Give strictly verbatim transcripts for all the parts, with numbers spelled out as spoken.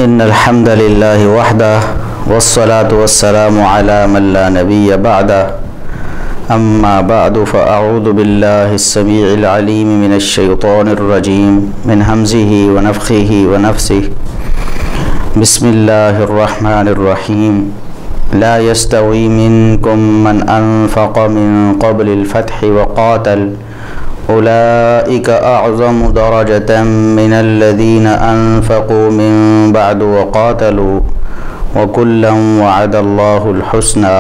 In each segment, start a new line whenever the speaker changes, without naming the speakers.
ان الحمد للہ وحدہ والصلاة والسلام علی من لا نبی بعدہ اما بعد فاعوذ باللہ السمیع العلیم من الشیطان الرجیم من حمزہ ونفخہ ونفسہ بسم اللہ الرحمن الرحیم لا يستوی منکم من انفق من قبل الفتح وقاتل اولئک اعظم درجة من الذین انفقوا من بعد وقاتلوا وکلا وعد اللہ الحسنى۔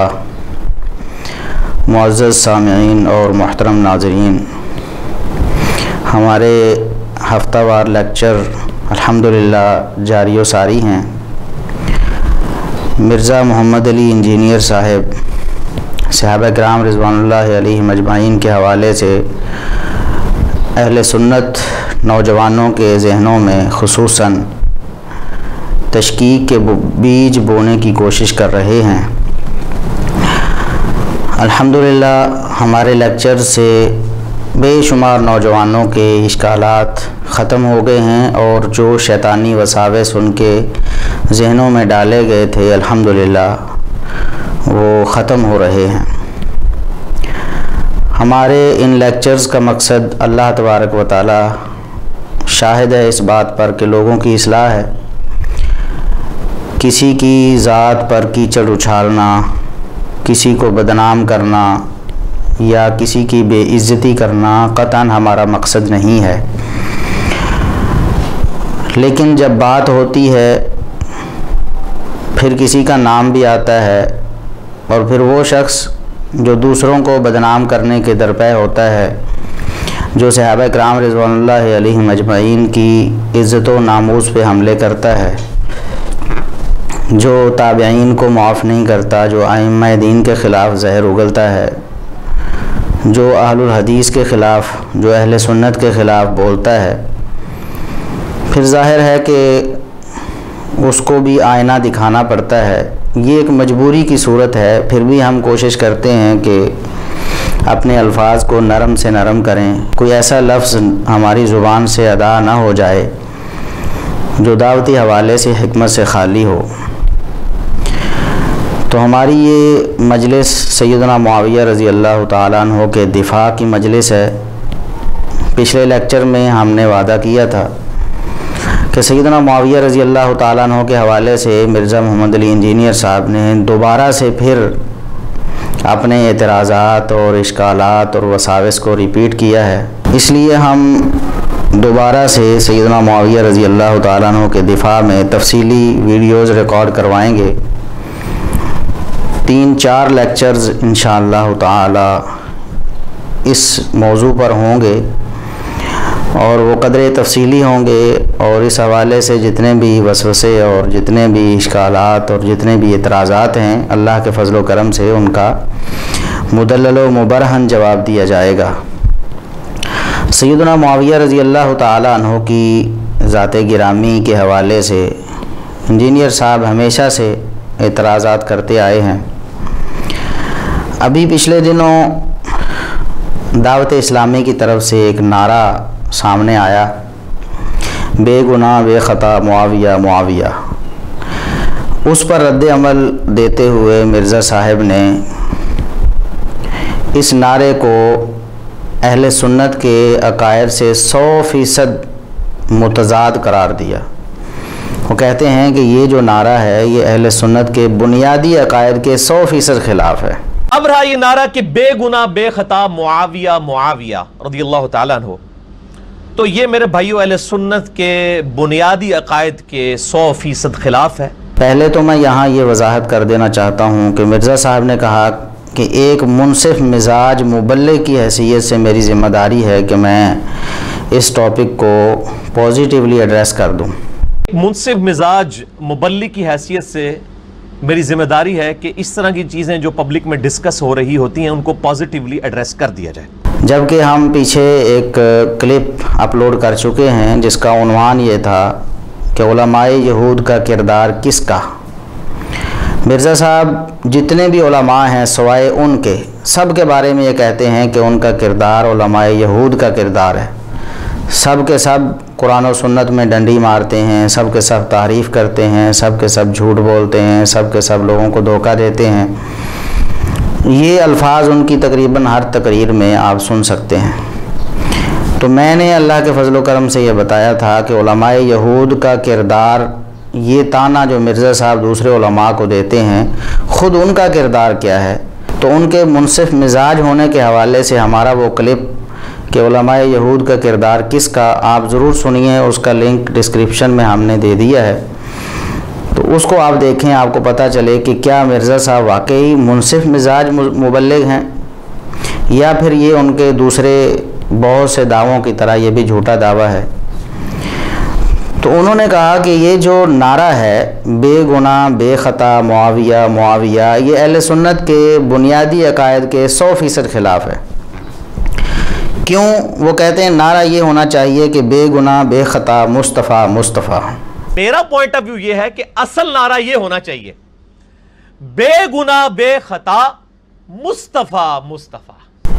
معزز سامعین اور محترم ناظرین، ہمارے ہفتہ وار لیکچر الحمدللہ جاری و ساری ہیں۔ مرزا محمد علی انجینئر صاحب صحابہ کرام رضوان اللہ علیہم اجمعین کے حوالے سے اہل سنت نوجوانوں کے ذہنوں میں خصوصاً تشکیک کے بیج بونے کی کوشش کر رہے ہیں۔ الحمدللہ ہمارے لیکچر سے بے شمار نوجوانوں کے اشکالات ختم ہو گئے ہیں، اور جو شیطانی وساوس ان کے ذہنوں میں ڈالے گئے تھے الحمدللہ وہ ختم ہو رہے ہیں۔ ہمارے ان لیکچرز کا مقصد اللہ تبارک و تعالی شاہد ہے اس بات پر کہ لوگوں کی اصلاح ہے۔ کسی کی ذات پر کیچڑ اچھالنا، کسی کو بدنام کرنا یا کسی کی بے عزتی کرنا قطعاً ہمارا مقصد نہیں ہے، لیکن جب بات ہوتی ہے پھر کسی کا نام بھی آتا ہے، اور پھر وہ شخص جو دوسروں کو بدنام کرنے کے درپے ہوتا ہے، جو صحابہ کرام رضوان اللہ علیہم اجمعین کی عزت و ناموس پہ حملے کرتا ہے، جو تابعین کو معاف نہیں کرتا، جو ائمہ دین کے خلاف زہر اگلتا ہے، جو اہل الحدیث کے خلاف، جو اہل سنت کے خلاف بولتا ہے، پھر ظاہر ہے کہ اس کو بھی آئینہ دکھانا پڑتا ہے۔ یہ ایک مجبوری کی صورت ہے، پھر بھی ہم کوشش کرتے ہیں کہ اپنے الفاظ کو نرم سے نرم کریں، کوئی ایسا لفظ ہماری زبان سے ادا نہ ہو جائے جو دعوتی حوالے سے حکمت سے خالی ہو۔ تو ہماری یہ مجلس سیدنا معاویہ رضی اللہ تعالیٰ عنہ کے دفاع کی مجلس ہے۔ پچھلے لیکچر میں ہم نے وعدہ کیا تھا کہ سیدنا معاویہ رضی اللہ تعالیٰ عنہ کے حوالے سے مرزا محمد علی انجینئر صاحب نے دوبارہ سے پھر اپنے اعتراضات اور اشکالات اور وساوس کو ریپیٹ کیا ہے۔ اس لیے ہم دوبارہ سے سیدنا معاویہ رضی اللہ تعالیٰ عنہ کے دفاع میں تفصیلی ویڈیوز ریکارڈ کروائیں گے۔ تین چار لیکچرز انشاءاللہ تعالی اس موضوع پر ہوں گے، اور وہ قدر تفصیلی ہوں گے، اور اس حوالے سے جتنے بھی وسوسے اور جتنے بھی اشکالات اور جتنے بھی اعتراضات ہیں اللہ کے فضل و کرم سے ان کا مدلل و مبرہن جواب دیا جائے گا۔ سیدنا معاویہ رضی اللہ تعالی عنہ کی ذات گرامی کے حوالے سے انجینئر صاحب ہمیشہ سے اعتراضات کرتے آئے ہیں۔ ابھی پچھلے دنوں دعوت اسلامی کی طرف سے ایک نعرہ سامنے آیا، بے گناہ بے خطا معاویہ معاویہ۔ اس پر رد عمل دیتے ہوئے مرزا صاحب نے اس نعرے کو اہل سنت کے عقائد سے سو فیصد متضاد قرار دیا۔ وہ کہتے ہیں کہ یہ جو نعرہ ہے یہ اہل سنت کے بنیادی عقائد کے سو فیصد خلاف ہے۔
اب رہا یہ نعرہ کہ بے گناہ بے خطا معاویہ معاویہ رضی اللہ تعالیٰ عنہ، تو یہ میرے بھائیو اہل سنت کے بنیادی عقائد کے سو فیصد خلاف ہے۔
پہلے تو میں یہاں یہ وضاحت کر دینا چاہتا ہوں کہ مرزا صاحب نے کہا کہ ایک منصف مزاج مبلغ کی حیثیت سے میری ذمہ داری ہے کہ میں اس ٹاپک کو پازیٹیولی ایڈریس کر دوں۔
منصف مزاج مبلغ کی حیثیت سے میری ذمہ داری ہے کہ اس طرح کی چیزیں جو پبلک میں ڈسکس ہو رہی ہوتی ہیں ان کو پازیٹیولی ایڈریس کر دیا جائے۔
جبکہ ہم پیچھے ایک کلپ اپلوڈ کر چکے ہیں جس کا عنوان یہ تھا کہ علماء یہود کا کردار کس کا۔ مرزا صاحب جتنے بھی علماء ہیں سوائے ان کے، سب کے بارے میں یہ کہتے ہیں کہ ان کا کردار علماء یہود کا کردار ہے۔ سب کے سب قرآن و سنت میں ڈنڈی مارتے ہیں، سب کے سب تعریف کرتے ہیں، سب کے سب جھوٹ بولتے ہیں، سب کے سب لوگوں کو دھوکہ دیتے ہیں۔ یہ الفاظ ان کی تقریباً ہر تقریر میں آپ سن سکتے ہیں۔ تو میں نے اللہ کے فضل و کرم سے یہ بتایا تھا کہ علماء یہود کا کردار، یہ تانا جو مرزا صاحب دوسرے علماء کو دیتے ہیں، خود ان کا کردار کیا ہے۔ تو ان کے منصف مزاج ہونے کے حوالے سے ہمارا وہ کلپ کہ علماء یہود کا کردار کس کا، آپ ضرور سنیے، اس کا لنک ڈسکرپشن میں ہم نے دے دیا ہے، تو اس کو آپ دیکھیں، آپ کو پتہ چلے کہ کیا مرزا صاحب واقعی منصف مزاج مبلغ ہیں یا پھر یہ ان کے دوسرے بہت سے دعووں کی طرح یہ بھی جھوٹا دعویٰ ہے۔ تو انہوں نے کہا کہ یہ جو نعرہ ہے بے گناہ بے خطا معاویہ معاویہ، یہ اہل سنت کے بنیادی عقائد کے سو فیصد خلاف ہے۔ کیوں؟ وہ کہتے ہیں نعرہ یہ ہونا چاہیے کہ بے گناہ بے خطا مصطفیٰ مصطفیٰ۔
میرا پوائنٹ آف ویو یہ ہے کہ اصل نعرہ یہ ہونا چاہیے بے گناہ بے خطا مصطفیٰ مصطفیٰ۔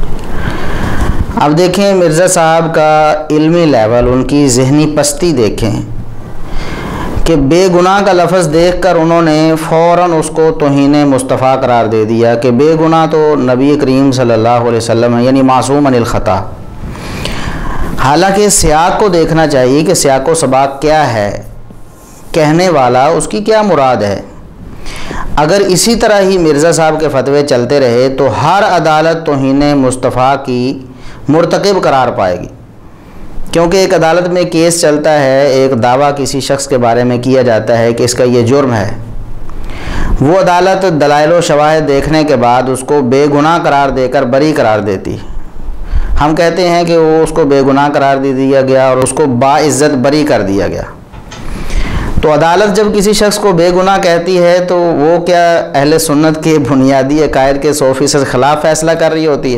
اب دیکھیں مرزا صاحب کا علمی لیول، ان کی ذہنی پستی دیکھیں کہ بے گناہ کا لفظ دیکھ کر انہوں نے فوراً اس کو توہین مصطفیٰ قرار دے دیا کہ بے گناہ تو نبی کریم صلی اللہ علیہ وسلم ہے، یعنی معصوم عن الخطا۔ حالانکہ سیاق کو دیکھنا چاہیے کہ سیاق و سباق کیا ہے، کہنے والا اس کی کیا مراد ہے۔ اگر اسی طرح ہی مرزا صاحب کے فتوے چلتے رہے تو ہر عدالت توہین مصطفیٰ کی مرتکب قرار پائے گی، کیونکہ ایک عدالت میں کیس چلتا ہے، ایک دعویٰ کسی شخص کے بارے میں کیا جاتا ہے کہ اس کا یہ جرم ہے، وہ عدالت دلائل و شواہد دیکھنے کے بعد اس کو بے گناہ قرار دے کر بری قرار دیتی۔ ہم کہتے ہیں کہ وہ اس کو بے گناہ قرار دے دیا گیا اور اس کو باعزت بری کر دیا گیا۔ تو عدالت جب کسی شخص کو بے گناہ کہتی ہے تو وہ کیا اہل سنت کے بنیادی عقائد کے سو فیصد خلاف فیصلہ کر رہی ہوتی ہے؟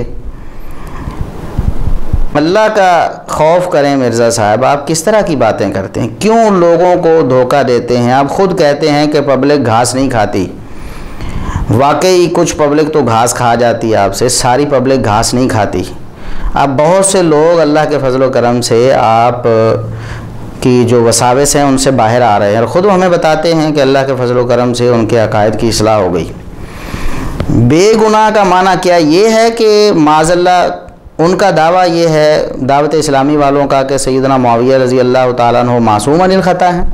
اللہ کا خوف کریں مرزا صاحب، آپ کس طرح کی باتیں کرتے ہیں، کیوں لوگوں کو دھوکہ دیتے ہیں؟ آپ خود کہتے ہیں کہ پبلک گھاس نہیں کھاتی، واقعی کچھ پبلک تو گھاس کھا جاتی ہے آپ سے، ساری پبلک گھاس نہیں کھاتی۔ اب بہت سے لوگ اللہ کے فضل و کرم سے آپ کی جو وساوس ہیں ان سے باہر آ رہے ہیں، اور خود ہمیں بتاتے ہیں کہ اللہ کے فضل و کرم سے ان کے عقائد کی اصلاح ہو گئی۔ بے گناہ کا معنی کیا یہ ہے کہ معاذ اللہ ان کا دعویٰ یہ ہے دعوت اسلامی والوں کا کہ سیدنا معاویہ رضی اللہ تعالیٰ عنہ معصوم عن الخطا ہیں؟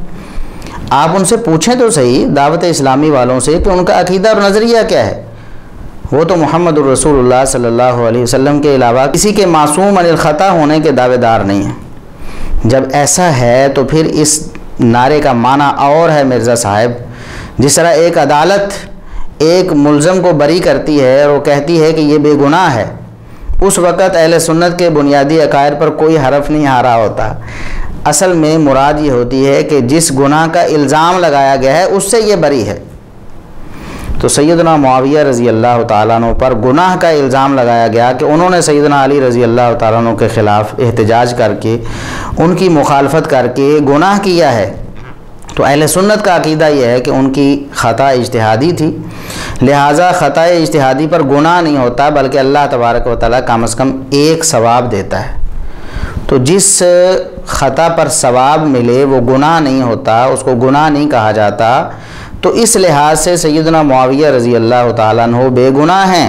آپ ان سے پوچھیں تو صحیح دعوت اسلامی والوں سے کہ ان کا عقیدہ اور نظریہ کیا ہے۔ وہ تو محمد الرسول اللہ صلی اللہ علیہ وسلم کے علاوہ کسی کے معصوم عن الخطا ہونے کے دعوے دار نہیں ہیں۔ جب ایسا ہے تو پھر اس نعرے کا معنی اور ہے مرزا صاحب، جس طرح ایک عدالت ایک ملزم کو بری کرتی ہے اور وہ کہتی ہے کہ یہ بے گناہ ہے، اس وقت اہل سنت کے بنیادی عقائد پر کوئی حرف نہیں آ رہا ہوتا۔ اصل میں مراد یہ ہوتی ہے کہ جس گناہ کا الزام لگایا گیا ہے اس سے یہ بری ہے۔ تو سیدنا معاویہ رضی اللہ تعالیٰ عنہ پر گناہ کا الزام لگایا گیا کہ انہوں نے سیدنا علی رضی اللہ تعالیٰ عنہ کے خلاف احتجاج کر کے ان کی مخالفت کر کے گناہ کیا ہے۔ تو اہل سنت کا عقیدہ یہ ہے کہ ان کی خطا اجتہادی تھی، لہٰذا خطا اجتہادی پر گناہ نہیں ہوتا بلکہ اللہ تبارک و تعالیٰ کم از کم ایک ثواب دیتا ہے۔ تو جس خطا پر ثواب ملے وہ گناہ نہیں ہوتا، اس کو گناہ نہیں کہا جاتا۔ تو اس لحاظ سے سیدنا معاویہ رضی اللہ تعالیٰ عنہ بے گناہ ہیں،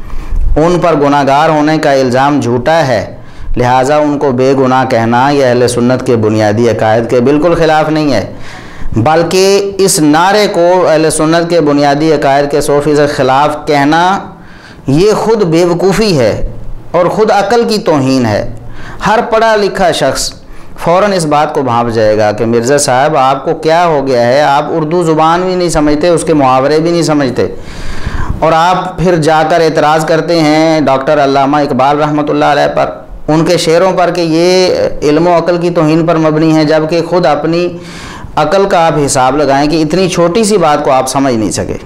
ان پر گناہ گار ہونے کا الزام جھوٹا ہے، لہٰذا ان کو بے گناہ کہنا یہ اہل سنت کے بنیادی عقائد کے بالکل خلاف نہیں ہے، بلکہ اس نعرے کو اہل سنت کے بنیادی عقائد کے سو فیصد خلاف کہنا یہ خود بے وقوفی ہے اور خود عقل کی توہین ہے۔ ہر پڑھا لکھا شخص فوراً اس بات کو بھانپ جائے گا کہ مرزا صاحب آپ کو کیا ہو گیا ہے، آپ اردو زبان بھی نہیں سمجھتے، اس کے محاورے بھی نہیں سمجھتے، اور آپ پھر جا کر اعتراض کرتے ہیں ڈاکٹر علامہ اقبال رحمۃ اللہ علیہ پر، ان کے شعروں پر کہ یہ علم و عقل کی توہین پر مبنی ہے، جبکہ خود اپنی عقل کا آپ حساب لگائیں کہ اتنی چھوٹی سی بات کو آپ سمجھ نہیں سکے۔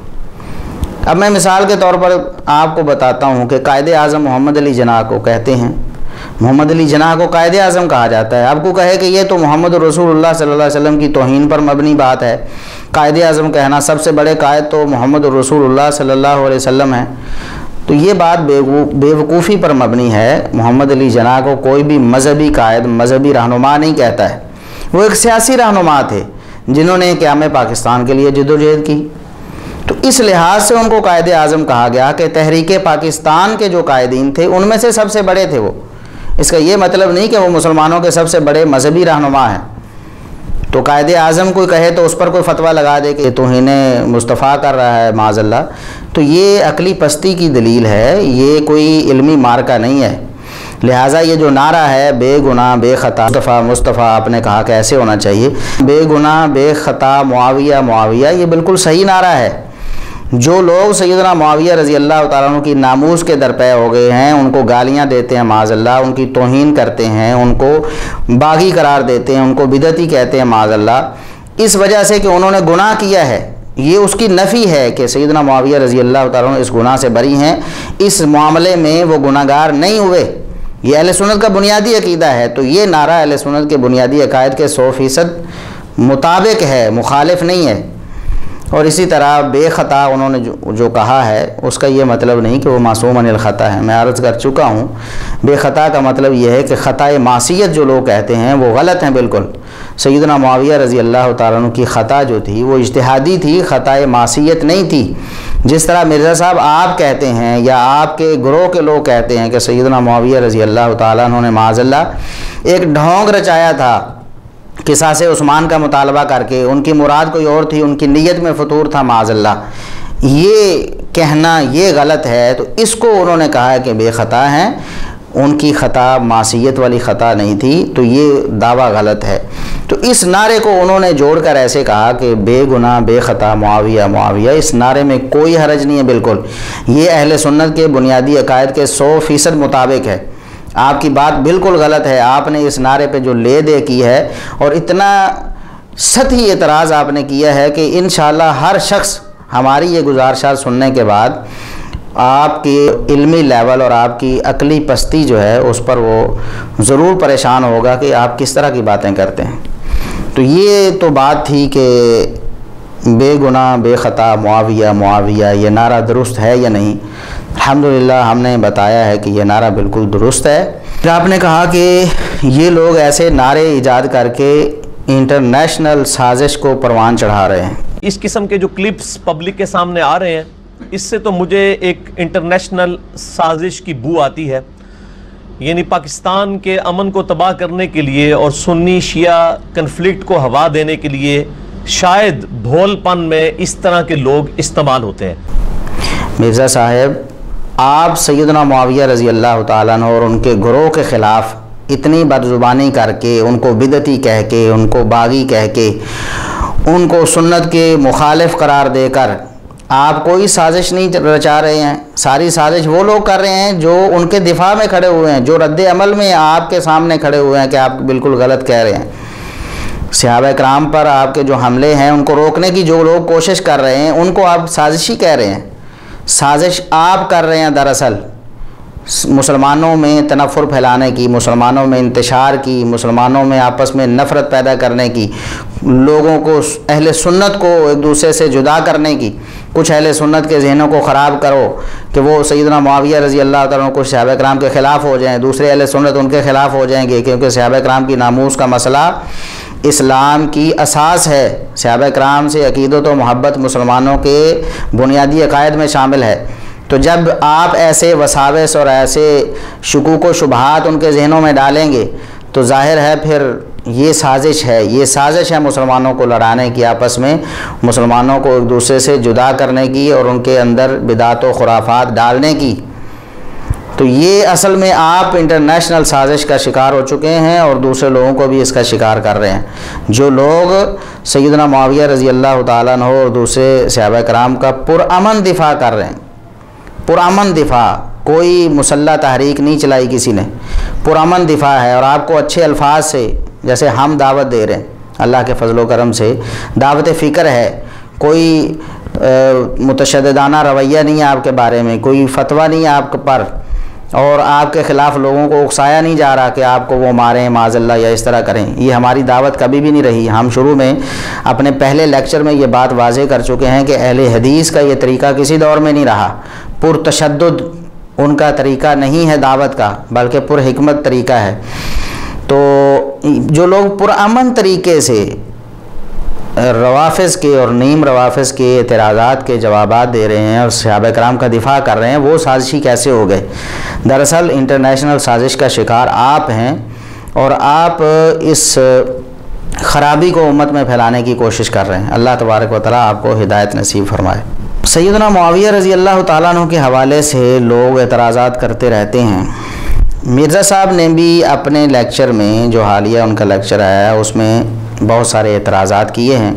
اب میں مثال کے طور پر آپ کو بتاتا ہوں کہ قائد اعظم محمد علی جناح کو کہتے ہیں، محمد علی جناح کو قائد اعظم کہا جاتا ہے، آپ کو کہے کہ یہ تو محمد رسول اللہ صلی اللہ علیہ وسلم کی توہین پر مبنی بات ہے، قائد اعظم کہنا، سب سے بڑے قائد تو محمد رسول اللہ صلی اللہ علیہ وسلم ہیں، تو یہ بات بے وقوفی پر مبنی ہے۔ محمد علی جناح کو کوئی بھی مذہبی قائد، مذہبی رہنما نہیں کہتا ہے، وہ ایک سیاسی رہنما تھے جنہوں نے قیام پاکستان کے لیے جدوجہد کی۔ تو اس لحاظ سے ان کو قائد اعظم کہا گیا کہ تحریک پاکستان کے جو قائدین تھے ان میں سے سب سے بڑے تھے وہ۔ اس کا یہ مطلب نہیں کہ وہ مسلمانوں کے سب سے بڑے مذہبی رہنما ہیں۔ تو قائد اعظم کوئی کہے تو اس پر کوئی فتویٰ لگا دے کہ توہین مصطفیٰ کر رہا ہے معاذ اللہ، تو یہ عقلی پستی کی دلیل ہے، یہ کوئی علمی مارکہ نہیں ہے۔ لہٰذا یہ جو نعرہ ہے بے گناہ بے خطا مصطفیٰ مصطفیٰ، آپ نے کہا کہ ایسے ہونا چاہیے، بے گناہ بے خطا معاویہ معاویہ، یہ بالکل صحیح نعرہ ہے۔ جو لوگ سیدنا معاویہ رضی اللہ تعالیٰ عنہ کی ناموس کے درپے ہو گئے ہیں، ان کو گالیاں دیتے ہیں معاذ اللہ، ان کی توہین کرتے ہیں، ان کو باغی قرار دیتے ہیں، ان کو بدعتی کہتے ہیں معاذ اللہ، اس وجہ سے کہ انہوں نے گناہ کیا ہے، یہ اس کی نفی ہے کہ سیدنا معاویہ رضی اللہ تعالیٰ عنہ اس گناہ سے بری ہیں، اس معاملے میں وہ گناہ گار نہیں ہوئے۔ یہ اہل سنت کا بنیادی عقیدہ ہے۔ تو یہ نعرہ اہل سنت کے بنیادی عقائد کے سو فیصد مطابق ہے، مخالف نہیں ہے۔ اور اسی طرح بے خطا انہوں نے جو جو کہا ہے اس کا یہ مطلب نہیں کہ وہ معصوم عن الخطا ہے، میں عرض کر چکا ہوں۔ بے خطا کا مطلب یہ ہے کہ خطائے معصیت جو لوگ کہتے ہیں وہ غلط ہیں بالکل۔ سیدنا معاویہ رضی اللہ تعالیٰ عنہ کی خطا جو تھی وہ اجتہادی تھی، خطائے معصیت نہیں تھی۔ جس طرح مرزا صاحب آپ کہتے ہیں یا آپ کے گروہ کے لوگ کہتے ہیں کہ سیدنا معاویہ رضی اللہ تعالیٰ عنہ نے معاذ اللہ ایک ڈھونگ رچایا تھا قصاص عثمان کا مطالبہ کر کے، ان کی مراد کوئی اور تھی، ان کی نیت میں فطور تھا معاذ اللہ، یہ کہنا یہ غلط ہے۔ تو اس کو انہوں نے کہا ہے کہ بے خطا ہیں، ان کی خطا معصیت والی خطا نہیں تھی، تو یہ دعویٰ غلط ہے۔ تو اس نعرے کو انہوں نے جوڑ کر ایسے کہا کہ بے گناہ بے خطا معاویہ معاویہ، اس نعرے میں کوئی حرج نہیں ہے بالکل، یہ اہل سنت کے بنیادی عقائد کے سو فیصد مطابق ہے۔ آپ کی بات بالکل غلط ہے، آپ نے اس نعرے پہ جو لے دے کی ہے اور اتنا سطحی اعتراض آپ نے کیا ہے کہ انشاءاللہ ہر شخص ہماری یہ گزارشات سننے کے بعد آپ کی علمی لیول اور آپ کی عقلی پستی جو ہے اس پر وہ ضرور پریشان ہوگا کہ آپ کس طرح کی باتیں کرتے ہیں۔ تو یہ تو بات تھی کہ بے گناہ بے خطا معاویہ معاویہ یہ نعرہ درست ہے یا نہیں۔ الحمدللہ ہم نے بتایا ہے کہ یہ نعرہ بالکل درست ہے۔ پھر آپ نے کہا کہ یہ لوگ ایسے نعرے ایجاد کر کے انٹرنیشنل سازش کو پروان چڑھا رہے ہیں۔
اس قسم کے جو کلپس پبلک کے سامنے آ رہے ہیں اس سے تو مجھے ایک انٹرنیشنل سازش کی بو آتی ہے، یعنی پاکستان کے امن کو تباہ کرنے کے لیے اور سنی شیعہ کنفلکٹ کو ہوا دینے کے لیے شاید بھول پن میں اس طرح کے لوگ استعمال ہوتے ہیں۔
مرزا صاحب، آپ سیدنا معاویہ رضی اللہ تعالیٰ عنہ اور ان کے گروہ کے خلاف اتنی بدزبانی کر کے، ان کو بدعتی کہہ کے، ان کو باغی کہہ کے، ان کو سنت کے مخالف قرار دے کر آپ کوئی سازش نہیں رچا رہے ہیں۔ ساری سازش وہ لوگ کر رہے ہیں جو ان کے دفاع میں کھڑے ہوئے ہیں، جو رد عمل میں آپ کے سامنے کھڑے ہوئے ہیں کہ آپ بالکل غلط کہہ رہے ہیں۔ صحابہ کرام پر آپ کے جو حملے ہیں ان کو روکنے کی جو لوگ کوشش کر رہے ہیں ان کو آپ سازشی کہہ رہے ہیں۔ سازش آپ کر رہے ہیں دراصل مسلمانوں میں تنفر پھیلانے کی، مسلمانوں میں انتشار کی، مسلمانوں میں آپس میں نفرت پیدا کرنے کی، لوگوں کو اہل سنت کو ایک دوسرے سے جدا کرنے کی۔ کچھ اہل سنت کے ذہنوں کو خراب کرو کہ وہ سیدنا معاویہ رضی اللہ تعالیٰ عنہ کچھ صحابہ کرام کے خلاف ہو جائیں، دوسرے اہل سنت ان کے خلاف ہو جائیں گے، کیونکہ صحابہ کرام کی ناموس کا مسئلہ اسلام کی اساس ہے۔ صحابہ کرام سے عقیدت و محبت مسلمانوں کے بنیادی عقائد میں شامل ہے۔ تو جب آپ ایسے وساوس اور ایسے شکوک و شبہات ان کے ذہنوں میں ڈالیں گے تو ظاہر ہے پھر یہ سازش ہے، یہ سازش ہے مسلمانوں کو لڑانے کی، آپس میں مسلمانوں کو ایک دوسرے سے جدا کرنے کی اور ان کے اندر بدعت و خرافات ڈالنے کی۔ تو یہ اصل میں آپ انٹرنیشنل سازش کا شکار ہو چکے ہیں اور دوسرے لوگوں کو بھی اس کا شکار کر رہے ہیں۔ جو لوگ سیدنا معاویہ رضی اللہ تعالیٰ عنہ اور دوسرے صحابہ کرام کا پرامن دفاع کر رہے ہیں، پرامن دفاع، کوئی مسلح تحریک نہیں چلائی کسی نے، پرامن دفاع ہے، اور آپ کو اچھے الفاظ سے جیسے ہم دعوت دے رہے ہیں اللہ کے فضل و کرم سے، دعوت فکر ہے، کوئی متشددانہ رویہ نہیں ہے آپ کے بارے میں، کوئی فتویٰ نہیں ہے آپ پر، اور آپ کے خلاف لوگوں کو اکسایا نہیں جا رہا کہ آپ کو وہ ماریں معاذ اللہ یا اس طرح کریں۔ یہ ہماری دعوت کبھی بھی نہیں رہی۔ ہم شروع میں اپنے پہلے لیکچر میں یہ بات واضح کر چکے ہیں کہ اہل حدیث کا یہ طریقہ کسی دور میں نہیں رہا، پرتشدد ان کا طریقہ نہیں ہے دعوت کا، بلکہ پر حکمت طریقہ ہے۔ تو جو لوگ پرامن طریقے سے روافظ کے اور نیم روافظ کے اعتراضات کے جوابات دے رہے ہیں اور صحابہ کرام کا دفاع کر رہے ہیں، وہ سازشی کیسے ہو گئے؟ دراصل انٹرنیشنل سازش کا شکار آپ ہیں، اور آپ اس خرابی کو امت میں پھیلانے کی کوشش کر رہے ہیں۔ اللہ تبارک و تعالیٰ آپ کو ہدایت نصیب فرمائے۔ سیدنا معاویہ رضی اللہ تعالیٰ عنہ کے حوالے سے لوگ اعتراضات کرتے رہتے ہیں۔ مرزا صاحب نے بھی اپنے لیکچر میں، جو حالیہ ان کا لیکچر آیا ہے، اس میں بہت سارے اعتراضات کیے ہیں،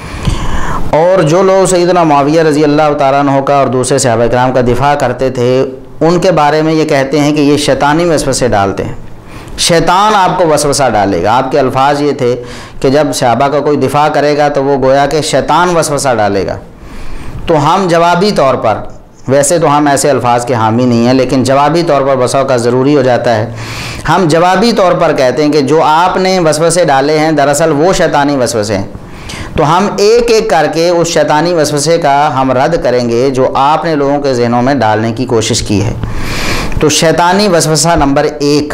اور جو لوگ سیدنا معاویہ رضی اللہ تعالیٰ عنہ کا اور دوسرے صحابہ کرام کا دفاع کرتے تھے، ان کے بارے میں یہ کہتے ہیں کہ یہ شیطانی وسوسے ڈالتے ہیں، شیطان آپ کو وسوسہ ڈالے گا۔ آپ کے الفاظ یہ تھے کہ جب صحابہ کا کوئی دفاع کرے گا تو وہ گویا کہ شیطان وسوسہ ڈالے گا۔ تو ہم جوابی طور پر، ویسے تو ہم ایسے الفاظ کے حامی نہیں ہیں، لیکن جوابی طور پر بساؤ کا ضروری ہو جاتا ہے، ہم جوابی طور پر کہتے ہیں کہ جو آپ نے وسوسے ڈالے ہیں دراصل وہ شیطانی وسوسے ہیں۔ تو ہم ایک ایک کر کے اس شیطانی وسوسے کا ہم رد کریں گے جو آپ نے لوگوں کے ذہنوں میں ڈالنے کی کوشش کی ہے۔ تو شیطانی وسوسہ نمبر ایک،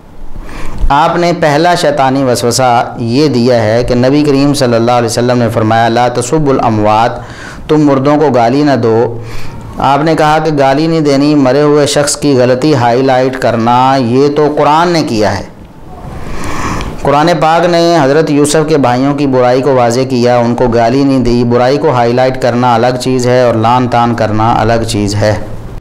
آپ نے پہلا شیطانی وسوسہ یہ دیا ہے کہ نبی کریم صلی اللہ علیہ وسلم نے فرمایا لا تسبوا الاموات، تم مردوں کو گالی نہ دو۔ آپ نے کہا کہ گالی نہیں دینی، مرے ہوئے شخص کی غلطی ہائی لائٹ کرنا یہ تو قرآن نے کیا ہے۔ قرآن پاک نے حضرت یوسف کے بھائیوں کی برائی کو واضح کیا، ان کو گالی نہیں دی۔ برائی کو ہائی لائٹ کرنا الگ چیز ہے اور لان تان کرنا الگ چیز ہے۔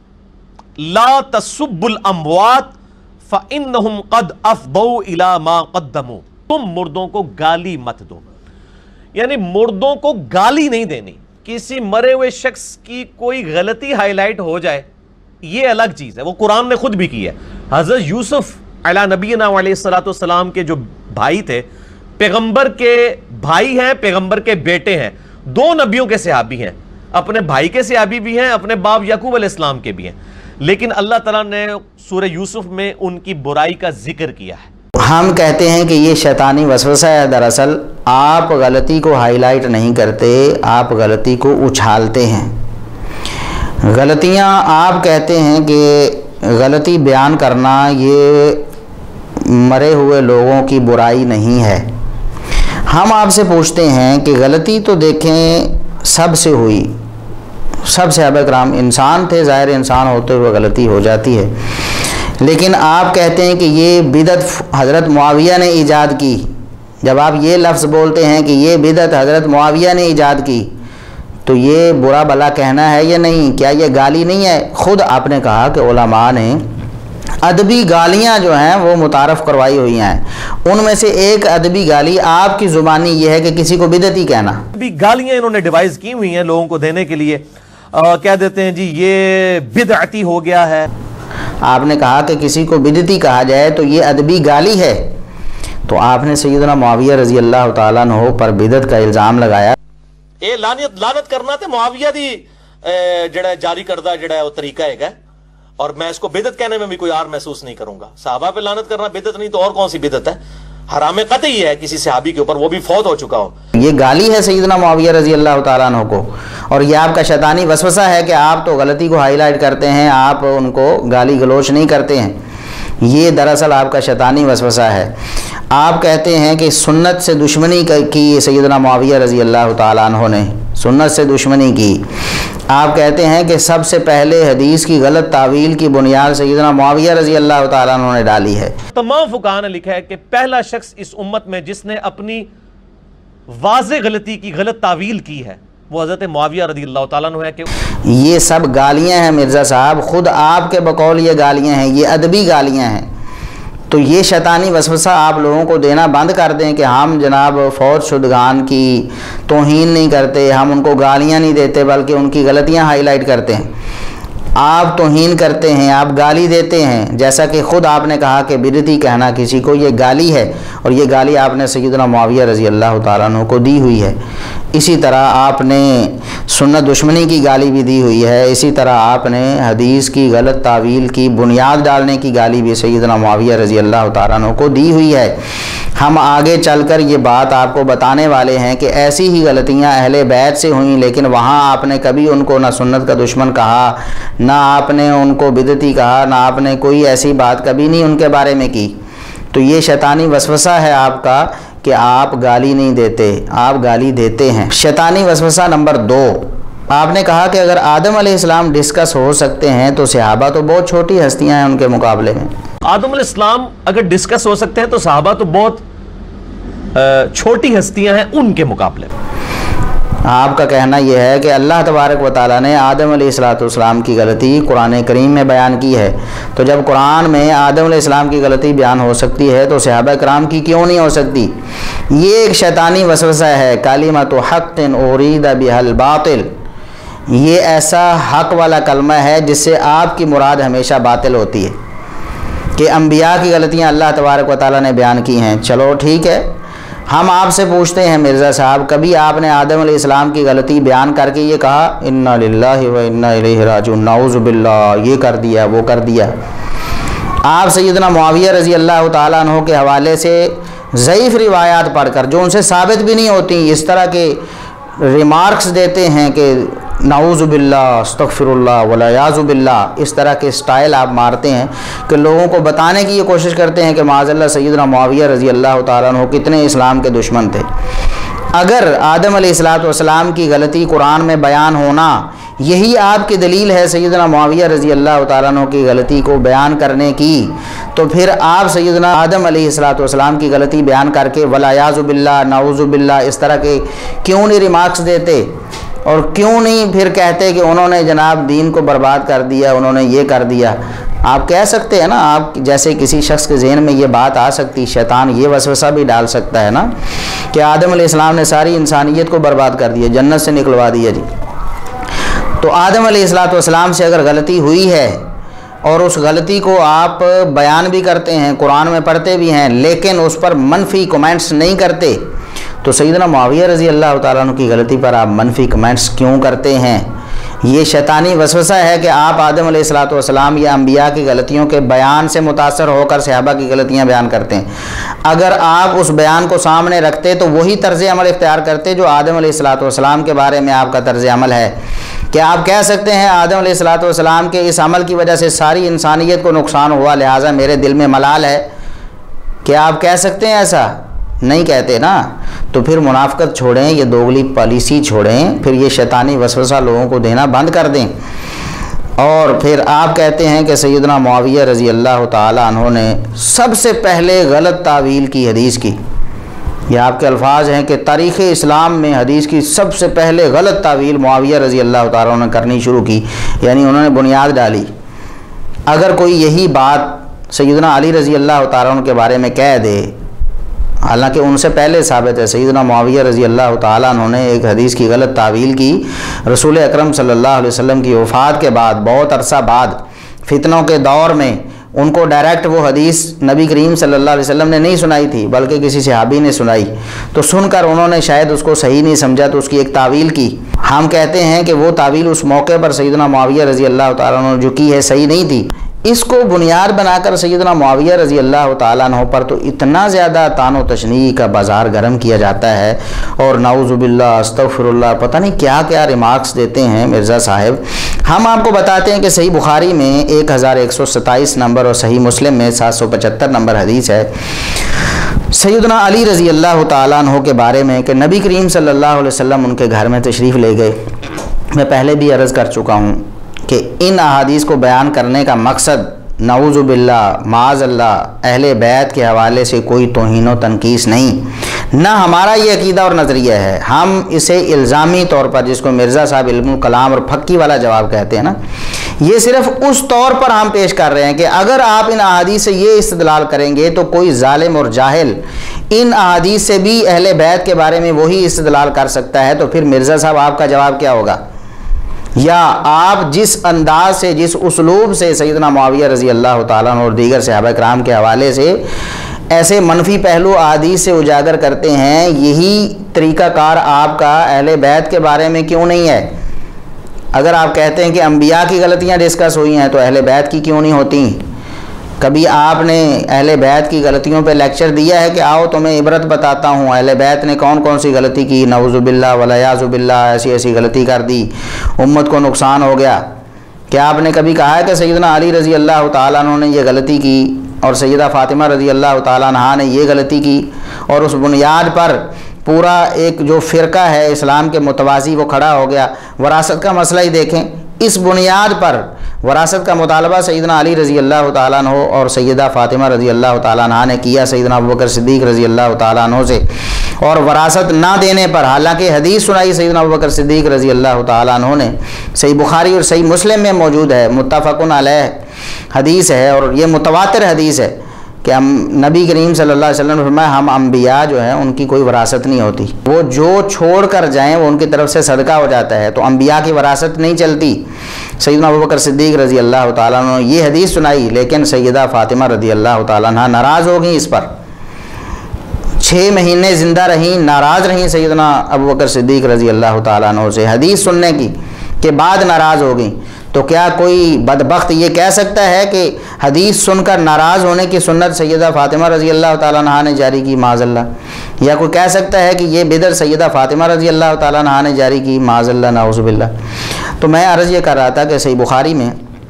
لا تسبوا الاموات فانہم قد افضوا الی ما قدموا، تم مردوں کو گالی مت دو، یعنی مردوں کو گالی نہیں دینی۔ کسی مرے ہوئے شخص کی کوئی غلطی ہائی لائٹ ہو جائے یہ الگ چیز ہے، وہ قرآن نے خود بھی کی ہے۔ حضرت یوسف علیہ نبینا علیہ الصلوۃ والسلام کے جو بھائی تھے، پیغمبر کے بھائی ہیں، پیغمبر کے بیٹے ہیں، دو نبیوں کے صحابی ہیں، اپنے بھائی کے صحابی بھی ہیں، اپنے باپ یعقوب علیہ السلام کے بھی ہیں، لیکن اللہ تعالیٰ نے سورہ یوسف میں ان کی برائی کا ذکر کیا ہے۔
ہم کہتے ہیں کہ یہ شیطانی وسوسہ ہے۔ دراصل آپ غلطی کو ہائی لائٹ نہیں کرتے، آپ غلطی کو اچھالتے ہیں۔ غلطیاں آپ کہتے ہیں کہ غلطی بیان کرنا یہ مرے ہوئے لوگوں کی برائی نہیں ہے۔ ہم آپ سے پوچھتے ہیں کہ غلطی تو دیکھیں سب سے ہوئی، سب صحابہ کرام انسان تھے، ظاہر انسان ہوتے ہوئے غلطی ہو جاتی ہے، لیکن آپ کہتے ہیں کہ یہ بدعت حضرت معاویہ نے ایجاد کی۔ جب آپ یہ لفظ بولتے ہیں کہ یہ بدعت حضرت معاویہ نے ایجاد کی تو یہ برا بلا کہنا ہے یا نہیں؟ کیا یہ گالی نہیں ہے؟ خود آپ نے کہا کہ علماء نے ادبی گالیاں جو ہیں وہ متعارف کروائی ہوئی ہیں، ان میں سے ایک ادبی گالی آپ کی زبانی یہ ہے کہ کسی کو بدعتی کہنا۔
ادبی گالیاں انہوں نے ڈیوائز کی ہوئی ہیں لوگوں کو دینے کے لیے، کہہ دیتے ہیں جی یہ بدعتی ہو گیا ہے۔
آپ نے کہا کہ کسی کو بدعتی کہا جائے تو یہ ادبی گالی ہے، تو آپ نے سیدنا معاویہ رضی اللہ تعالیٰ عنہ پر بدعت کا الزام لگایا۔
اے لعنت لعنت کرنا تے معاویہ دی جڑا جاری کردہ جڑا ہے وہ طریقہ ہے، اور میں اس کو بدعت کہنے میں بھی کوئی اور محسوس نہیں کروں گا۔ صحابہ پہ لعنت کرنا بدعت نہیں تو اور کون سی بدعت ہے؟ حرام قطعی ہے کسی صحابی کے اوپر، وہ بھی فوت ہو چکا ہو۔
یہ گالی ہے سیدنا معاویہ رضی اللہ تعالیٰ عنہ کو، اور یہ آپ کا شیطانی وسوسہ ہے کہ آپ تو غلطی کو ہائی لائٹ کرتے ہیں، آپ ان کو گالی گلوچ نہیں کرتے ہیں۔ یہ دراصل آپ کا شیطانی وسوسہ ہے۔ آپ کہتے ہیں کہ سنت سے دشمنی کی سیدنا معاویہ رضی اللہ تعالیٰ عنہ نے، سنت سے دشمنی کی۔ آپ کہتے ہیں کہ سب سے پہلے حدیث کی غلط تعویل کی بنیاد سیدنا معاویہ رضی اللہ تعالیٰ عنہ نے ڈالی ہے۔
تمام فقہاء نے لکھا ہے کہ پہلا شخص اس امت میں جس نے اپنی واضح غلطی کی غلط تعویل کی ہے وہ حضرت معاویہ رضی اللہ تعالیٰ عنہ ہے۔ کہ
یہ سب گالیاں ہیں مرزا صاحب، خود آپ کے بقول یہ گالیاں ہیں، یہ ادبی گالیاں ہیں۔ تو یہ شیطانی وسوسہ آپ لوگوں کو دینا بند کر دیں کہ ہم جناب فوت شدگان کی توہین نہیں کرتے، ہم ان کو گالیاں نہیں دیتے بلکہ ان کی غلطیاں ہائی لائٹ کرتے ہیں۔ آپ توہین کرتے ہیں، آپ گالی دیتے ہیں، جیسا کہ خود آپ نے کہا کہ بدعتی کہنا کسی کو یہ گالی ہے، اور یہ گالی آپ نے سیدنا معاویہ رضی اللہ تعالیٰ عنہ کو دی ہوئی ہے۔ اسی طرح آپ نے سنت دشمنی کی گالی بھی دی ہوئی ہے، اسی طرح آپ نے حدیث کی غلط تعویل کی بنیاد ڈالنے کی گالی بھی سیدنا معاویہ رضی اللہ تعالیٰ عنہ کو دی ہوئی ہے۔ ہم آگے چل کر یہ بات آپ کو بتانے والے ہیں کہ ایسی ہی غلطیاں اہل بیت سے ہوئیں، لیکن وہاں آپ نے کبھی ان کو نہ سنت کا دشمن کہا، نہ آپ نے ان کو بدعتی کہا، نہ آپ نے کوئی ایسی بات کبھی نہیں ان کے بارے میں کی۔ تو یہ شیطانی وسوسہ ہے آپ کا کہ آپ گالی نہیں دیتے، آپ گالی دیتے ہیں۔ شیطانی وسوسہ نمبر دو، آپ نے کہا کہ اگر آدم علیہ السلام ڈسکس ہو سکتے ہیں تو صحابہ تو بہت چھوٹی ہستیاں ہیں ان کے مقابلے میں۔
آدم علیہ السلام اگر ڈسکس ہو سکتے ہیں تو صحابہ تو بہت چھوٹی ہستیاں ہیں ان کے مقابلے میں۔
آپ کا کہنا یہ ہے کہ اللہ تبارک و تعالیٰ نے آدم علیہ السلام کی غلطی قرآن کریم میں بیان کی ہے، تو جب قرآن میں آدم علیہ السلام کی غلطی بیان ہو سکتی ہے تو صحابہ کرام کی کیوں نہیں ہو سکتی؟ یہ ایک شیطانی وسوسہ ہے۔ کلمۃ حق ارید بها الباطل، یہ ایسا حق والا کلمہ ہے جس سے آپ کی مراد ہمیشہ باطل ہوتی ہے کہ انبیاء کی غلطیاں اللہ تبارک و تعالیٰ نے بیان کی ہیں۔ چلو ٹھیک ہے، ہم آپ سے پوچھتے ہیں مرزا صاحب، کبھی آپ نے آدم علیہ السلام کی غلطی بیان کر کے یہ کہا انا للہ و انا الیہ راجعون، نعوذ باللہ، یہ کر دیا وہ کر دیا؟ آپ سیدنا معاویہ رضی اللہ تعالیٰ عنہ کے حوالے سے ضعیف روایات پڑھ کر، جو ان سے ثابت بھی نہیں ہوتی، اس طرح کے ریمارکس دیتے ہیں کہ نعوذ باللہ، استغفر اللہ ولیعوذ باللہ، اس طرح کے سٹائل آپ مارتے ہیں کہ لوگوں کو بتانے کی یہ کوشش کرتے ہیں کہ معاذ اللہ سیدنا معاویہ رضی اللہ تعالیٰ عنہ کتنے اسلام کے دشمن تھے۔ اگر آدم علیہ السلام کی غلطی قرآن میں بیان ہونا یہی آپ کی دلیل ہے سیدنا معاویہ رضی اللہ تعالیٰ عنہ کی غلطی کو بیان کرنے کی، تو پھر آپ سیدنا آدم علیہ السلام کی غلطی بیان کر کے ولیعوذ باللہ، نعوذ باللہ، اس طرح کے کیوں نہیں ریمارکس دیتے؟ اور کیوں نہیں پھر کہتے کہ انہوں نے جناب دین کو برباد کر دیا، انہوں نے یہ کر دیا؟ آپ کہہ سکتے ہیں نا، آپ جیسے کسی شخص کے ذہن میں یہ بات آ سکتی، شیطان یہ وسوسہ بھی ڈال سکتا ہے نا کہ آدم علیہ السلام نے ساری انسانیت کو برباد کر دیا، جنت سے نکلوا دیا جی۔ تو آدم علیہ السلام سے اگر غلطی ہوئی ہے اور اس غلطی کو آپ بیان بھی کرتے ہیں، قرآن میں پڑھتے بھی ہیں، لیکن اس پر منفی کمنٹس نہیں کرتے، تو سیدنا معاویہ رضی اللہ تعالیٰ عنہ کی غلطی پر آپ منفی کمنٹس کیوں کرتے ہیں؟ یہ شیطانی وسوسہ ہے کہ آپ آدم علیہ السلام یا انبیاء کی غلطیوں کے بیان سے متاثر ہو کر صحابہ کی غلطیاں بیان کرتے ہیں۔ اگر آپ اس بیان کو سامنے رکھتے تو وہی طرز عمل اختیار کرتے جو آدم علیہ السلام کے بارے میں آپ کا طرز عمل ہے۔ کیا آپ کہہ سکتے ہیں آدم علیہ السلام کے اس عمل کی وجہ سے ساری انسانیت کو نقصان ہوا، لہٰذا میرے دل میں ملال ہے؟ کیا آپ کہہ سکتے ہیں ایسا؟ نہیں کہتے نا۔ تو پھر منافقت چھوڑیں، یہ دوغلی پالیسی چھوڑیں، پھر یہ شیطانی وسوسہ لوگوں کو دینا بند کر دیں۔ اور پھر آپ کہتے ہیں کہ سیدنا معاویہ رضی اللہ تعالیٰ عنہ نے سب سے پہلے غلط تعویل کی حدیث کی۔ یہ آپ کے الفاظ ہیں کہ تاریخ اسلام میں حدیث کی سب سے پہلے غلط تعویل معاویہ رضی اللہ تعالیٰ عنہ نے کرنی شروع کی، یعنی انہوں نے بنیاد ڈالی۔ اگر کوئی یہی بات سیدنا علی رضی اللہ تعالیٰ عنہ کے بارے میں کہہ دے، حالانکہ ان سے پہلے ثابت ہے سیدنا معاویہ رضی اللہ تعالیٰ عنہ نے ایک حدیث کی غلط تعویل کی رسول اکرم صلی اللہ علیہ وسلم کی وفات کے بعد، بہت عرصہ بعد، فتنوں کے دور میں ان کو ڈائریکٹ وہ حدیث نبی کریم صلی اللہ علیہ وسلم نے نہیں سنائی تھی بلکہ کسی صحابی نے سنائی، تو سن کر انہوں نے شاید اس کو صحیح نہیں سمجھا تو اس کی ایک تعویل کی۔ ہم کہتے ہیں کہ وہ تعویل اس موقع پر سیدنا معاویہ رضی اللہ تعالیٰ عنہ جو کی ہے صحیح نہیں تھی۔ اس کو بنیاد بنا کر سیدنا معاویہ رضی اللہ تعالیٰ عنہ پر تو اتنا زیادہ طعن و تشنیع کا بازار گرم کیا جاتا ہے، اور نعوذ باللہ، استغفر اللہ، پتہ نہیں کیا کیا ریمارکس دیتے ہیں مرزا صاحب۔ ہم آپ کو بتاتے ہیں کہ صحیح بخاری میں ایک ہزار ایک سو ستائیس نمبر اور صحیح مسلم میں سات سو پچہتر نمبر حدیث ہے سیدنا علی رضی اللہ تعالیٰ عنہ کے بارے میں کہ نبی کریم صلی اللہ علیہ وسلم ان کے گھر میں تشریف لے گئے۔ میں پہلے بھی عرض کر چکا ہوں کہ ان احادیث کو بیان کرنے کا مقصد نعوذ باللہ، معاذ اللہ، اہل بیت کے حوالے سے کوئی توہین و تنقیص نہیں، نہ ہمارا یہ عقیدہ اور نظریہ ہے۔ ہم اسے الزامی طور پر، جس کو مرزا صاحب علم الکلام اور پھکی والا جواب کہتے ہیں نا، یہ صرف اس طور پر ہم پیش کر رہے ہیں کہ اگر آپ ان احادیث سے یہ استدلال کریں گے تو کوئی ظالم اور جاہل ان احادیث سے بھی اہل بیت کے بارے میں وہی استدلال کر سکتا ہے، تو پھر مرزا صاحب آپ کا جواب کیا ہوگا؟ یا آپ جس انداز سے، جس اسلوب سے سیدنا معاویہ رضی اللہ تعالیٰ عنہ اور دیگر صحابہ کرام کے حوالے سے ایسے منفی پہلو احادیث سے اجاگر کرتے ہیں، یہی طریقہ کار آپ کا اہل بیت کے بارے میں کیوں نہیں ہے؟ اگر آپ کہتے ہیں کہ انبیاء کی غلطیاں ڈسکس ہوئی ہیں تو اہل بیت کی کیوں نہیں ہوتی؟ کبھی آپ نے اہل بیت کی غلطیوں پہ لیکچر دیا ہے کہ آؤ تمہیں عبرت بتاتا ہوں اہل بیت نے کون کون سی غلطی کی، نعوذ باللہ ولیعوذ باللہ ایسی ایسی غلطی کر دی، امت کو نقصان ہو گیا؟ کیا آپ نے کبھی کہا ہے کہ سیدنا علی رضی اللہ تعالیٰ عنہ نے یہ غلطی کی اور سیدہ فاطمہ رضی اللہ تعالیٰ عنہ نے یہ غلطی کی، اور اس بنیاد پر پورا ایک جو فرقہ ہے اسلام کے متوازی وہ کھڑا ہو گیا؟ وراثت کا مسئلہ ہی دیکھیں، اس بنیاد پر وراثت کا مطالبہ سیدنا علی رضی اللہ تعالیٰ عنہ اور سیدہ فاطمہ رضی اللہ تعالیٰ عنہ نے کیا سیدنا ابوبکر صدیق رضی اللہ تعالیٰ عنہ سے، اور وراثت نہ دینے پر حالانکہ حدیث سنائی سیدنا ابوبکر صدیق رضی اللہ تعالیٰ عنہ نے، صحیح بخاری اور صحیح مسلم میں موجود ہے، متفقن علیہ حدیث ہے اور یہ متواتر حدیث ہے کہ ہم نبی کریم صلی اللہ علیہ وسلم نے فرمایا ہم انبیاء جو ہیں ان کی کوئی وراثت نہیں ہوتی، وہ جو چھوڑ کر جائیں وہ ان کی طرف سے صدقہ ہو جاتا ہے، تو انبیاء کی وراثت نہیں چلتی۔ سیدنا ابوبکر صدیق رضی اللہ تعالیٰ عنہ یہ حدیث سنائی، لیکن سیدہ فاطمہ رضی اللہ تعالیٰ عنہ ناراض ہو گئیں اس پر، چھ مہینے زندہ رہیں، ناراض رہیں سیدنا ابوبکر صدیق رضی اللہ تعالیٰ عنہ سے حدیث سننے کی کے بعد ناراض ہو گئیں۔ تو کیا کوئی بدبخت یہ کہہ سکتا ہے کہ حدیث سن کر ناراض ہونے کی سنت سیدہ فاطمہ رضی اللہ تعالیٰ عنہ نے جاری کی معاذ اللہ؟ یا کوئی کہہ سکتا ہے کہ یہ بدعت سیدہ فاطمہ رضی اللہ تعالیٰ عنہ نے جاری کی معاذ اللہ نعوذ باللہ؟ تو میں عرض یہ کر رہا تھا کہ صحیح بخاری میں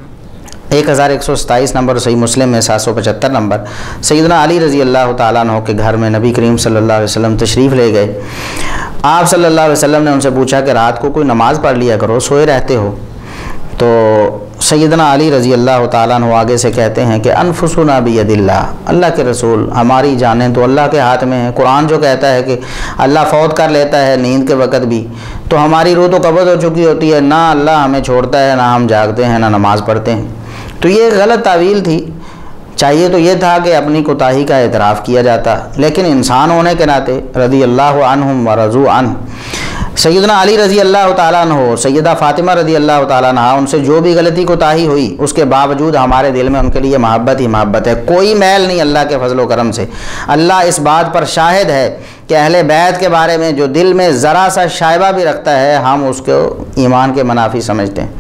ایک ہزار ایک سو ستائیس نمبر، صحیح مسلم میں سات سو پچہتر نمبر، سیدنا علی رضی اللہ تعالیٰ عنہ کے گھر میں نبی کریم صلی اللہ علیہ وسلم تشریف لے گئے۔ آپ صلی اللہ علیہ وسلم نے ان سے پوچھا کہ رات کو کوئی نماز پڑھ لیا کرو، سوئے رہتے ہو؟ تو سیدنا علی رضی اللہ تعالیٰ عنہ آگے سے کہتے ہیں کہ انفسنا بید اللہ، اللہ کے رسول ہماری جانیں تو اللہ کے ہاتھ میں ہے۔ قرآن جو کہتا ہے کہ اللہ فوت کر لیتا ہے نیند کے وقت بھی، تو ہماری روح تو قبض ہو چکی ہوتی ہے، نہ اللہ ہمیں چھوڑتا ہے، نہ ہم جاگتے ہیں، نہ نماز پڑھتے ہیں۔ تو یہ غلط تعویل تھی، چاہیے تو یہ تھا کہ اپنی کوتاہی کا اعتراف کیا جاتا، لیکن انسان ہونے کے ناطے رضی اللہ عنہم ورضوا عنہ، سیدنا علی رضی اللہ تعالیٰ عنہ، سیدہ فاطمہ رضی اللہ تعالیٰ عنہ، ان سے جو بھی غلطی کوتاہی ہوئی اس کے باوجود ہمارے دل میں ان کے لیے محبت ہی محبت ہے، کوئی میل نہیں اللہ کے فضل و کرم سے۔ اللہ اس بات پر شاہد ہے کہ اہل بیت کے بارے میں جو دل میں ذرا سا شائبہ بھی رکھتا ہے ہم اس کو ایمان کے منافی سمجھتے ہیں۔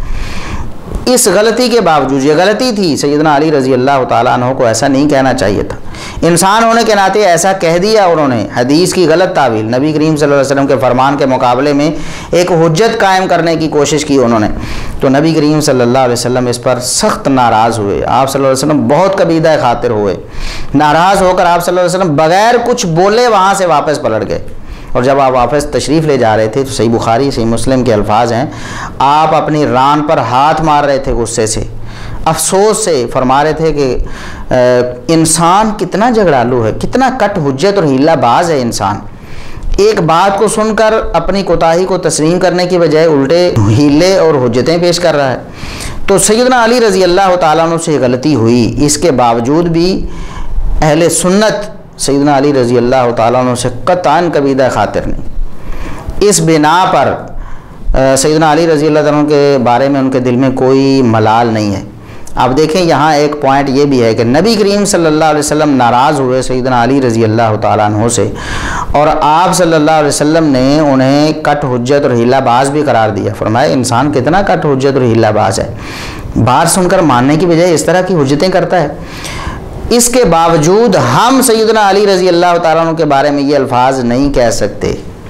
اس غلطی کے باوجود، یہ غلطی تھی، سیدنا علی رضی اللہ تعالیٰ عنہ کو ایسا نہیں کہنا چاہیے تھا، انسان ہونے کے ناطے ایسا کہہ دیا انہوں نے، حدیث کی غلط تعویل، نبی کریم صلی اللہ علیہ وسلم کے فرمان کے مقابلے میں ایک حجت قائم کرنے کی کوشش کی انہوں نے، تو نبی کریم صلی اللہ علیہ وسلم اس پر سخت ناراض ہوئے۔ آپ صلی اللہ علیہ وسلم بہت کبیدہ خاطر ہوئے، ناراض ہو کر آپ صلی اللہ علیہ وسلم بغیر کچھ بولے وہاں سے واپس پلٹ گئے، اور جب آپ واپس تشریف لے جا رہے تھے تو صحیح بخاری صحیح مسلم کے الفاظ ہیں، آپ اپنی ران پر ہاتھ مار رہے تھے غصے سے، افسوس سے، فرما رہے تھے کہ انسان کتنا جھگڑالو ہے، کتنا کٹ حجت اور ہیلہ باز ہے انسان، ایک بات کو سن کر اپنی کوتاہی کو تسلیم کرنے کی بجائے الٹے ہیلے اور حجتیں پیش کر رہا ہے۔ تو سیدنا علی رضی اللہ تعالیٰ عنہ سے غلطی ہوئی، اس کے باوجود بھی اہل سنت سیدنا علی رضی اللہ تعالیٰ عنہ سے قطعاً کبیدہ خاطر نہیں، اس بنا پر سیدنا علی رضی اللہ تعالیٰ عنہ کے بارے میں ان کے دل میں کوئی ملال نہیں ہے۔ اب دیکھیں یہاں ایک پوائنٹ یہ بھی ہے کہ نبی کریم صلی اللہ علیہ وسلم ناراض ہوئے سیدنا علی رضی اللہ تعالیٰ عنہ سے، اور آپ صلی اللہ علیہ وسلم نے انہیں کٹ حجت اور ہیلہ باز بھی قرار دیا، فرمایا انسان کتنا کٹ حجت اور ہیلہ باز ہے، بات سن کر ماننے کی بجائے اس طرح کی حجتیں کرتا ہے۔ اس کے باوجود ہم سیدنا علی رضی اللہ تعالیٰ عنہ کے بارے میں یہ الفاظ نہیں کہہ سکتے،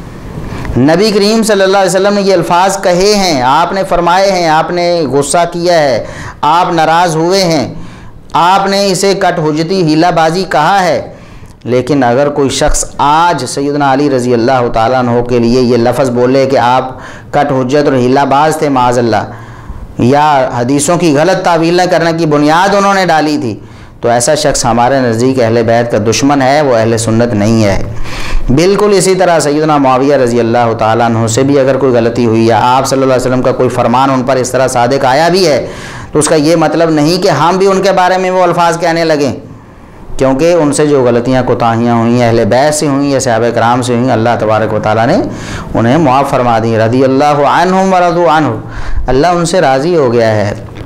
نبی کریم صلی اللہ علیہ وسلم نے یہ الفاظ کہے ہیں، آپ نے فرمائے ہیں، آپ نے غصہ کیا ہے، آپ ناراض ہوئے ہیں، آپ نے اسے کٹ حجتی ہیلہ بازی کہا ہے، لیکن اگر کوئی شخص آج سیدنا علی رضی اللہ تعالیٰ عنہ کے لیے یہ لفظ بولے کہ آپ کٹ حجت اور ہیلہ باز تھے معاذ اللہ، یا حدیثوں کی غلط تعویل کرنے کی بنیاد انہوں نے ڈالی تھی، تو ایسا شخص ہمارے نزدیک اہل بیت کا دشمن ہے، وہ اہل سنت نہیں ہے۔ بالکل اسی طرح سیدنا معاویہ رضی اللہ تعالیٰ عنہ سے بھی اگر کوئی غلطی ہوئی یا آپ صلی اللہ علیہ وسلم کا کوئی فرمان ان پر اس طرح صادق آیا بھی ہے، تو اس کا یہ مطلب نہیں کہ ہم بھی ان کے بارے میں وہ الفاظ کہنے لگیں، کیونکہ ان سے جو غلطیاں کوتاہیاں ہوئیں اہل بیت سے ہوئیں یا صحابہ کرام سے ہوئیں، اللہ تبارک و تعالیٰ نے انہیں معاف فرما دی، رضی اللہ عنہم ورضوا عنہ، اللہ ان سے راضی ہو گیا ہے۔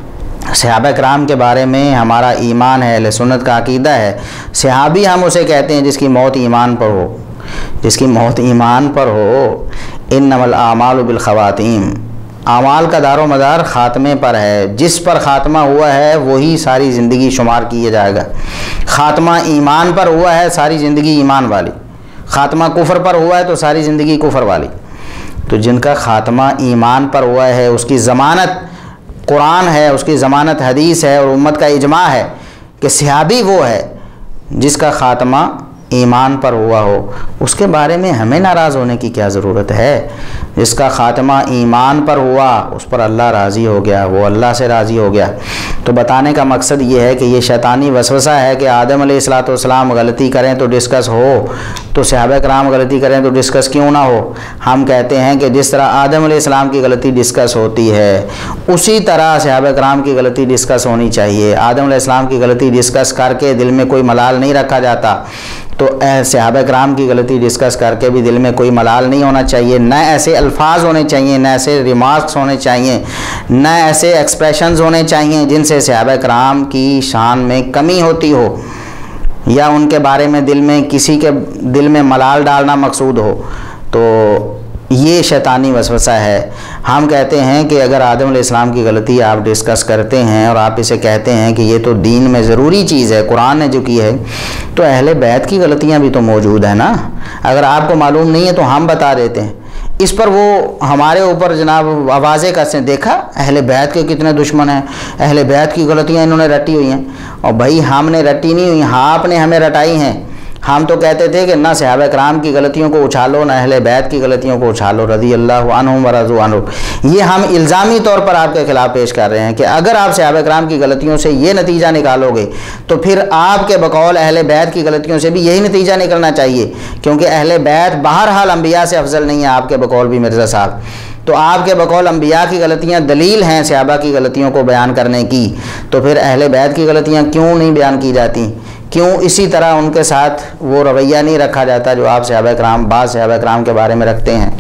صحابہ کرام کے بارے میں ہمارا ایمان ہے، اہل سنت کا عقیدہ ہے۔ صحابی ہم اسے کہتے ہیں جس کی موت ایمان پر ہو، جس کی موت ایمان پر ہو۔ انما الاعمال بالخواتیم، اعمال کا دار و مدار خاتمے پر ہے، جس پر خاتمہ ہوا ہے وہی ساری زندگی شمار کیا جائے گا۔ خاتمہ ایمان پر ہوا ہے، ساری زندگی ایمان والی، خاتمہ کفر پر ہوا ہے تو ساری زندگی کفر والی۔ تو جن کا خاتمہ ایمان پر ہوا ہے اس کی ضمانت قرآن ہے، اس کی ضمانت حدیث ہے، اور امت کا اجماع ہے کہ صحابی وہ ہے جس کا خاتمہ ایمان پر ہوا ہو۔ اس کے بارے میں ہمیں ناراض ہونے کی کیا ضرورت ہے؟ جس کا خاتمہ ایمان پر ہوا اس پر اللہ راضی ہو گیا، وہ اللہ سے راضی ہو گیا۔ تو بتانے کا مقصد یہ ہے کہ یہ شیطانی وسوسہ ہے کہ آدم علیہ الصلوۃ والسلام غلطی کریں تو ڈسکس ہو، تو صحابہ کرام غلطی کریں تو ڈسکس کیوں نہ ہو؟ ہم کہتے ہیں کہ جس طرح آدم علیہ السلام کی غلطی ڈسکس ہوتی ہے اسی طرح صحابہ کرام کی غلطی ڈسکس ہونی چاہیے۔ آدم علیہ السلام کی غلطی ڈسکس کر کے دل میں کوئی ملال نہیں رکھا جاتا، تو صحابہ کرام کی غلطی ڈسکس کر کے بھی دل میں کوئی ملال نہیں ہونا چاہیے، نہ ایسے الفاظ ہونے چاہیے، نہ ایسے ریمارکس ہونے چاہیے، نہ ایسے ایکسپریشنز ہونے چاہیے جن سے صحابہ کرام کی شان میں کمی ہوتی ہو یا ان کے بارے میں دل میں کسی کے دل میں ملال ڈالنا مقصود ہو۔ تو یہ شیطانی وسوسہ ہے۔ ہم کہتے ہیں کہ اگر آدم علیہ السلام کی غلطی آپ ڈسکس کرتے ہیں اور آپ اسے کہتے ہیں کہ یہ تو دین میں ضروری چیز ہے، قرآن نے جو کی ہے، تو اہل بیت کی غلطیاں بھی تو موجود ہیں نا۔ اگر آپ کو معلوم نہیں ہے تو ہم بتا دیتے ہیں۔ اس پر وہ ہمارے اوپر جناب آوازیں کرتے ہیں، دیکھا اہل بیت کے کتنے دشمن ہیں، اہل بیت کی غلطیاں انہوں نے رٹی ہوئی ہیں۔ اور بھائی ہم نے رٹی نہیں ہوئی، ہاں آپ نے ہمیں رٹائی ہیں۔ ہم تو کہتے تھے کہ نہ صحابہ کرام کی غلطیوں کو اچھالو، نہ اہل بیت کی غلطیوں کو اچھالو، رضی اللہ عنہم ورضوا عنہ۔ یہ ہم الزامی طور پر آپ کے خلاف پیش کر رہے ہیں کہ اگر آپ صحابہ کرام کی غلطیوں سے یہ نتیجہ نکالو گے تو پھر آپ کے بقول اہل بیت کی غلطیوں سے بھی یہی نتیجہ نکلنا چاہیے، کیونکہ اہل بیت بہرحال انبیاء سے افضل نہیں ہے آپ کے بقول بھی مرزا صاحب۔ تو آپ کے بقول انبیاء کی غلطیاں دلیل ہیں صحابہ کی غلطیوں کو بیان کرنے کی، تو پھر اہل بیت کی غلطیاں کیوں نہیں بیان کی جاتی؟ کیوں اسی طرح ان کے ساتھ وہ رویہ نہیں رکھا جاتا جو آپ صحابہ کرام بعض صحابہ کرام کے بارے میں رکھتے ہیں؟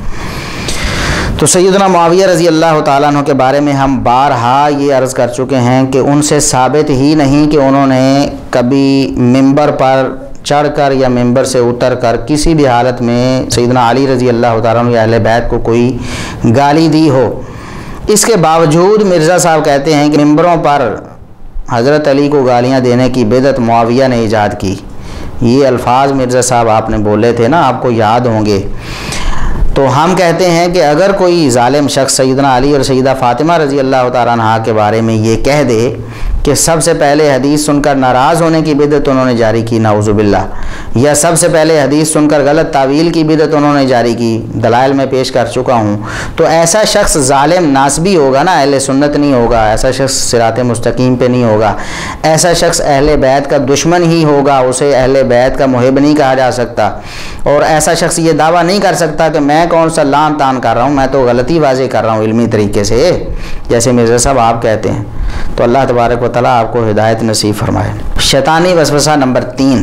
تو سیدنا معاویہ رضی اللہ تعالیٰ عنہ کے بارے میں ہم بارہا یہ عرض کر چکے ہیں کہ ان سے ثابت ہی نہیں کہ انہوں نے کبھی ممبر پر چڑھ کر یا ممبر سے اتر کر کسی بھی حالت میں سیدنا علی رضی اللہ تعالیٰ عنہ یا اہل بیت کو کوئی گالی دی ہو۔ اس کے باوجود مرزا صاحب کہتے ہیں کہ ممبروں پر حضرت علی کو گالیاں دینے کی بدعت معاویہ نے ایجاد کی۔ یہ الفاظ مرزا صاحب آپ نے بولے تھے نا، آپ کو یاد ہوں گے۔ تو ہم کہتے ہیں کہ اگر کوئی ظالم شخص سیدنا علی اور سیدہ فاطمہ رضی اللہ تعالیٰ عنہا کے بارے میں یہ کہہ دے کہ سب سے پہلے حدیث سن کر ناراض ہونے کی بدعت انہوں نے جاری کی، نعوذ باللہ، یا سب سے پہلے حدیث سن کر غلط تعویل کی بدعت انہوں نے جاری کی، دلائل میں پیش کر چکا ہوں، تو ایسا شخص ظالم ناسبی ہوگا نا، اہل سنت نہیں ہوگا، ایسا شخص صراط مستقیم پہ نہیں ہوگا، ایسا شخص اہل بیت کا دشمن ہی ہوگا، اسے اہل بیت کا محب نہیں کہا جا سکتا۔ اور ایسا شخص یہ دعویٰ نہیں کر سکتا کہ میں کون سا لان تان کر رہا ہوں، میں تو غلطی واضح کر رہا ہوں علمی طریقے سے، جیسے مرزا صاحب آپ کہتے ہیں۔ تو اللہ تبارک و تعالیٰ آپ کو ہدایت نصیب فرمائے۔ شیطانی وسوسہ نمبر تین،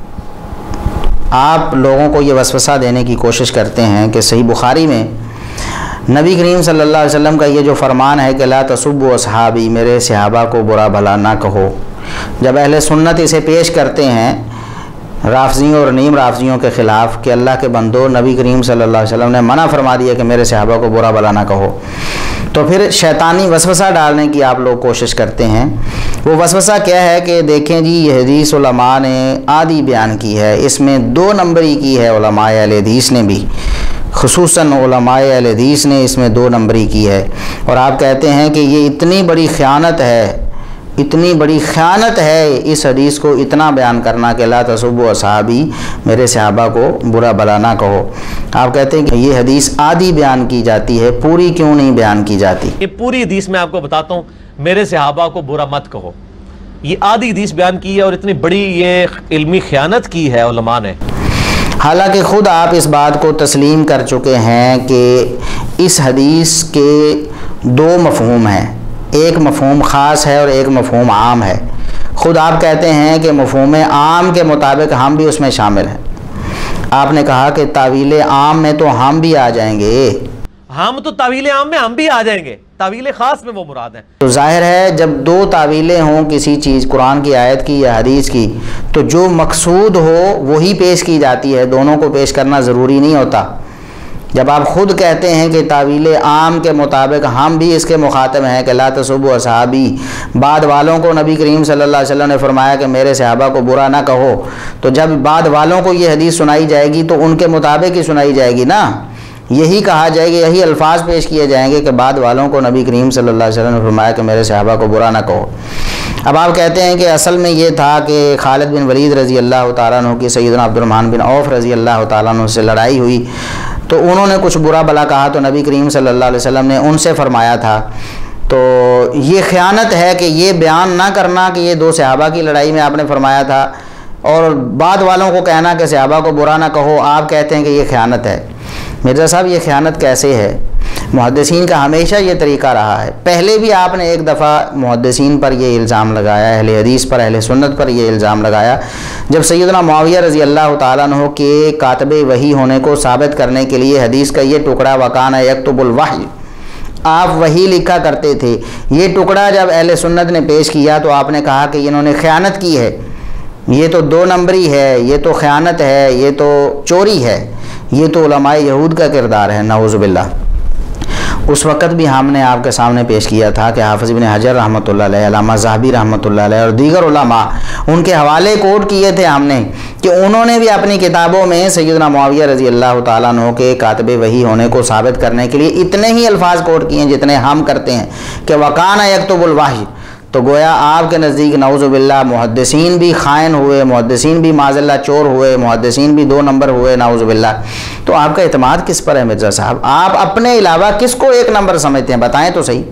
آپ لوگوں کو یہ وسوسہ دینے کی کوشش کرتے ہیں کہ صحیح بخاری میں نبی کریم صلی اللہ علیہ وسلم کا یہ جو فرمان ہے کہ لا تسبوا اصحابی، میرے صحابہ کو برا بھلا نہ کہو، جب اہل سنت اسے پیش کرتے ہیں رافضیوں اور نیم رافضیوں کے خلاف کہ اللہ کے بندو، نبی کریم صلی اللہ علیہ وسلم نے منع فرما دیا کہ میرے صحابہ کو برا بھلا نہ کہو، تو پھر شیطانی وسوسہ ڈالنے کی آپ لوگ کوشش کرتے ہیں۔ وہ وسوسہ کیا ہے کہ دیکھیں جی، یہ حدیث علماء نے آدھی بیان کی ہے، اس میں دو نمبری کی ہے علماء اہل حدیث نے بھی، خصوصاً علماء اہل حدیث نے اس میں دو نمبری کی ہے، اور آپ کہتے ہیں کہ یہ اتنی بڑی خیانت ہے، اتنی بڑی خیانت ہے اس حدیث کو اتنا بیان کرنا کہ لا تسبوا اصحابی، میرے صحابہ کو برا بھلا نہ کہو۔ آپ کہتے ہیں کہ یہ حدیث آدھی بیان کی جاتی ہے، پوری کیوں نہیں بیان کی جاتی؟
یہ پوری حدیث میں آپ کو بتاتا ہوں، میرے صحابہ کو برا مت کہو، یہ آدھی حدیث بیان کی ہے، اور اتنی بڑی یہ علمی خیانت کی ہے علماء نے۔
حالانکہ خود آپ اس بات کو تسلیم کر چکے ہیں کہ اس حدیث کے دو مفہوم ہیں، ایک مفہوم خاص ہے اور ایک مفہوم عام ہے۔ خود آپ کہتے ہیں کہ مفہوم عام کے مطابق ہم بھی اس میں شامل ہیں۔ آپ نے کہا کہ تعویل عام میں تو ہم بھی آ جائیں گے۔
ہم تو تعویل عام میں ہم بھی آ جائیں گے، تعویل خاص میں وہ مراد ہیں۔
تو ظاہر ہے جب دو تعویلیں ہوں کسی چیز، قرآن کی آیت کی یا حدیث کی، تو جو مقصود ہو وہی پیش کی جاتی ہے، دونوں کو پیش کرنا ضروری نہیں ہوتا۔ جب آپ خود کہتے ہیں کہ تعویل عام کے مطابق ہم بھی اس کے مخاطب ہیں کہ لا تسبوا اصحابی، بعد والوں کو نبی کریم صلی اللہ علیہ وسلم نے فرمایا کہ میرے صحابہ کو برا نہ کہو، تو جب بعد والوں کو یہ حدیث سنائی جائے گی تو ان کے مطابق ہی سنائی جائے گی نا، یہی کہا جائے گا، یہی الفاظ پیش کیے جائیں گے کہ بعد والوں کو نبی کریم صلی اللہ علیہ وسلم نے فرمایا کہ میرے صحابہ کو برا نہ کہو۔ اب آپ کہتے ہیں کہ اصل میں یہ تھا کہ خالد بن ولید رضی اللہ تعالیٰ عنہ کی سیدنا عبد الرحمن بن عوف رضی اللہ تعالیٰ عنہ سے لڑائی ہوئی، تو انہوں نے کچھ برا بلا کہا تو نبی کریم صلی اللہ علیہ وسلم نے ان سے فرمایا تھا، تو یہ خیانت ہے کہ یہ بیان نہ کرنا کہ یہ دو صحابہ کی لڑائی میں آپ نے فرمایا تھا، اور بعد والوں کو کہنا کہ صحابہ کو برا نہ کہو، آپ کہتے ہیں کہ یہ خیانت ہے۔ مرزا صاحب یہ خیانت کیسے ہے؟ محدثین کا ہمیشہ یہ طریقہ رہا ہے۔ پہلے بھی آپ نے ایک دفعہ محدثین پر یہ الزام لگایا، اہل حدیث پر، اہل سنت پر یہ الزام لگایا، جب سیدنا معاویہ رضی اللہ تعالیٰ عنہ کے کاتب وحی ہونے کو ثابت کرنے کے لیے حدیث کا یہ ٹکڑا وکان یکتب الوحی، آپ وحی لکھا کرتے تھے، یہ ٹکڑا جب اہل سنت نے پیش کیا تو آپ نے کہا کہ انہوں نے خیانت کی ہے، یہ تو دو نمبری ہے، یہ تو خیانت ہے، یہ تو چوری ہے، یہ تو علماء یہود کا کردار ہے، نعوذ باللہ۔ اس وقت بھی ہم نے آپ کے سامنے پیش کیا تھا کہ حافظ ابن حجر رحمۃ اللہ علیہ، علامہ ذہبی رحمۃ اللہ علیہ اور دیگر علماء، ان کے حوالے کوٹ کیے تھے ہم نے کہ انہوں نے بھی اپنی کتابوں میں سیدنا معاویہ رضی اللہ تعالیٰ عنہ کے کاتب وحی ہونے کو ثابت کرنے کے لیے اتنے ہی الفاظ کوٹ کیے ہیں جتنے ہم کرتے ہیں کہ وکان یکتب الوحی۔ تو گویا آپ کے نزدیک نعوذ باللہ محدثین بھی خائن ہوئے، محدثین بھی معاذ اللہ چور ہوئے، محدثین بھی دو نمبر ہوئے، نعوذ باللہ۔ تو آپ کا اعتماد کس پر ہے مرزا صاحب؟ آپ اپنے علاوہ کس کو ایک نمبر سمجھتے ہیں؟ بتائیں تو صحیح۔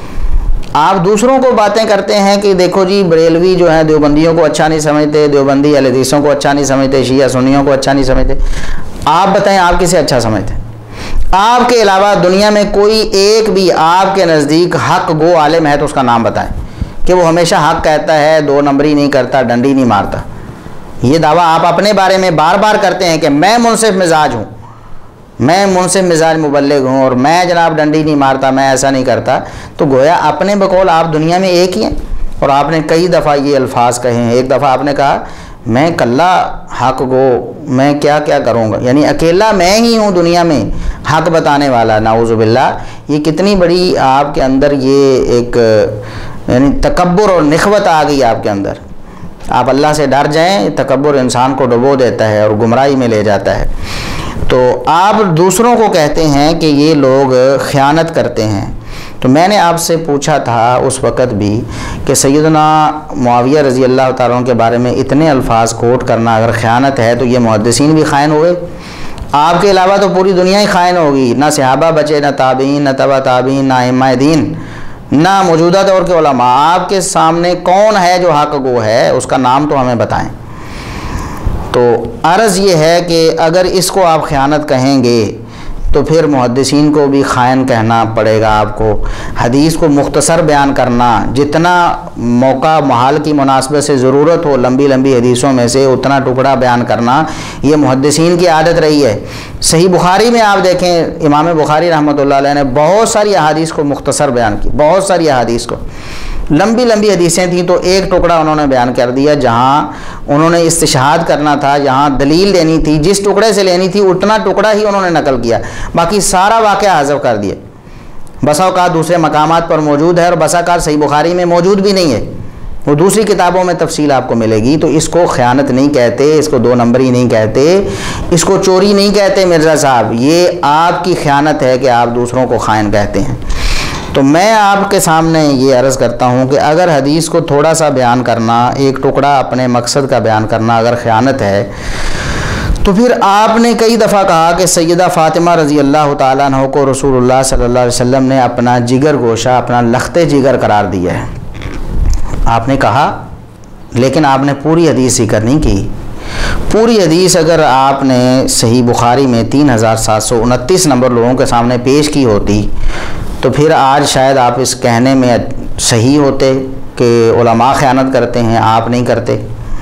آپ دوسروں کو باتیں کرتے ہیں کہ دیکھو جی بریلوی جو ہیں دیوبندیوں کو اچھا نہیں سمجھتے، دیوبندی اہل حدیثوں کو اچھا نہیں سمجھتے، شیعہ سنیوں کو اچھا نہیں سمجھتے۔ آپ بتائیں آپ کسے اچھا سمجھتے ہیں؟ آپ کے علاوہ دنیا میں کوئی ایک بھی آپ کے نزدیک حق گو عالم ہے تو اس کا نام بتائیں کہ وہ ہمیشہ حق کہتا ہے، دو نمبری نہیں کرتا، ڈنڈی نہیں مارتا۔ یہ دعویٰ آپ اپنے بارے میں بار بار کرتے ہیں کہ میں منصف مزاج ہوں، میں منصف مزاج مبلغ ہوں، اور میں جناب ڈنڈی نہیں مارتا، میں ایسا نہیں کرتا۔ تو گویا اپنے بقول آپ دنیا میں ایک ہی ہیں، اور آپ نے کئی دفعہ یہ الفاظ کہے ہیں۔ ایک دفعہ آپ نے کہا میں کلّا حق گو، میں کیا کیا کروں گا، یعنی اکیلا میں ہی ہوں دنیا میں حق بتانے والا، نعوذ باللہ۔ یہ کتنی بڑی آپ کے اندر یہ ایک یعنی تکبر اور نخوت آ گئی آپ کے اندر۔ آپ اللہ سے ڈر جائیں، تکبر انسان کو ڈبو دیتا ہے اور گمراہی میں لے جاتا ہے۔ تو آپ دوسروں کو کہتے ہیں کہ یہ لوگ خیانت کرتے ہیں۔ تو میں نے آپ سے پوچھا تھا اس وقت بھی کہ سیدنا معاویہ رضی اللہ تعالیٰ عنہ کے بارے میں اتنے الفاظ کوٹ کرنا اگر خیانت ہے تو یہ محدثین بھی خائن ہوئے؟ آپ کے علاوہ تو پوری دنیا ہی خائن ہوگی، نہ صحابہ بچے، نہ تابعین، نہ تبع تابعین، نہ ائمہ دین، نہ موجودہ دور کے علماء۔ آپ کے سامنے کون ہے جو حق گو ہے؟ اس کا نام تو ہمیں بتائیں۔ تو عرض یہ ہے کہ اگر اس کو آپ خیانت کہیں گے تو پھر محدثین کو بھی خائن کہنا پڑے گا آپ کو۔ حدیث کو مختصر بیان کرنا، جتنا موقع محال کی مناسبت سے ضرورت ہو لمبی لمبی حدیثوں میں سے اتنا ٹکڑا بیان کرنا، یہ محدثین کی عادت رہی ہے۔ صحیح بخاری میں آپ دیکھیں، امام بخاری رحمۃ اللہ علیہ نے بہت ساری احادیث کو مختصر بیان کی، بہت ساری احادیث کو، لمبی لمبی حدیثیں تھیں تو ایک ٹکڑا انہوں نے بیان کر دیا، جہاں انہوں نے استشہاد کرنا تھا، جہاں دلیل لینی تھی، جس ٹکڑے سے لینی تھی اتنا ٹکڑا ہی انہوں نے نقل کیا، باقی سارا واقعہ حذف کر دیا۔ بسا اوقات دوسرے مقامات پر موجود ہے اور بسا اوقات صحیح بخاری میں موجود بھی نہیں ہے، وہ دوسری کتابوں میں تفصیل آپ کو ملے گی۔ تو اس کو خیانت نہیں کہتے، اس کو دو نمبری نہیں کہتے، اس کو چوری نہیں کہتے مرزا صاحب، یہ آپ کی خیانت ہے کہ آپ دوسروں کو خائن کہتے ہیں۔ تو میں آپ کے سامنے یہ عرض کرتا ہوں کہ اگر حدیث کو تھوڑا سا بیان کرنا، ایک ٹکڑا اپنے مقصد کا بیان کرنا اگر خیانت ہے تو پھر آپ نے کئی دفعہ کہا کہ سیدہ فاطمہ رضی اللہ تعالیٰ عنہ کو رسول اللہ صلی اللہ علیہ وسلم نے اپنا جگر گوشہ، اپنا لخت جگر قرار دیا ہے، آپ نے کہا، لیکن آپ نے پوری حدیث ذکر نہیں کی۔ پوری حدیث اگر آپ نے صحیح بخاری میں تین ہزار سات سو انتیس نمبر لوگوں کے سامنے پیش کی ہوتی تو پھر آج شاید آپ اس کہنے میں صحیح ہوتے کہ علماء خیانت کرتے ہیں، آپ نہیں کرتے۔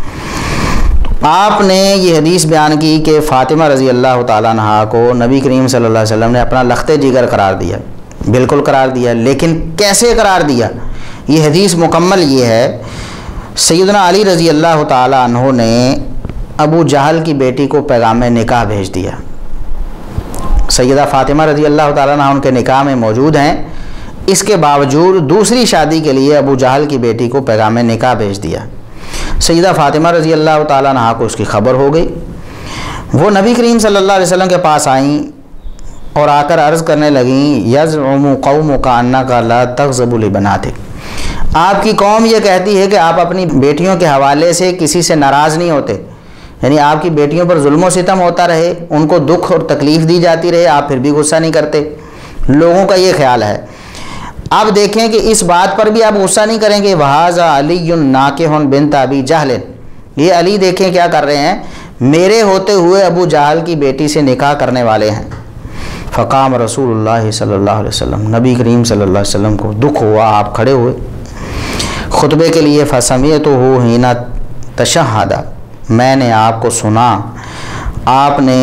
آپ نے یہ حدیث بیان کی کہ فاطمہ رضی اللہ تعالیٰ عنہ کو نبی کریم صلی اللہ علیہ وسلم نے اپنا لخت جگر قرار دیا۔ بالکل قرار دیا، لیکن کیسے قرار دیا؟ یہ حدیث مکمل یہ ہے، سیدنا علی رضی اللہ تعالیٰ عنہ نے ابو جہل کی بیٹی کو پیغام نکاح بھیج دیا۔ سیدہ فاطمہ رضی اللہ تعالیٰ عنہ ان کے نکاح میں موجود ہیں، اس کے باوجود دوسری شادی کے لیے ابو جہل کی بیٹی کو پیغام نکاح بھیج دیا۔ سیدہ فاطمہ رضی اللہ تعالیٰ عنہ کو اس کی خبر ہو گئی، وہ نبی کریم صلی اللہ علیہ وسلم کے پاس آئیں اور آ کر عرض کرنے لگیں، یزعم قومک انک لا تغضب لبناتک، آپ کی قوم یہ کہتی ہے کہ آپ اپنی بیٹیوں کے حوالے سے کسی سے ناراض نہیں ہوتے، یعنی آپ کی بیٹیوں پر ظلم و ستم ہوتا رہے، ان کو دکھ اور تکلیف دی جاتی رہے، آپ پھر بھی غصہ نہیں کرتے، لوگوں کا یہ خیال ہے۔ اب دیکھیں کہ اس بات پر بھی آپ غصہ نہیں کریں گے، وَهَذَا عَلِيٌّ نَاكِحٌ بِنْتَ أَبِي جَهْلٍ، یہ علی دیکھیں کیا کر رہے ہیں، میرے ہوتے ہوئے ابو جہل کی بیٹی سے نکاح کرنے والے ہیں۔ فقام رسول اللہ صلی اللہ علیہ وسلم، نبی کریم صلی اللہ علیہ وسلم کو دکھ ہوا، آپ کھڑے ہوئے خطبے کے لیے، فَسَمِعْتُهُ حِينَ تَشَهَّدَ، میں نے آپ کو سنا، آپ نے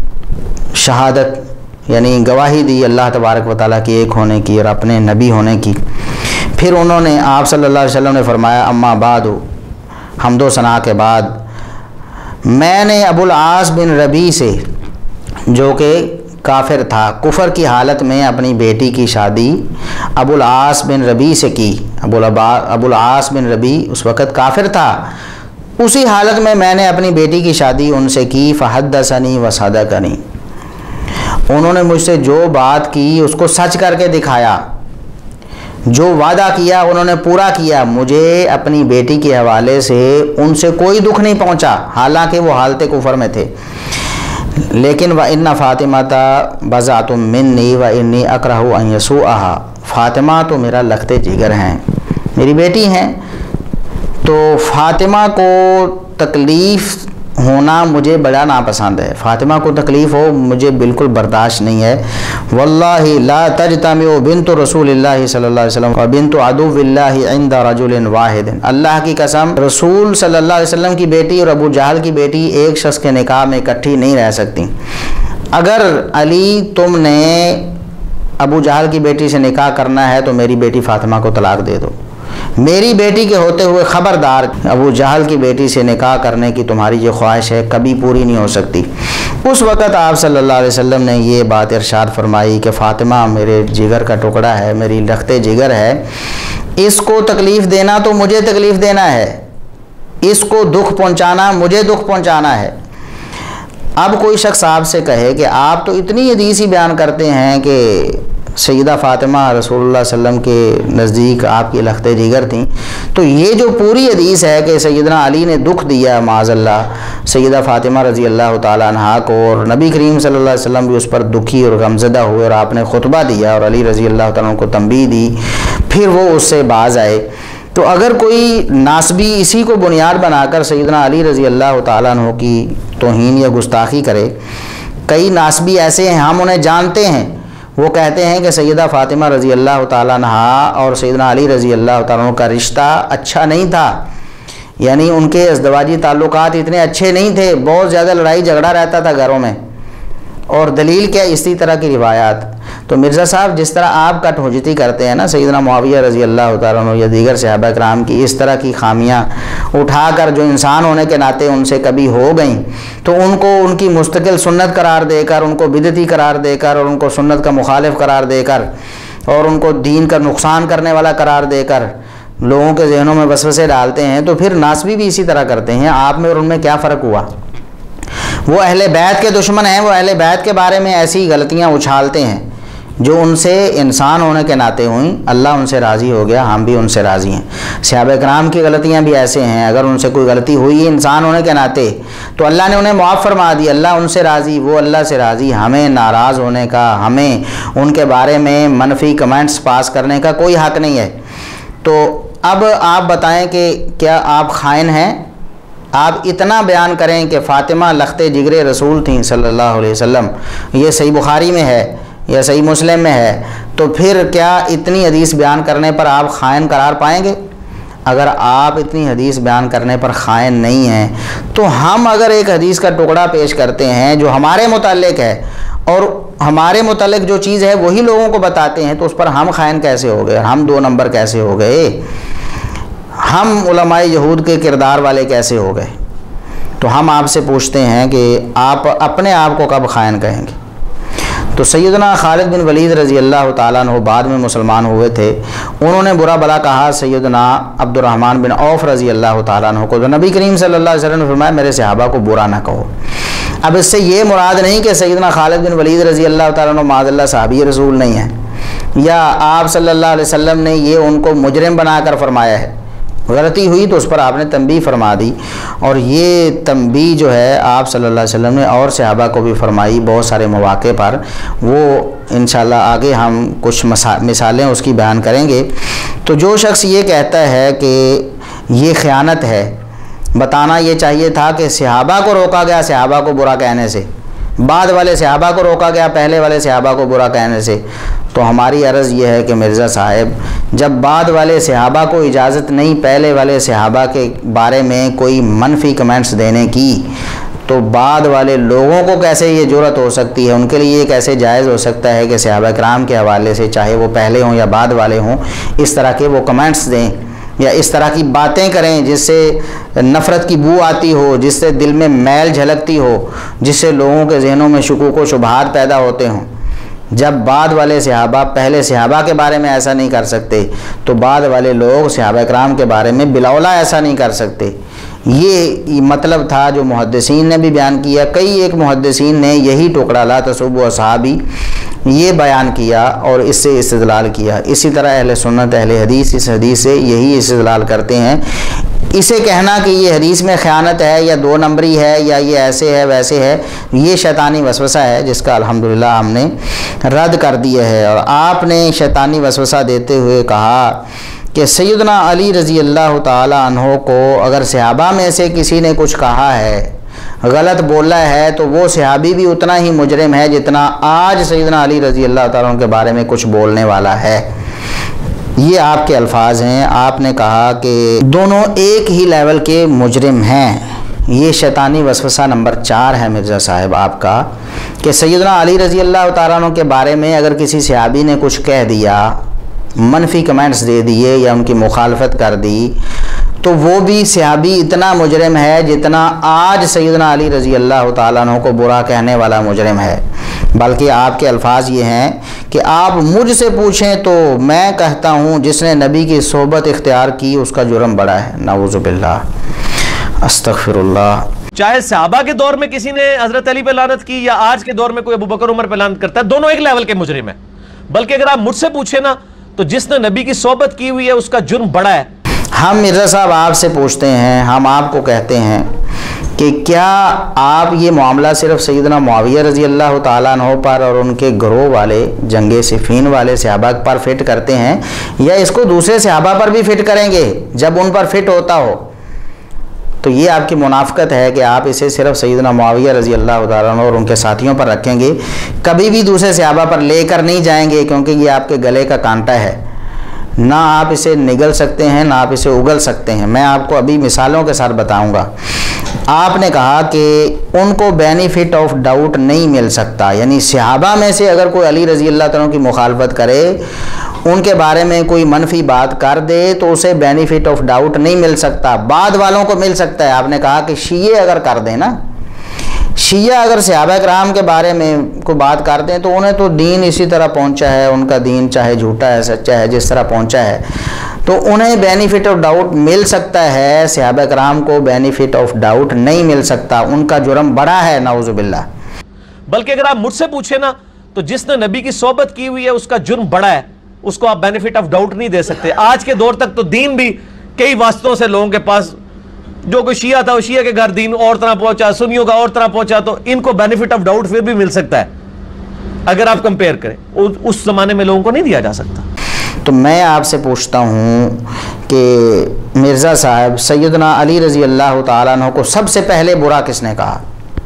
شہادت یعنی گواہی دی اللہ تبارک و تعالیٰ کی ایک ہونے کی اور اپنے نبی ہونے کی۔ پھر انہوں نے آپ صلی اللہ علیہ وسلم نے فرمایا، اما بعد، حمد و ثنا کے بعد، میں نے ابو العاص بن ربیع سے، جو کہ کافر تھا، کفر کی حالت میں اپنی بیٹی کی شادی ابو العاص بن ربیع سے کی۔ ابو ابو العاص بن ربیع اس وقت کافر تھا، اسی حالت میں میں نے اپنی بیٹی کی شادی ان سے کی۔ فحدثنی وصدقنی، انہوں نے مجھ سے جو بات کی اس کو سچ کر کے دکھایا، جو وعدہ کیا انہوں نے پورا کیا، مجھے اپنی بیٹی کے حوالے سے ان سے کوئی دکھ نہیں پہنچا، حالانکہ وہ حالت کفر میں تھے۔ لیکن وَإِنَّ فاطمةَ بَضْعَةٌ مِّنِّي وَإِنِّي أَكْرَهُ أَن يَسُوءَهَا، فاطمہ تو میرا لخت جگر ہیں، میری بیٹی ہیں، تو فاطمہ کو تکلیف ہونا مجھے بڑا ناپسند ہے، فاطمہ کو تکلیف ہو مجھے بالکل برداشت نہیں ہے۔ واللہ لا تجتمع بنت رسول اللہ صلی اللہ علیہ وسلم و بنت عدو اللہ عند رجل واحد، اللہ کی قسم رسول صلی اللہ علیہ وسلم کی بیٹی اور ابو جہل کی بیٹی ایک شخص کے نکاح میں اکٹھی نہیں رہ سکتی۔ اگر علی تم نے ابو جہل کی بیٹی سے نکاح کرنا ہے تو میری بیٹی فاطمہ کو طلاق دے دو، میری بیٹی کے ہوتے ہوئے خبردار ابو جہل کی بیٹی سے نکاح کرنے کی تمہاری جو خواہش ہے کبھی پوری نہیں ہو سکتی۔ اس وقت آپ صلی اللہ علیہ وسلم نے یہ بات ارشاد فرمائی کہ فاطمہ میرے جگر کا ٹکڑا ہے، میری لخت جگر ہے، اس کو تکلیف دینا تو مجھے تکلیف دینا ہے، اس کو دکھ پہنچانا مجھے دکھ پہنچانا ہے۔ اب کوئی شخص آپ سے کہے کہ آپ تو اتنی حدیث ہی بیان کرتے ہیں کہ سیدہ فاطمہ رسول اللہ صلی اللہ علیہ وسلم کے نزدیک آپ کی لخت جگر تھیں، تو یہ جو پوری حدیث ہے کہ سیدنا علی نے دکھ دیا معاذ اللہ سیدہ فاطمہ رضی اللہ تعالیٰ عنہ کو، اور نبی کریم صلی اللہ علیہ وسلم بھی اس پر دکھی اور غمزدہ ہوئے اور آپ نے خطبہ دیا اور علی رضی اللہ تعالیٰ عنہ کو تنبیہ دی، پھر وہ اس سے باز آئے، تو اگر کوئی ناسبی اسی کو بنیاد بنا کر سیدنا علی رضی اللہ تعالیٰ عنہ کی توہین یا گستاخی کرے، کئی ناسبی ایسے ہیں ہم انہیں جانتے ہیں، وہ کہتے ہیں کہ سیدہ فاطمہ رضی اللہ تعالیٰ عنہ اور سیدنا علی رضی اللہ تعالیٰ عنہ کا رشتہ اچھا نہیں تھا، یعنی ان کے ازدواجی تعلقات اتنے اچھے نہیں تھے، بہت زیادہ لڑائی جھگڑا رہتا تھا گھروں میں، اور دلیل کیا اسی طرح کی روایات۔ تو مرزا صاحب جس طرح آپ کٹ حجتی کرتے ہیں نا سیدنا معاویہ رضی اللہ تعالیٰ عنہ یا دیگر صحابہ کرام کی اس طرح کی خامیاں اٹھا کر جو انسان ہونے کے ناطے ان سے کبھی ہو گئیں، تو ان کو ان کی مستقل سنت قرار دے کر، ان کو بدعتی قرار دے کر، اور ان کو سنت کا مخالف قرار دے کر، اور ان کو دین کا نقصان کرنے والا قرار دے کر لوگوں کے ذہنوں میں وسوسے ڈالتے ہیں، تو پھر ناسبی بھی اسی طرح کرتے ہیں۔ آپ میں اور ان میں کیا فرق ہوا؟ وہ اہل بیت کے دشمن ہیں، وہ اہل بیت کے بارے میں ایسی غلطیاں اچھالتے ہیں جو ان سے انسان ہونے کے ناطے ہوئیں، اللہ ان سے راضی ہو گیا، ہم بھی ان سے راضی ہیں۔ صحابہ کرام کی غلطیاں بھی ایسے ہیں، اگر ان سے کوئی غلطی ہوئی انسان ہونے کے ناطے تو اللہ نے انہیں معاف فرما دی، اللہ ان سے راضی، وہ اللہ سے راضی، ہمیں ناراض ہونے کا، ہمیں ان کے بارے میں منفی کمنٹس پاس کرنے کا کوئی حق نہیں ہے۔ تو اب آپ بتائیں کہ کیا آپ خائن ہیں؟ آپ اتنا بیان کریں کہ فاطمہ لخت جگر رسول تھیں صلی اللہ علیہ وسلم، یہ صحیح بخاری میں ہے یا صحیح مسلم میں ہے، تو پھر کیا اتنی حدیث بیان کرنے پر آپ خائن قرار پائیں گے؟ اگر آپ اتنی حدیث بیان کرنے پر خائن نہیں ہیں تو ہم اگر ایک حدیث کا ٹکڑا پیش کرتے ہیں جو ہمارے متعلق ہے اور ہمارے متعلق جو چیز ہے وہی لوگوں کو بتاتے ہیں، تو اس پر ہم خائن کیسے ہو گئے، ہم دو نمبر کیسے ہو گئے، ہم علماء یہود کے کردار والے کیسے ہو گئے؟ تو ہم آپ سے پوچھتے ہیں کہ آپ اپنے آپ کو کب خائن کہیں گے؟ تو سیدنا خالد بن ولید رضی اللہ تعالیٰ عنہ بعد میں مسلمان ہوئے تھے، انہوں نے برا بلا کہا سیدنا عبد الرحمن بن عوف رضی اللہ تعالیٰ عنہ کو، تو نبی کریم صلی اللہ علیہ وسلم نے فرمایا میرے صحابہ کو برا نہ کہو۔ اب اس سے یہ مراد نہیں کہ سیدنا خالد بن ولید رضی اللہ تعالیٰ عنہ معاذ اللہ صحابی رسول نہیں ہیں، یا آپ صلی اللہ علیہ وسلم نے یہ ان کو مجرم بنا کر فرمایا ہے، غلطی ہوئی تو اس پر آپ نے تنبیہ فرما دی، اور یہ تنبیہ جو ہے آپ صلی اللہ علیہ وسلم نے اور صحابہ کو بھی فرمائی بہت سارے مواقع پر، وہ انشاءاللہ آگے ہم کچھ مثالیں اس کی بیان کریں گے۔ تو جو شخص یہ کہتا ہے کہ یہ خیانت ہے، بتانا یہ چاہیے تھا کہ صحابہ کو روکا گیا صحابہ کو برا کہنے سے، بعد والے صحابہ کو روکا گیا پہلے والے صحابہ کو برا کہنے سے۔ تو ہماری عرض یہ ہے کہ مرزا صاحب، جب بعد والے صحابہ کو اجازت نہیں پہلے والے صحابہ کے بارے میں کوئی منفی کمنٹس دینے کی، تو بعد والے لوگوں کو کیسے یہ جرأت ہو سکتی ہے، ان کے لیے یہ کیسے جائز ہو سکتا ہے کہ صحابہ کرام کے حوالے سے چاہے وہ پہلے ہوں یا بعد والے ہوں اس طرح کے وہ کمنٹس دیں یا اس طرح کی باتیں کریں جس سے نفرت کی بو آتی ہو، جس سے دل میں میل جھلکتی ہو، جس سے لوگوں کے ذہنوں میں شکوک و شبہات پیدا ہوتے ہوں۔ جب بعد والے صحابہ پہلے صحابہ کے بارے میں ایسا نہیں کر سکتے تو بعد والے لوگ صحابہ کرام کے بارے میں بلاولا ایسا نہیں کر سکتے۔ یہ مطلب تھا جو محدثین نے بھی بیان کیا، کئی ایک محدثین نے یہی ٹکڑا لا تسبوا اصحابی یہ بیان کیا اور اس سے استدلال کیا۔ اسی طرح اہل سنت اہل حدیث اس حدیث سے یہی استدلال کرتے ہیں۔ اسے کہنا کہ یہ حدیث میں خیانت ہے یا دو نمبری ہے یا یہ ایسے ہے ویسے ہے، یہ شیطانی وسوسہ ہے جس کا الحمدللہ ہم نے رد کر دیا ہے۔ اور آپ نے شیطانی وسوسہ دیتے ہوئے کہا کہ سیدنا علی رضی اللہ تعالی عنہ کو اگر صحابہ میں سے کسی نے کچھ کہا ہے، غلط بولا ہے، تو وہ صحابی بھی اتنا ہی مجرم ہے جتنا آج سیدنا علی رضی اللہ تعالیٰ عنہ کے بارے میں کچھ بولنے والا ہے۔ یہ آپ کے الفاظ ہیں، آپ نے کہا کہ دونوں ایک ہی لیول کے مجرم ہیں۔ یہ شیطانی وسوسہ نمبر چار ہے مرزا صاحب آپ کا، کہ سیدنا علی رضی اللہ تعالیٰ عنہ کے بارے میں اگر کسی صحابی نے کچھ کہہ دیا، منفی کمنٹس دے دیے یا ان کی مخالفت کر دی، تو وہ بھی صحابی اتنا مجرم ہے جتنا آج سیدنا علی رضی اللہ تعالیٰ عنہ کو برا کہنے والا مجرم ہے۔ بلکہ آپ کے الفاظ یہ ہیں کہ آپ مجھ سے پوچھیں تو میں کہتا ہوں جس نے نبی کی صحبت اختیار کی اس کا جرم بڑا ہے۔ نعوذ باللہ، استغفر اللہ۔
چاہے صحابہ کے دور میں کسی نے حضرت علی پہ لعنت کی یا آج کے دور میں کوئی ابو بکر عمر پہ لعنت کرتا ہے، دونوں ایک لیول کے مجرم ہیں۔ بلکہ اگر آپ مجھ سے پوچھیں نا تو جس نے نبی کی صحبت کی ہوئی ہے اس کا جرم بڑا ہے۔
ہم مرزا صاحب آپ سے پوچھتے ہیں، ہم آپ کو کہتے ہیں کہ کیا آپ یہ معاملہ صرف سیدنا معاویہ رضی اللہ تعالیٰ عنہ پر اور ان کے گروہ والے جنگ صفین والے صحابہ پر فٹ کرتے ہیں، یا اس کو دوسرے صحابہ پر بھی فٹ کریں گے جب ان پر فٹ ہوتا ہو؟ تو یہ آپ کی منافقت ہے کہ آپ اسے صرف سیدنا معاویہ رضی اللہ تعالیٰ عنہ اور ان کے ساتھیوں پر رکھیں گے، کبھی بھی دوسرے صحابہ پر لے کر نہیں جائیں گے، کیونکہ یہ آپ کے گلے کا کانٹا ہے، نہ آپ اسے نگل سکتے ہیں نہ آپ اسے اگل سکتے ہیں۔ میں آپ کو ابھی مثالوں کے ساتھ بتاؤں گا۔ آپ نے کہا کہ ان کو بینیفٹ آف ڈاؤٹ نہیں مل سکتا، یعنی صحابہ میں سے اگر کوئی علی رضی اللہ تعالیٰ کی مخالفت کرے، ان کے بارے میں کوئی منفی بات کر دے تو اسے بینیفٹ آف ڈاؤٹ نہیں مل سکتا، بعد والوں کو مل سکتا ہے۔ آپ نے کہا کہ شیعہ اگر کر دیں نا، شیعہ اگر صحابہ کرام کے بارے میں کوئی بات کرتے ہیں تو انہیں تو دین اسی طرح پہنچا ہے، ان کا دین چاہے جھوٹا ہے سچا ہے جس طرح پہنچا ہے، تو انہیں بینیفٹ آف ڈاؤٹ مل سکتا ہے، صحابہ کرام کو بینیفٹ آف ڈاؤٹ نہیں مل سکتا، ان کا جرم بڑا ہے، نعوذ باللہ۔
بلکہ اگر آپ مجھ سے پوچھیں نا تو جس نے نبی کی صحبت کی ہوئی ہے اس کا جرم بڑا ہے، اس کو آپ بینیفٹ آف ڈاؤٹ نہیں دے سکتے۔ آج کے دور تک تو دین بھی کئی واسطوں سے لوگوں کے پاس، جو کوئی شیعہ تھا وہ شیعہ کے گھر دین اور طرح پہنچا، سنیوں کا اور طرح پہنچا، تو ان کو بینیفٹ آف ڈاؤٹ پھر بھی مل سکتا ہے اگر آپ کمپیئر کریں، اس زمانے میں لوگوں کو نہیں دیا جا سکتا۔
تو میں آپ سے پوچھتا ہوں کہ مرزا صاحب سیدنا علی رضی اللہ تعالیٰ عنہ کو سب سے پہلے برا کس نے کہا؟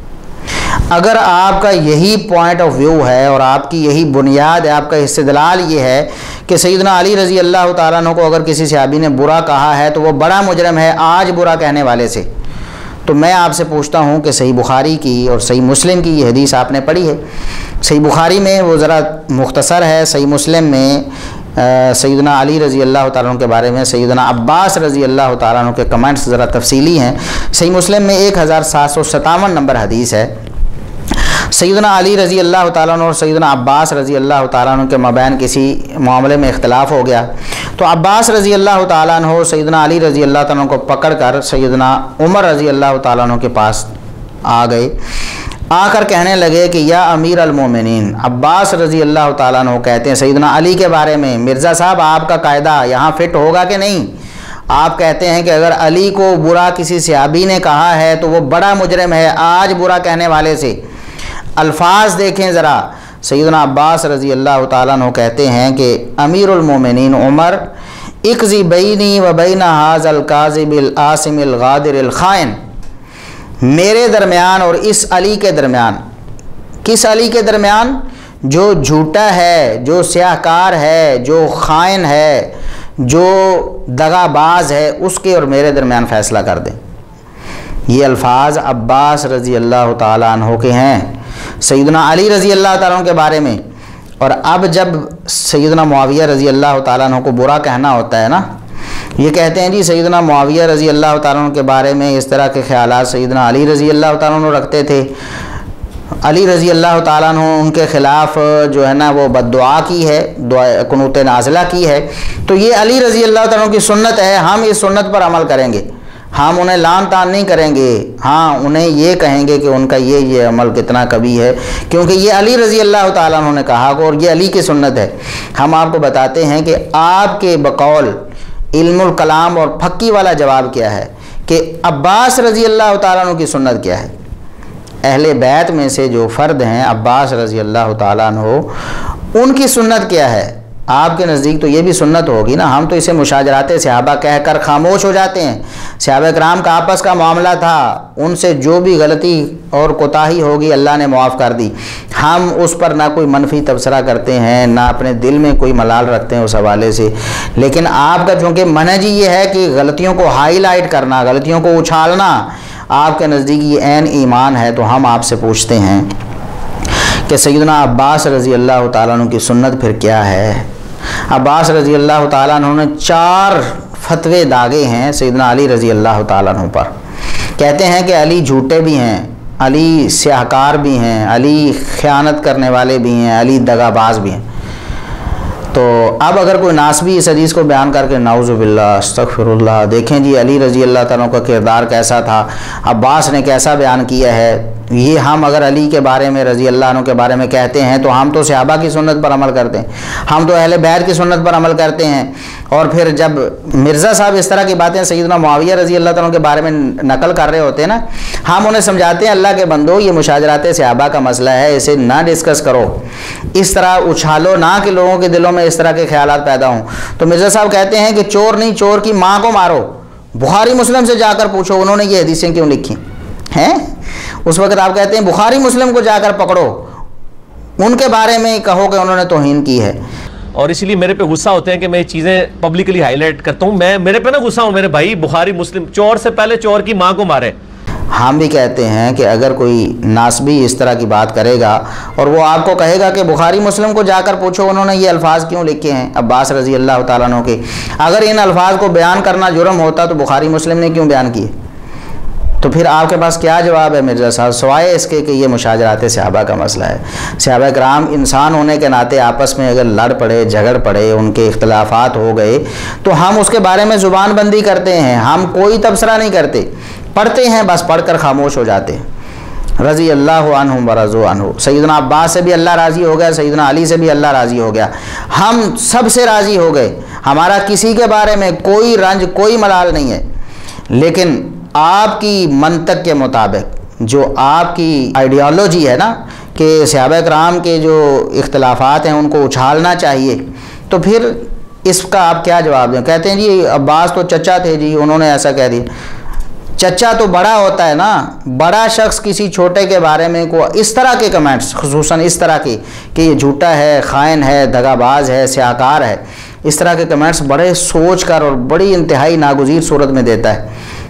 اگر آپ کا یہی پوائنٹ آف ویو ہے اور آپ کی یہی بنیاد ہے، آپ کا استدلال یہ ہے کہ سیدنا علی رضی اللہ تعالیٰ عنہ کو اگر کسی صحابی نے برا کہا ہے تو وہ بڑا مجرم ہے آج برا کہنے والے سے، تو میں آپ سے پوچھتا ہوں کہ صحیح بخاری کی اور صحیح مسلم کی یہ حدیث آپ نے پڑھی ہے؟ صحیح بخاری میں وہ ذرا مختصر ہے، صحیح مسلم میں سیدنا علی رضی اللہ تعالیٰ عنہ کے بارے میں سیدنا عباس رضی اللہ تعالیٰ عنہ کے کمنٹس ذرا تفصیلی ہیں۔ صحیح مسلم میں ایک ہزار سات سو ستاون نمبر حدیث ہے۔ سیدنا علی رضی اللہ تعالیٰ عنہ اور سیدنا عباس رضی اللہ تعالیٰ عنہ کے مابین کسی معاملے میں اختلاف ہو گیا، تو عباس رضی اللہ تعالیٰ عنہ سیدنا علی رضی اللہ تعالیٰ عنہ کو پکڑ کر سیدنا عمر رضی اللہ تعالیٰ عنہ کے پاس آ گئے، آ کر کہنے لگے کہ یا امیر المومنین، عباس رضی اللہ تعالیٰ عنہ کہتے ہیں سیدنا علی کے بارے میں، مرزا صاحب آپ کا قاعدہ یہاں فٹ ہوگا کہ نہیں؟ آپ کہتے ہیں کہ اگر علی کو برا کسی صحابی نے کہا ہے تو وہ بڑا مجرم ہے، آج برا کہنے والے سے الفاظ دیکھیں ذرا۔ سیدنا عباس رضی اللہ تعالیٰ عنہ کہتے ہیں کہ امیر المومنین عمر اقضی بینی و بین ھذا الکاذب الآثم الغادر الخائن، میرے درمیان اور اس علی کے درمیان، کس علی کے درمیان؟ جو جھوٹا ہے، جو سیاہ کار ہے، جو خائن ہے، جو دغا باز ہے، اس کے اور میرے درمیان فیصلہ کر دیں۔ یہ الفاظ عباس رضی اللہ تعالیٰ عنہ کے ہیں سیدنا علی رضی اللہ تعالیٰ عنہ کے بارے میں۔ اور اب جب سیدنا معاویہ رضی اللہ تعالیٰ عنہ کو برا کہنا ہوتا ہے نا، یہ کہتے ہیں جی سیدنا معاویہ رضی اللہ تعالیٰ عنہ کے بارے میں اس طرح کے خیالات سیدنا علی رضی اللہ تعالیٰ عنہ رکھتے تھے، علی رضی اللہ تعالیٰ عنہ ان کے خلاف جو ہے نا وہ بد دعا کی ہے، دعا قنوت نازلہ کی ہے، تو یہ علی رضی اللہ تعالیٰ عنہ کی سنت ہے، ہم اس سنت پر عمل کریں گے، ہم انہیں لان تان نہیں کریں گے، ہاں انہیں یہ کہیں گے کہ ان کا یہ یہ عمل کتنا کبھی ہے، کیونکہ یہ علی رضی اللہ تعالیٰ عنہ نے کہا اور یہ علی کی سنت ہے۔ ہم آپ کو بتاتے ہیں کہ آپ کے بقول علم الکلام اور پھکی والا جواب کیا ہے کہ عباس رضی اللہ تعالیٰ عنہ کی سنت کیا ہے۔ اہل بیت میں سے جو فرد ہیں عباس رضی اللہ تعالیٰ عنہ، ان کی سنت کیا ہے؟ آپ کے نزدیک تو یہ بھی سنت ہوگی نا، ہم تو اسے مشاجرات صحابہ کہہ کر خاموش ہو جاتے ہیں۔ صحابہ کرام کا آپس کا معاملہ تھا، ان سے جو بھی غلطی اور کوتاہی ہوگی اللہ نے معاف کر دی، ہم اس پر نہ کوئی منفی تبصرہ کرتے ہیں، نہ اپنے دل میں کوئی ملال رکھتے ہیں اس حوالے سے۔ لیکن آپ کا چونکہ منہج یہ ہے کہ غلطیوں کو ہائی لائٹ کرنا، غلطیوں کو اچھالنا، آپ کے نزدیک یہ عین ایمان ہے، تو ہم آپ سے پوچھتے ہیں کہ سیدنا عباس رضی اللہ تعالیٰ عنہ کی سنت پھر کیا ہے؟ عباس رضی اللہ تعالیٰ عنہ نے چار فتوے داغے ہیں سیدنا علی رضی اللہ تعالیٰ عنہ پر۔ کہتے ہیں کہ علی جھوٹے بھی ہیں، علی سیاہکار بھی ہیں، علی خیانت کرنے والے بھی ہیں، علی دغا باز بھی ہیں۔ تو اب اگر کوئی ناسبی اس حدیث کو بیان کر کے نعوذ باللہ استغفر اللہ، دیکھیں جی علی رضی اللہ تعالیٰ کا کردار کیسا تھا، عباس نے کیسا بیان کیا ہے، یہ ہم اگر علی کے بارے میں رضی اللہ عنہ کے بارے میں کہتے ہیں تو ہم تو صحابہ کی سنت پر عمل کرتے ہیں، ہم تو اہل بیت کی سنت پر عمل کرتے ہیں۔ اور پھر جب مرزا صاحب اس طرح کی باتیں سیدنا معاویہ رضی اللہ تعالیٰ کے بارے میں نقل کر رہے ہوتے ہیں نا، ہم انہیں سمجھاتے ہیں اللہ کے بندو یہ مشاجرات صحابہ کا مسئلہ ہے، اسے نہ ڈسکس کرو، اس طرح اچھالو نہ کہ لوگوں کے دلوں میں اس طرح کے خیالات پیدا ہوں۔ تو مرزا صاحب کہتے ہیں کہ چور نہیں، چور کی ماں کو مارو، بخاری مسلم سے جا کر پوچھو انہوں نے یہ حدیثیں کیوں لکھی ہیں۔ اس وقت آپ کہتے ہیں بخاری مسلم کو جا کر پکڑو، ان کے بارے میں کہو کہ انہوں نے توہین کی ہے۔
اور اس لیے میرے پہ غصہ ہوتے ہیں کہ میں یہ چیزیں پبلکلی ہائی لائٹ کرتا ہوں، میں میرے پہ نہ غصہ ہوں میرے بھائی، بخاری مسلم چور سے پہلے چور کی ماں کو مارے۔
ہم بھی کہتے ہیں کہ اگر کوئی ناسبی اس طرح کی بات کرے گا اور وہ آپ کو کہے گا کہ بخاری مسلم کو جا کر پوچھو انہوں نے یہ الفاظ کیوں لکھے ہیں عباس رضی اللہ تعالیٰ عنہ کے، اگر ان الفاظ کو بیان کرنا جرم ہوتا تو بخاری مسلم نے کیوں بیان کیے؟ تو پھر آپ کے پاس کیا جواب ہے مرزا صاحب سوائے اس کے کہ یہ مشاجرات صحابہ کا مسئلہ ہے۔ صحابہ کرام انسان ہونے کے ناطے آپس میں اگر لڑ پڑے، جھگڑ پڑے، ان کے اختلافات ہو گئے تو ہم اس کے بارے میں زبان بندی کرتے ہیں، ہم کوئی تبصرہ نہیں کرتے، پڑھتے ہیں بس، پڑھ کر خاموش ہو جاتے ہیں۔ رضی اللہ عنہم ورضوا عنہ، سیدنا عباس سے بھی اللہ راضی ہو گیا، سیدنا علی سے بھی اللہ راضی ہو گیا، ہم سب سے راضی ہو گئے، ہمارا کسی کے بارے میں کوئی رنج کوئی ملال نہیں ہے۔ لیکن آپ کی منطق کے مطابق جو آپ کی آئیڈیالوجی ہے نا کہ صحابہ کرام کے جو اختلافات ہیں ان کو اچھالنا چاہیے، تو پھر اس کا آپ کیا جواب دیں؟ کہتے ہیں جی عباس تو چچا تھے جی، انہوں نے ایسا کہہ دیا۔ چچا تو بڑا ہوتا ہے نا، بڑا شخص کسی چھوٹے کے بارے میں کو اس طرح کے کمنٹس، خصوصاً اس طرح کے کہ یہ جھوٹا ہے، خائن ہے، دغا باز ہے، سیاہکار ہے، اس طرح کے کمنٹس بڑے سوچ کر اور بڑی انتہائی ناگزیر صورت میں دیتا ہے۔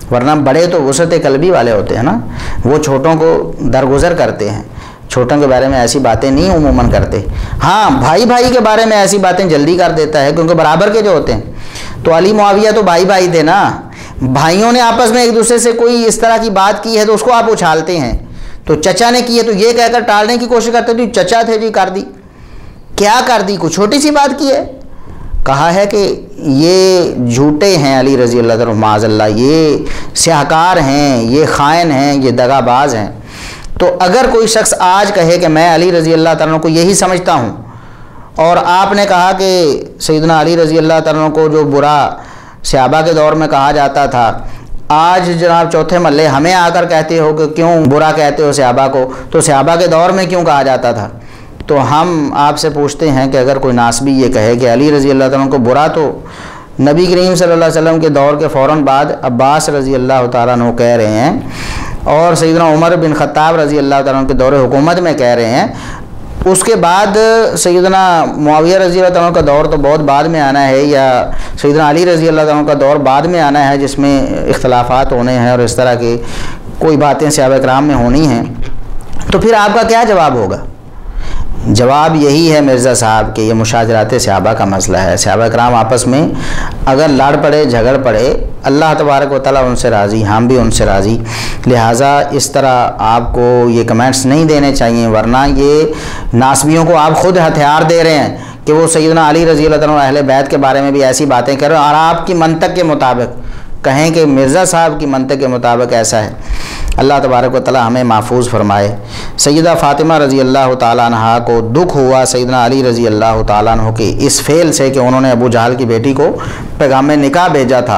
ورنہ بڑے تو وسعت قلبی والے ہوتے ہیں نا، وہ چھوٹوں کو درگزر کرتے ہیں، چھوٹوں کے بارے میں ایسی باتیں نہیں عموماً کرتے۔ ہاں بھائی بھائی کے بارے میں ایسی باتیں جلدی کر دیتا ہے کیونکہ برابر کے جو ہوتے ہیں۔ تو علی معاویہ تو بھائی بھائی تھے نا، بھائیوں نے آپس میں ایک دوسرے سے کوئی اس طرح کی بات کی ہے تو اس کو آپ اچھالتے ہیں، تو چچا نے کی ہے تو یہ کہہ کر ٹالنے کی کوشش کرتے تو چچا تھے جی کر دی، کیا کر دی؟ کوئی چھوٹی سی بات کی ہے؟ کہا ہے کہ یہ جھوٹے ہیں علی رضی اللہ عنہ معاذ اللہ، یہ سیاہکار ہیں، یہ خائن ہیں، یہ دغا باز ہیں۔ تو اگر کوئی شخص آج کہے کہ میں علی رضی اللہ عنہ کو یہی سمجھتا ہوں، اور آپ نے کہا کہ سیدنا علی رضی اللہ عنہ کو جو برا صحابہ کے دور میں کہا جاتا تھا، آج جناب چوتھے محلے ہمیں آ کر کہتے ہو کہ کیوں برا کہتے ہو صحابہ کو، تو صحابہ کے دور میں کیوں کہا جاتا تھا؟ تو ہم آپ سے پوچھتے ہیں کہ اگر کوئی ناسبی یہ کہے کہ علی رضی اللہ عنہ کو برا تو نبی کریم صلی اللہ علیہ وسلم کے دور کے فوراً بعد عباس رضی اللہ تعالیٰ عنہ کہہ رہے ہیں، اور سیدنا عمر بن خطاب رضی اللہ تعالیٰ عنہ کے دور حکومت میں کہہ رہے ہیں، اس کے بعد سیدنا معاویہ رضی اللہ عنہ کا دور تو بہت بعد میں آنا ہے، یا سیدنا علی رضی اللہ عنہ کا دور بعد میں آنا ہے جس میں اختلافات ہونے ہیں اور اس طرح کی کوئی باتیں صحابہ کرام میں ہونی ہیں۔ تو پھر آپ کا کیا جواب ہوگا؟ جواب یہی ہے مرزا صاحب کہ یہ مشاجرات صحابہ کا مسئلہ ہے۔ صحابہ کرام آپس میں اگر لڑ پڑے جھگڑ پڑے، اللہ تبارک و تعالیٰ ان سے راضی، ہم بھی ان سے راضی، لہٰذا اس طرح آپ کو یہ کمنٹس نہیں دینے چاہیے، ورنہ یہ ناسبیوں کو آپ خود ہتھیار دے رہے ہیں کہ وہ سیدنا علی رضی اللہ عنہ اہل بیت کے بارے میں بھی ایسی باتیں کر رہے ہیں، اور آپ کی منطق کے مطابق کہیں کہ مرزا صاحب کی منطق کے مطابق ایسا ہے۔ اللہ تبارک و تعالی ہمیں محفوظ فرمائے۔ سیدہ فاطمہ رضی اللہ تعالیٰ عنہ کو دکھ ہوا سیدنا علی رضی اللہ تعالیٰ عنہ کے اس فعل سے کہ انہوں نے ابو جہل کی بیٹی کو پیغام نکاح بھیجا تھا۔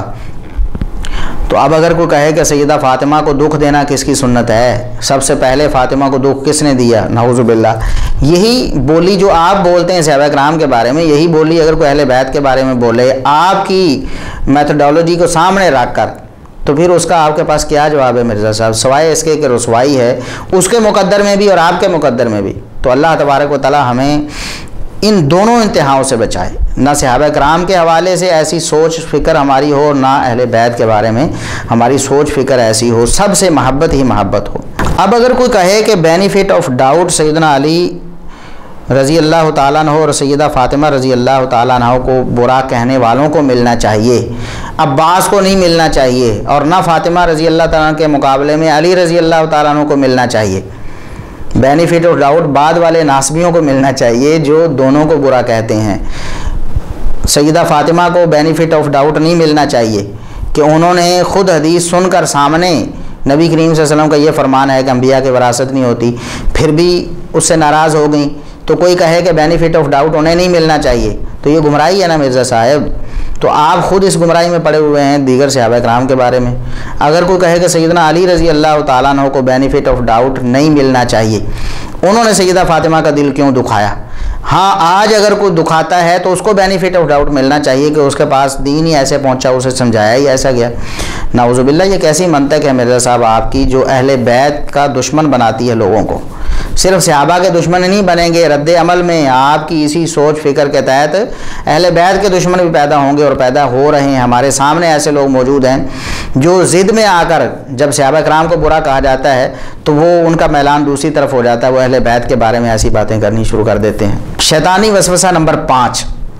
تو اب اگر کوئی کہے کہ سیدہ فاطمہ کو دکھ دینا کس کی سنت ہے، سب سے پہلے فاطمہ کو دکھ کس نے دیا؟ نعوذ باللہ۔ یہی بولی جو آپ بولتے ہیں صحابہ کرام کے بارے میں، یہی بولی اگر کوئی اہل بیت کے بارے میں بولے آپ کی میتھڈالوجی کو سامنے رکھ کر، تو پھر اس کا آپ کے پاس کیا جواب ہے مرزا صاحب؟ سوائے اس کے کہ رسوائی ہے اس کے مقدر میں بھی اور آپ کے مقدر میں بھی۔ تو اللہ تبارک و تعالی ہمیں ان دونوں انتہاؤں سے بچائے، نہ صحابہ کرام کے حوالے سے ایسی سوچ فکر ہماری ہو، نہ اہل بیت کے بارے میں ہماری سوچ فکر ایسی ہو، سب سے محبت ہی محبت ہو۔ اب اگر کوئی کہے کہ بینیفٹ آف ڈاؤٹ سیدنا علی رضی اللہ تعالیٰ عنہ اور سیدہ فاطمہ رضی اللہ تعالیٰ عنہ کو برا کہنے والوں کو ملنا چاہیے، عباس کو نہیں ملنا چاہیے، اور نہ فاطمہ رضی اللہ تعالیٰ عنہ کے مقابلے میں علی رضی اللہ تعالیٰ عنہ کو ملنا چاہیے، بینیفٹ آف ڈاؤٹ بعد والے ناسبیوں کو ملنا چاہیے جو دونوں کو برا کہتے ہیں۔ سیدہ فاطمہ کو بینیفٹ آف ڈاؤٹ نہیں ملنا چاہیے کہ انہوں نے خود حدیث سن کر سامنے نبی کریم صلی اللہ علیہ وسلم کا یہ فرمان ہے کہ انبیاء کی وراثت نہیں ہوتی، پھر بھی اس سے ناراض ہو گئیں، تو کوئی کہے کہ بینیفٹ آف ڈاؤٹ انہیں نہیں ملنا چاہیے، تو یہ گمراہی ہے نا مرزا صاحب۔ تو آپ خود اس گمراہی میں پڑے ہوئے ہیں دیگر صحابہ کرام کے بارے میں۔ اگر کوئی کہے کہ سیدنا علی رضی اللہ تعالیٰ عنہ کو بینیفٹ آف ڈاؤٹ نہیں ملنا چاہیے، انہوں نے سیدہ فاطمہ کا دل کیوں دکھایا؟ ہاں آج اگر کوئی دکھاتا ہے تو اس کو بینیفٹ آف ڈاؤٹ ملنا چاہیے کہ اس کے پاس دین ہی ایسے پہنچا، اسے سمجھایا ہی ایسا گیا۔ نعوذ باللہ، یہ کیسی منطق ہے مرزا صاحب آپ کی جو اہل بیت کا دشمن بناتی ہے لوگوں کو؟ صرف صحابہ کے دشمن نہیں بنیں گے، رد عمل میں آپ کی اسی سوچ فکر کے تحت اہل بیت کے دشمن بھی پیدا ہوں گے، اور پیدا ہو رہے ہیں۔ ہمارے سامنے ایسے لوگ موجود ہیں جو ضد میں آ کر جب صحابہ کرام کو برا کہا جاتا ہے تو وہ ان کا میلان دوسری طرف ہو جاتا ہے، وہ اہل بیت کے بارے میں ایسی باتیں کرنی شروع کر دیتے ہیں۔ شیطانی وسوسہ نمبر پانچ،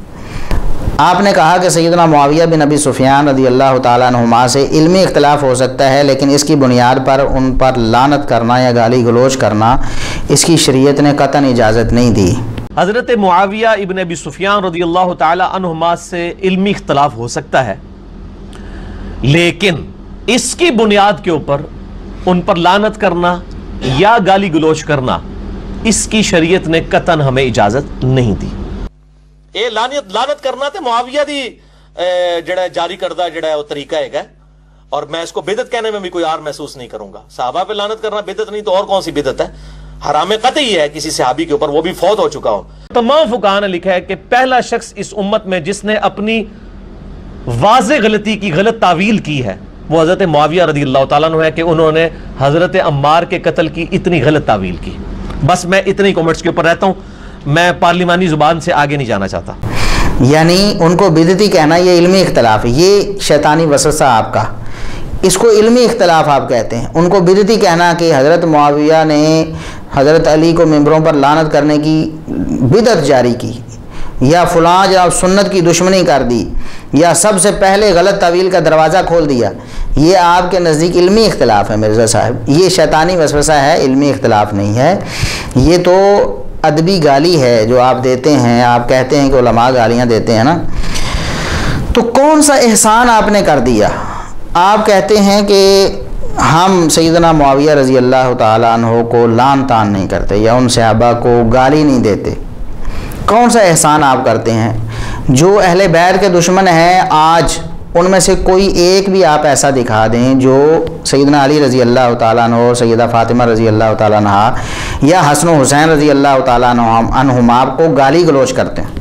آپ نے کہا کہ سیدنا معاویہ بن ابی سفیان رضی اللہ تعالیٰ عنہما سے علمی اختلاف ہو سکتا ہے، لیکن اس کی بنیاد پر ان پر لعنت کرنا یا گالی گلوچ کرنا اس کی شریعت نے قطعاً اجازت نہیں دی۔
حضرت معاویہ ابن ابی سفیان رضی اللہ تعالیٰ عنہما سے علمی اختلاف ہو سکتا ہے، لیکن اس کی بنیاد کے اوپر ان پر لعنت کرنا یا گالی گلوچ کرنا اس کی شریعت نے قطعاً ہمیں اجازت نہیں دی۔ اے لعنت لعنت کرنا تے معاویہ دی جڑا جاری کردہ جڑا ہے وہ طریقہ ہے، اور میں اس کو بدعت کہنے میں بھی کوئی آر محسوس نہیں کروں گا۔ صحابہ پہ لعنت کرنا بدعت نہیں تو اور کون سی بدعت ہے؟ حرام قطعی ہے کسی صحابی کے اوپر، وہ بھی فوت ہو چکا ہو۔ تمام فقہاء نے لکھا ہے کہ پہلا شخص اس امت میں جس نے اپنی واضح غلطی کی غلط تعویل کی ہے وہ حضرت معاویہ رضی اللہ تعالیٰ عنہ ہے کہ انہوں نے حضرت عمار کے قتل کی اتنی غلط تعویل کی۔ بس میں اتنی کومنٹس کے اوپر رہتا ہوں، میں پارلیمانی زبان سے آگے نہیں جانا چاہتا۔
یعنی ان کو بدعتی کہنا یہ علمی اختلاف ہے، یہ شیطانی وسوسہ آپ کا اس کو علمی اختلاف آپ کہتے ہیں۔ ان کو بدعتی کہنا کہ حضرت معاویہ نے حضرت علی کو ممبروں پر لعنت کرنے کی بدعت جاری کی، یا فلاں جناب سنت کی دشمنی کر دی، یا سب سے پہلے غلط تعویل کا دروازہ کھول دیا، یہ آپ کے نزدیک علمی اختلاف ہے مرزا صاحب، یہ شیطانی وسوسہ ہے، علمی اختلاف نہیں ہے۔ یہ تو ادبی گالی ہے جو آپ دیتے ہیں، آپ کہتے ہیں کہ علماء گالیاں دیتے ہیں نا، تو کون سا احسان آپ نے کر دیا؟ آپ کہتے ہیں کہ ہم سیدنا معاویہ رضی اللہ تعالیٰ عنہ کو لعن طعن نہیں کرتے یا ان صحابہ کو گالی نہیں دیتے۔ کون سا احسان آپ کرتے ہیں؟ جو اہل بیت کے دشمن ہیں آج، ان میں سے کوئی ایک بھی آپ ایسا دکھا دیں جو سیدنا علی رضی اللہ تعالیٰ عنہ، سیدہ فاطمہ رضی اللہ تعالیٰ عنہ یا حسن و حسین رضی اللہ تعالیٰ عنہما کو گالی گلوچ کرتے ہیں۔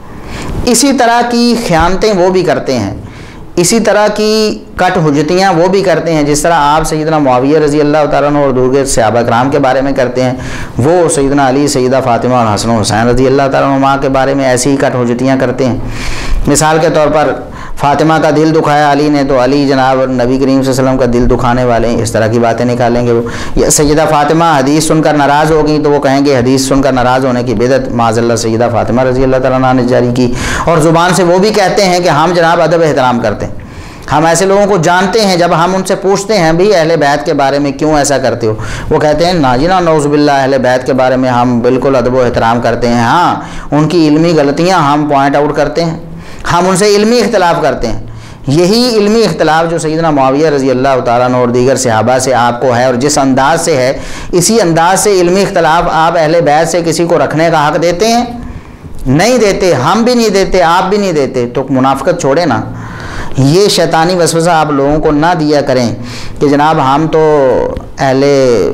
اسی طرح کی خیانتیں وہ بھی کرتے ہیں، اسی طرح کی کٹ حجتیاں وہ بھی کرتے ہیں، جس طرح آپ سیدنا معاویہ رضی اللہ تعالیٰ عنہ اور دیگر صحابہ کرام کے بارے میں کرتے ہیں، وہ سیدنا علی، سیدہ فاطمہ اور حسن و حسین رضی اللہ تعالیٰ عنہ کے بارے میں ایسی ہی کٹ حجتیاں کرتے ہیں۔ مثال کے طور پر فاطمہ کا دل دکھایا علی نے تو علی جناب نبی کریم صلی اللہ علیہ وسلم کا دل دکھانے والے ہیں، اس طرح کی باتیں نکالیں گے وہ۔ یا سیدہ فاطمہ حدیث سن کر ناراض ہو گئی تو وہ کہیں گے حدیث سن کر ناراض ہونے کی بدعت معاذ اللہ سیدہ فاطمہ رضی اللہ تعالیٰ عنہ نے جاری کی، اور زبان سے وہ بھی کہتے ہیں کہ ہم جناب ادب احترام کرتے ہیں۔ ہم ایسے لوگوں کو جانتے ہیں، جب ہم ان سے پوچھتے ہیں بھی اہل بیت کے بارے میں کیوں ایسا کرتے ہو، وہ کہتے ہیں نا جی نا نعوذ باللہ، اہل بیت کے بارے میں ہم بالکل ادب و احترام کرتے ہیں، ہاں ان کی علمی غلطیاں ہم پوائنٹ آؤٹ کرتے ہیں، ہم ان سے علمی اختلاف کرتے ہیں۔ یہی علمی اختلاف جو سیدنا معاویہ رضی اللہ تعالیٰ عنہ اور دیگر صحابہ سے آپ کو ہے، اور جس انداز سے ہے، اسی انداز سے علمی اختلاف آپ اہل بیت سے کسی کو رکھنے کا حق دیتے ہیں؟ نہیں دیتے، ہم بھی نہیں دیتے، آپ بھی نہیں دیتے، تو منافقت چھوڑے نا۔ یہ شیطانی وسوسہ آپ لوگوں کو نہ دیا کریں کہ جناب ہم تو اہل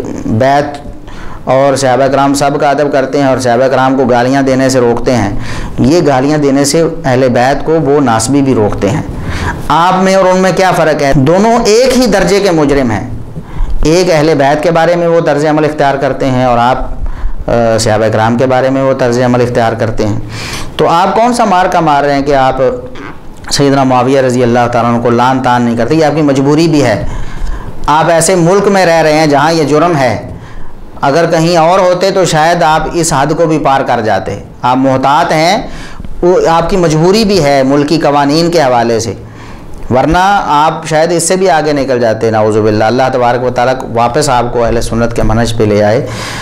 بیت اور صحابہ کرام سب کا ادب کرتے ہیں اور صحابہ کرام کو گالیاں دینے سے روکتے ہیں۔ یہ گالیاں دینے سے اہل بیت کو وہ ناسبی بھی روکتے ہیں۔ آپ میں اور ان میں کیا فرق ہے؟ دونوں ایک ہی درجے کے مجرم ہیں، ایک اہل بیت کے بارے میں وہ طرز عمل اختیار کرتے ہیں اور آپ صحابہ کرام کے بارے میں وہ طرز عمل اختیار کرتے ہیں۔ تو آپ کون سا مار کا مار رہے ہیں کہ آپ سیدنا معاویہ رضی اللہ تعالیٰ عنہ کو لعن طعن نہیں کرتے؟ یہ آپ کی مجبوری بھی ہے، آپ ایسے ملک میں رہ رہے ہیں جہاں یہ جرم ہے، اگر کہیں اور ہوتے تو شاید آپ اس حد کو بھی پار کر جاتے۔ آپ محتاط ہیں، وہ آپ کی مجبوری بھی ہے ملکی قوانین کے حوالے سے، ورنہ آپ شاید اس سے بھی آگے نکل جاتے نعوذ باللہ۔ اللہ تبارک و تعالیٰ واپس آپ کو اہل سنت کے منہج پہ لے آئے۔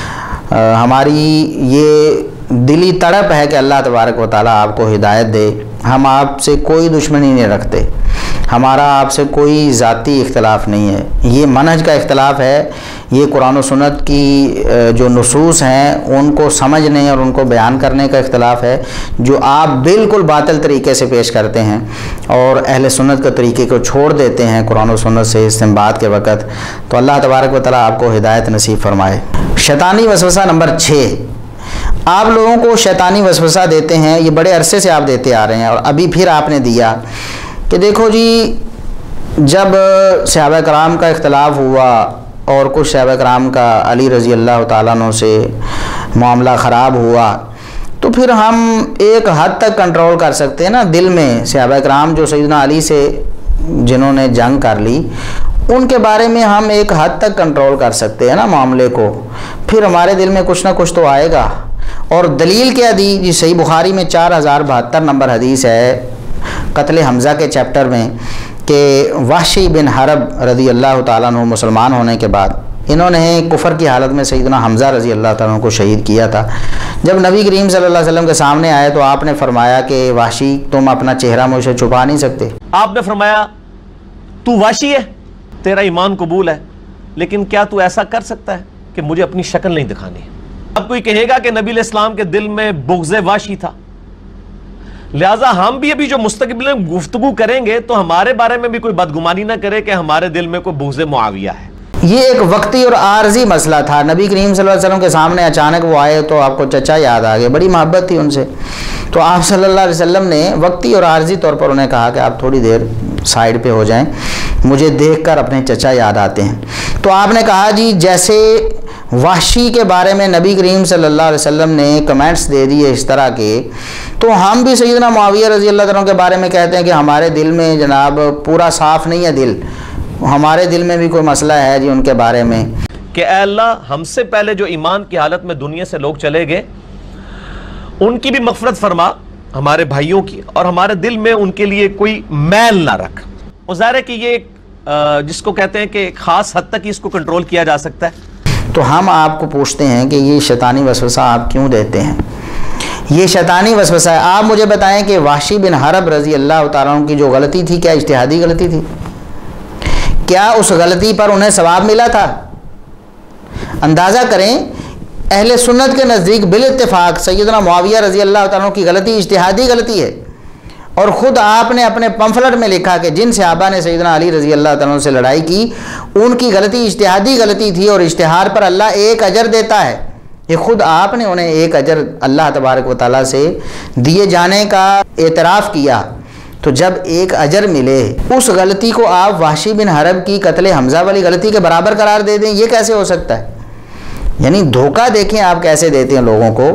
ہماری یہ دلی تڑپ ہے کہ اللہ تبارک و تعالیٰ آپ کو ہدایت دے۔ ہم آپ سے کوئی دشمنی نہیں رکھتے، ہمارا آپ سے کوئی ذاتی اختلاف نہیں ہے، یہ منہج کا اختلاف ہے، یہ قرآن و سنت کی جو نصوص ہیں ان کو سمجھنے اور ان کو بیان کرنے کا اختلاف ہے، جو آپ بالکل باطل طریقے سے پیش کرتے ہیں اور اہل سنت کے طریقے کو چھوڑ دیتے ہیں قرآن و سنت سے استنباط کے وقت۔ تو اللہ تبارک و تعالیٰ آپ کو ہدایت نصیب فرمائے۔ شیطانی وسوسہ نمبر چھ، آپ لوگوں کو شیطانی وسوسہ دیتے ہیں، یہ بڑے عرصے سے آپ دیتے آ رہے ہیں اور ابھی پھر آپ نے دیا کہ دیکھو جی جب صحابہ کرام کا اختلاف ہوا اور کچھ صحابہ کرام کا علی رضی اللہ تعالیٰ عنہ سے معاملہ خراب ہوا تو پھر ہم ایک حد تک کنٹرول کر سکتے ہیں نا دل میں۔ صحابہ کرام جو سیدنا علی سے جنہوں نے جنگ کر لی ان کے بارے میں ہم ایک حد تک کنٹرول کر سکتے ہیں نا معاملے کو، پھر ہمارے دل میں کچھ نہ کچھ تو آئے گا۔ اور دلیل کیا دی جی؟ صحیح بخاری میں چار ہزار بہتر نمبر حدیث ہے قتل حمزہ کے چیپٹر میں کہ وحشی بن حرب رضی اللہ تعالیٰ عنہ مسلمان ہونے کے بعد انہوں نے کفر کی حالت میں سیدنا حمزہ رضی اللہ تعالیٰ عنہ کو شہید کیا تھا۔ جب نبی کریم صلی اللہ علیہ وسلم کے سامنے آئے تو آپ نے فرمایا کہ وحشی تم اپنا چہرہ مجھ سے چھپا نہیں سکتے۔
آپ نے فرمایا تو وحشی ہے، تیرا ایمان قبول ہے، لیکن کیا تو ایسا کر سکتا ہے کہ مجھے اپنی شکل نہیں دکھانی؟ اب کوئی کہے گا کہ نبی علیہ السلام کے دل میں بغض وحشی تھا، لہٰذا ہم بھی ابھی جو مستقبل میں گفتگو کریں گے تو ہمارے بارے میں بھی کوئی بدگمانی نہ کرے کہ ہمارے دل میں کوئی بغض معاویہ ہے۔
یہ ایک وقتی اور عارضی مسئلہ تھا، نبی کریم صلی اللہ علیہ وسلم کے سامنے اچانک وہ آئے تو آپ کو چچا یاد آ گئے، بڑی محبت تھی ان سے، تو آپ صلی اللہ علیہ وسلم نے وقتی اور عارضی طور پر انہیں کہا کہ آپ تھوڑی دیر سائیڈ پہ ہو جائیں، مجھے دیکھ کر اپنے چچا یاد آتے ہیں۔ تو آپ نے کہا جی جیسے وحشی کے بارے میں نبی کریم صلی اللہ علیہ وسلم نے کمنٹس دے دیے اس طرح کے، تو ہم بھی سیدنا معاویہ رضی اللہ عنہ کے بارے میں کہتے ہیں کہ ہمارے دل میں جناب پورا صاف نہیں ہے دل، ہمارے دل میں بھی کوئی مسئلہ ہے جی ان کے بارے میں
کہ اے اللہ ہم سے پہلے جو ایمان کی حالت میں دنیا سے لوگ چلے گئے ان کی بھی مغفرت فرما ہمارے بھائیوں کی، اور ہمارے دل میں ان کے لیے کوئی میل نہ رکھ۔ اور ظاہر ہے کہ یہ ایک جس کو کہتے ہیں کہ ایک خاص حد تک اس کو کنٹرول کیا جا سکتا ہے۔
تو ہم آپ کو پوچھتے ہیں کہ یہ شیطانی وسوسہ آپ کیوں دیتے ہیں؟ یہ شیطانی وسوسہ ہے۔ آپ مجھے بتائیں کہ وحشی بن حرب رضی اللہ تعالیٰ عنہ کی جو غلطی تھی کیا اجتہادی غلطی تھی؟ کیا اس غلطی پر انہیں ثواب ملا تھا؟ اندازہ کریں، اہل سنت کے نزدیک بالاتفاق سیدنا معاویہ رضی اللہ تعالیٰ عنہ کی غلطی اجتہادی غلطی ہے، اور خود آپ نے اپنے پمفلٹ میں لکھا کہ جن صحابہ نے سیدنا علی رضی اللہ تعالیٰ عنہ سے لڑائی کی ان کی غلطی اجتہادی غلطی تھی، اور اشتہار پر اللہ ایک اجر دیتا ہے۔ یہ خود آپ نے انہیں ایک اجر اللہ تبارک و تعالیٰ سے دیے جانے کا اعتراف کیا، تو جب ایک اجر ملے اس غلطی کو آپ وحشی بن حرب کی قتل حمزہ والی غلطی کے برابر قرار دے دیں، یہ کیسے ہو سکتا ہے؟ یعنی دھوکہ دیکھیں آپ کیسے دیتے ہیں لوگوں کو۔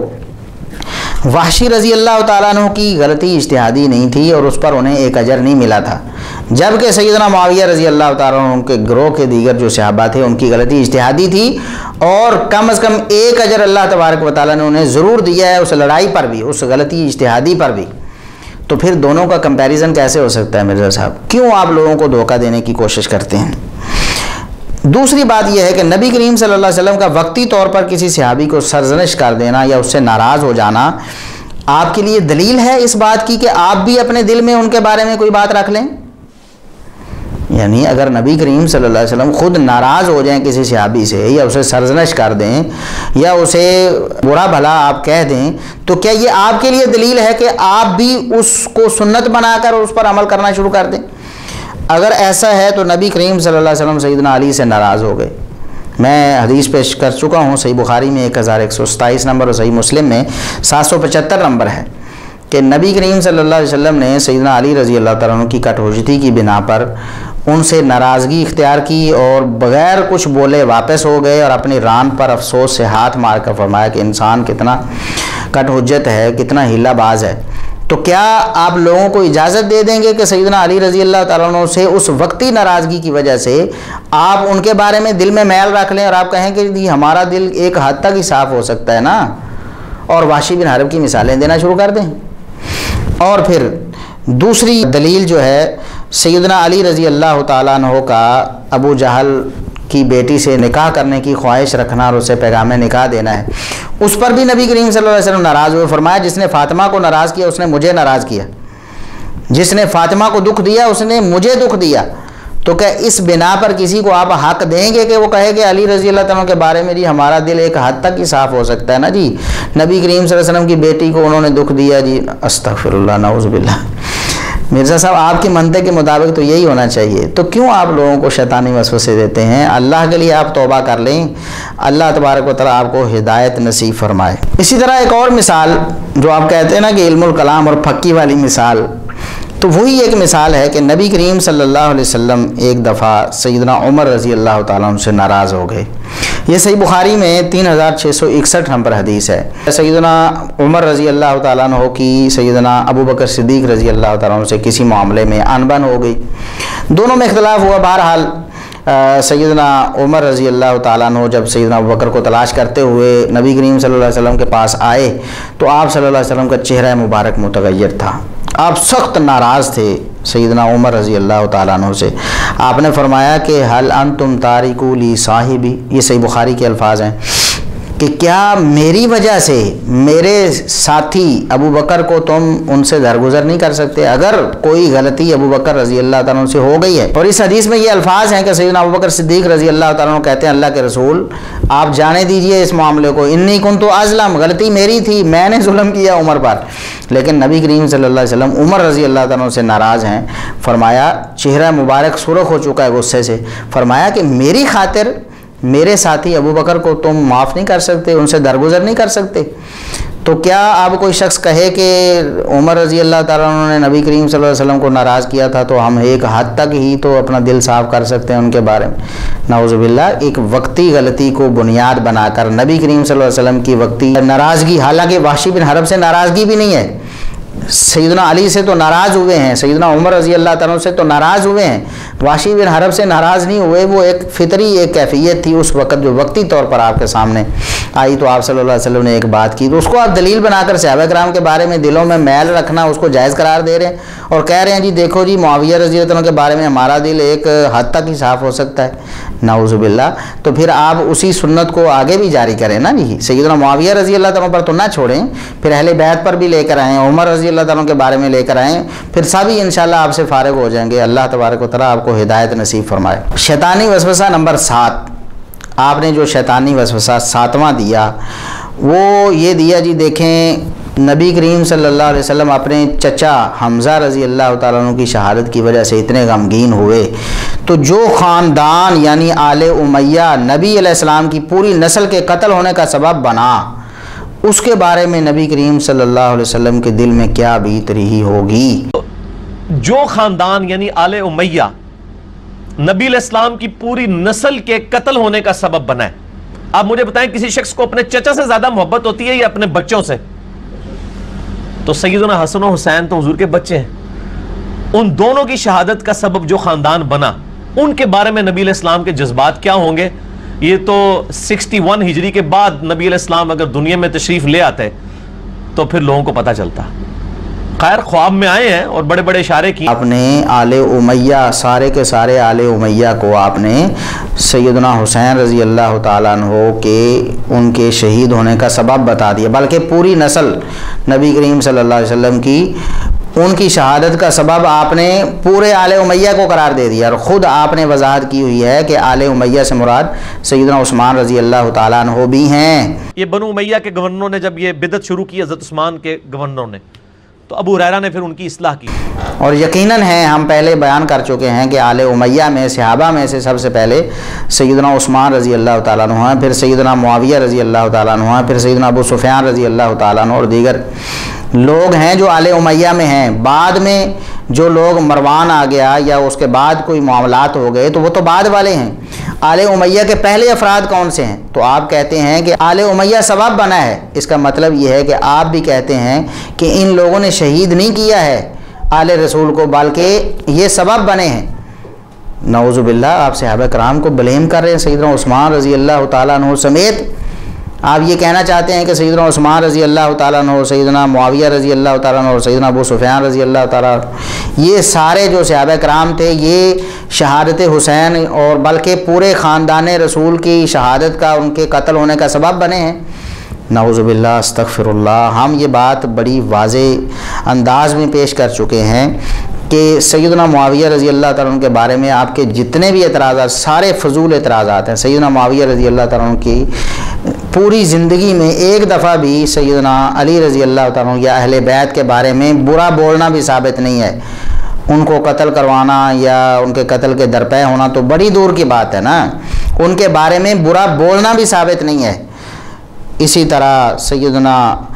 وحشی رضی اللہ تعالیٰ عنہ کی غلطی اجتہادی نہیں تھی اور اس پر انہیں ایک اجر نہیں ملا تھا، جبکہ سیدنا معاویہ رضی اللہ تعالیٰ عنہ کے گروہ کے دیگر جو صحابہ تھے ان کی غلطی اجتہادی تھی، اور کم از کم ایک اجر اللہ تبارک و تعالیٰ نے انہیں ضرور دیا ہے اس لڑائی پر بھی، اس غلطی اجتہادی پر بھی۔ تو پھر دونوں کا کمپیریزن کیسے ہو سکتا ہے مرزا صاحب؟ کیوں آپ لوگوں کو دھوکہ دینے کی کوشش کرتے ہیں؟ دوسری بات یہ ہے کہ نبی کریم صلی اللہ علیہ وسلم کا وقتی طور پر کسی صحابی کو سرزنش کر دینا یا اس سے ناراض ہو جانا آپ کے لیے دلیل ہے اس بات کی کہ آپ بھی اپنے دل میں ان کے بارے میں کوئی بات رکھ لیں؟ یعنی اگر نبی کریم صلی اللہ علیہ وسلم خود ناراض ہو جائیں کسی صحابی سے یا اسے سرزنش کر دیں یا اسے برا بھلا آپ کہہ دیں، تو کیا یہ آپ کے لیے دلیل ہے کہ آپ بھی اس کو سنت بنا کر اس پر عمل کرنا شروع کر دیں؟ اگر ایسا ہے تو نبی کریم صلی اللہ علیہ وسلم سیدنا علی سے ناراض ہو گئے۔ میں حدیث پیش کر چکا ہوں، صحیح بخاری میں ایک ہزار ایک سو ستائیس نمبر اور صحیح مسلم میں سات سو پچہتر نمبر ہے کہ نبی کریم صلی اللہ علیہ وسلم نے سیدنا علی رضی اللہ تعالیٰ عنہ کی کٹوجتی کی بنا پر ان سے ناراضگی اختیار کی اور بغیر کچھ بولے واپس ہو گئے، اور اپنی ران پر افسوس سے ہاتھ مار کر فرمایا کہ انسان کتنا کٹ حجت ہے، کتنا ہیلہ باز ہے۔ تو کیا آپ لوگوں کو اجازت دے دیں گے کہ سیدنا علی رضی اللہ تعالیٰ عنہ سے اس وقتی ناراضگی کی وجہ سے آپ ان کے بارے میں دل میں میل رکھ لیں اور آپ کہیں کہ جی ہمارا دل ایک حد تک ہی صاف ہو سکتا ہے نا، اور وحشی بن حرب کی مثالیں دینا شروع کر دیں؟ اور پھر دوسری دلیل جو ہے، سیدنا علی رضی اللہ تعالیٰ عنہ کا ابو جہل کی بیٹی سے نکاح کرنے کی خواہش رکھنا اور اسے پیغام نکاح دینا ہے، اس پر بھی نبی کریم صلی اللہ علیہ وسلم ناراض ہوئے۔ فرمایا جس نے فاطمہ کو ناراض کیا اس نے مجھے ناراض کیا، جس نے فاطمہ کو دکھ دیا اس نے مجھے دکھ دیا۔ تو کیا اس بنا پر کسی کو آپ حق دیں گے کہ وہ کہے کہ علی رضی اللہ تعالیٰ کے بارے میں جی ہمارا دل ایک حد تک ہی صاف ہو سکتا ہے نا جی، نبی کریم صلی اللہ علیہ وسلم کی بیٹی کو انہوں نے دکھ دیا جی، استغفر اللہ نعوذ باللہ۔ مرزا صاحب آپ کی منطق کے مطابق تو یہی ہونا چاہیے، تو کیوں آپ لوگوں کو شیطانی وسوسے دیتے ہیں؟ اللہ کے لیے آپ توبہ کر لیں، اللہ تبارک و تعالیٰ آپ کو ہدایت نصیب فرمائے۔ اسی طرح ایک اور مثال جو آپ کہتے ہیں نا کہ علم الکلام اور پھکی والی مثال، تو وہی ایک مثال ہے کہ نبی کریم صلی اللہ علیہ وسلم ایک دفعہ سیدنا عمر رضی اللہ تعالیٰ عنہ سے ناراض ہو گئے۔ یہ صحیح بخاری میں تین ہزار چھ سو اکسٹھ نمبر حدیث ہے۔ سیدنا عمر رضی اللہ تعالیٰ عنہ کی سیدنا ابو بکر صدیق رضی اللہ تعالیٰ عنہ سے کسی معاملے میں انبن ہو گئی، دونوں میں اختلاف ہوا۔ بہرحال سیدنا عمر رضی اللہ تعالیٰ عنہ جب سیدنا ابو بکر کو تلاش کرتے ہوئے نبی کریم صلی اللہ علیہ وسلم کے پاس آئے تو آپ صلی اللہ علیہ وسلم کا چہرہ مبارک متغیر تھا، آپ سخت ناراض تھے سیدنا عمر رضی اللہ تعالیٰ عنہ سے۔ آپ نے فرمایا کہ حل انتم تارکو لی صاحبی، یہ صحیح بخاری کے الفاظ ہیں کہ کیا میری وجہ سے میرے ساتھی ابو بکر کو تم ان سے درگزر نہیں کر سکتے؟ اگر کوئی غلطی ابو بکر رضی اللہ تعالیٰ عنہ سے ہو گئی ہے، اور اس حدیث میں یہ الفاظ ہیں کہ سیدنا ابو بکر صدیق رضی اللہ تعالیٰ عنہ کہتے ہیں اللہ کے رسول آپ جانے دیجئے اس معاملے کو، انی کنت ازلم، غلطی میری تھی، میں نے ظلم کیا عمر پر۔ لیکن نبی کریم صلی اللہ علیہ وسلم عمر رضی اللہ تعالیٰ عنہ سے ناراض ہیں، فرمایا چہرہ مبارک سرخ ہو چکا ہے غصے سے، فرمایا کہ میری خاطر میرے ساتھی ابو بکر کو تم معاف نہیں کر سکتے، ان سے درگزر نہیں کر سکتے؟ تو کیا آپ کوئی شخص کہے کہ عمر رضی اللہ تعالیٰ عنہ نے نبی کریم صلی اللہ علیہ وسلم کو ناراض کیا تھا تو ہم ایک حد تک ہی تو اپنا دل صاف کر سکتے ہیں ان کے بارے میں؟ نعوذ باللہ، ایک وقتی غلطی کو بنیاد بنا کر نبی کریم صلی اللہ علیہ وسلم کی وقتی ناراضگی، حالانکہ وحشی بن حرب سے ناراضگی بھی نہیں ہے، سیدنا علی سے تو ناراض ہوئے ہیں، سیدنا عمر رضی اللہ تعالیٰ سے تو ناراض ہوئے ہیں، وحشی بن حرب سے ناراض نہیں ہوئے، وہ ایک فطری ایک کیفیت تھی اس وقت جو وقتی طور پر آپ کے سامنے آئی، تو آپ صلی اللہ علیہ وسلم نے ایک بات کی تو اس کو آپ دلیل بنا کر صحابہ کرام کے بارے میں دلوں میں میل رکھنا اس کو جائز قرار دے رہے ہیں اور کہہ رہے ہیں جی دیکھو جی معاویہ رضی اللہ عنہ کے بارے میں ہمارا دل ایک حد تک ہی صاف ہو سکتا ہے، نعوذ باللہ۔ تو پھر آپ اسی سنت کو آگے بھی جاری کریں نا جی، سیدنا معاویہ رضی اللہ عنہ پر تو نہ چھوڑیں، پھر اہل بیت پر بھی لے کر آئیں، عمر رضی اللہ عنہ کے بارے میں لے کر آئیں، پھر سبھی انشاءاللہ آپ سے فارغ ہو جائیں گے۔ اللہ تبارک و تعالیٰ آپ کو ہدایت نصیب فرمائے۔ شیطانی وسوسہ نمبر سات، آپ نے جو شیطانی وسوسہ ساتواں دیا وہ یہ دیا جی، دیکھیں نبی کریم صلی اللہ علیہ وسلم اپنے چچا حمزہ رضی اللہ تعالیٰ عنہ کی شہادت کی وجہ سے اتنے غمگین ہوئے، تو جو خاندان یعنی آل امیہ نبی علیہ السلام کی پوری نسل کے قتل ہونے کا سبب بنا، اس کے بارے میں نبی کریم صلی اللہ علیہ وسلم کے دل میں کیا بیت رہی ہوگی۔
جو خاندان یعنی آل امیہ نبی علیہ السلام کی پوری نسل کے قتل ہونے کا سبب بنا ہے، آپ مجھے بتائیں کسی شخص کو اپنے چچا سے زیادہ محبت ہوتی ہے یا اپنے بچوں سے؟ تو سیدنا حسن و حسین تو حضور کے بچے ہیں، ان دونوں کی شہادت کا سبب جو خاندان بنا، ان کے بارے میں نبی علیہ السلام کے جذبات کیا ہوں گے؟ یہ تو سکسٹی ون ہجری کے بعد نبی علیہ السلام اگر دنیا میں تشریف لے آتے تو پھر لوگوں کو پتہ چلتا۔ خیر خواب میں آئے ہیں اور بڑے بڑے اشارے کیے۔
آپ نے آل امیہ سارے کے سارے آل امیہ کو آپ نے سیدنا حسین رضی اللہ تعالیٰ عنہ کے ان کے شہید ہونے کا سبب بتا دیا، بلکہ پوری نسل نبی کریم صلی اللہ علیہ وسلم کی ان کی شہادت کا سبب آپ نے پورے آل امیہ کو قرار دے دیا، اور خود آپ نے وضاحت کی ہوئی ہے کہ آل امیہ سے مراد سیدنا عثمان رضی اللہ تعالیٰ عنہ بھی ہیں۔
یہ بنو امیہ کے گورنروں نے جب یہ بدعت شروع کی حضرت عثمان کے گورنروں نے، تو ابو ہریرہ نے پھر ان کی اصلاح کی،
اور یقیناً ہیں ہم پہلے بیان کر چکے ہیں کہ آل امیہ میں صحابہ میں سے سب سے پہلے سیدنا عثمان رضی اللہ تعالیٰ عنہ ہیں، پھر سیدنا معاویہ رضی اللہ تعالیٰ عنہ ہیں، پھر سیدنا ابو سفیان رضی اللہ تعالیٰ عنہ اور دیگر لوگ ہیں جو آل امیہ میں ہیں۔ بعد میں جو لوگ مروان آ گیا یا اس کے بعد کوئی معاملات ہو گئے تو وہ تو بعد والے ہیں۔ آل امیہ کے پہلے افراد کون سے ہیں؟ تو آپ کہتے ہیں کہ آل امیہ سبب بنا ہے، اس کا مطلب یہ ہے کہ آپ بھی کہتے ہیں کہ ان لوگوں نے شہید نہیں کیا ہے آل رسول کو، بلکہ یہ سبب بنے ہیں۔ نعوذ باللہ، آپ صحابہ کرام کو بلیم کر رہے ہیں، سیدنا عثمان رضی اللہ تعالیٰ عنہ سمیت آپ یہ کہنا چاہتے ہیں کہ سیدنا عثمان رضی اللہ تعالیٰ عنہ، سیدنا معاویہ رضی اللہ تعالیٰ عنہ اور سیدنا ابو سفیان رضی اللہ تعالیٰ عنہ، یہ سارے جو صحابہ کرام تھے یہ شہادت حسین اور بلکہ پورے خاندان رسول کی شہادت کا، ان کے قتل ہونے کا سبب بنے ہیں۔ نعوذ باللہ، استغفر اللہ۔ ہم یہ بات بڑی واضح انداز میں پیش کر چکے ہیں کہ سیدنا معاویہ رضی اللہ تعالیٰ عنہ کے بارے میں آپ کے جتنے بھی اعتراضات سارے فضول اعتراضات ہیں۔ سیدنا معاویہ رضی اللہ تعالیٰ عنہ کی پوری زندگی میں ایک دفعہ بھی سیدنا علی رضی اللہ تعالیٰ عنہ یا اہل بیت کے بارے میں برا بولنا بھی ثابت نہیں ہے۔ ان کو قتل کروانا یا ان کے قتل کے درپے ہونا تو بڑی دور کی بات ہے نا، ان کے بارے میں برا بولنا بھی ثابت نہیں ہے۔ اسی طرح سیدنا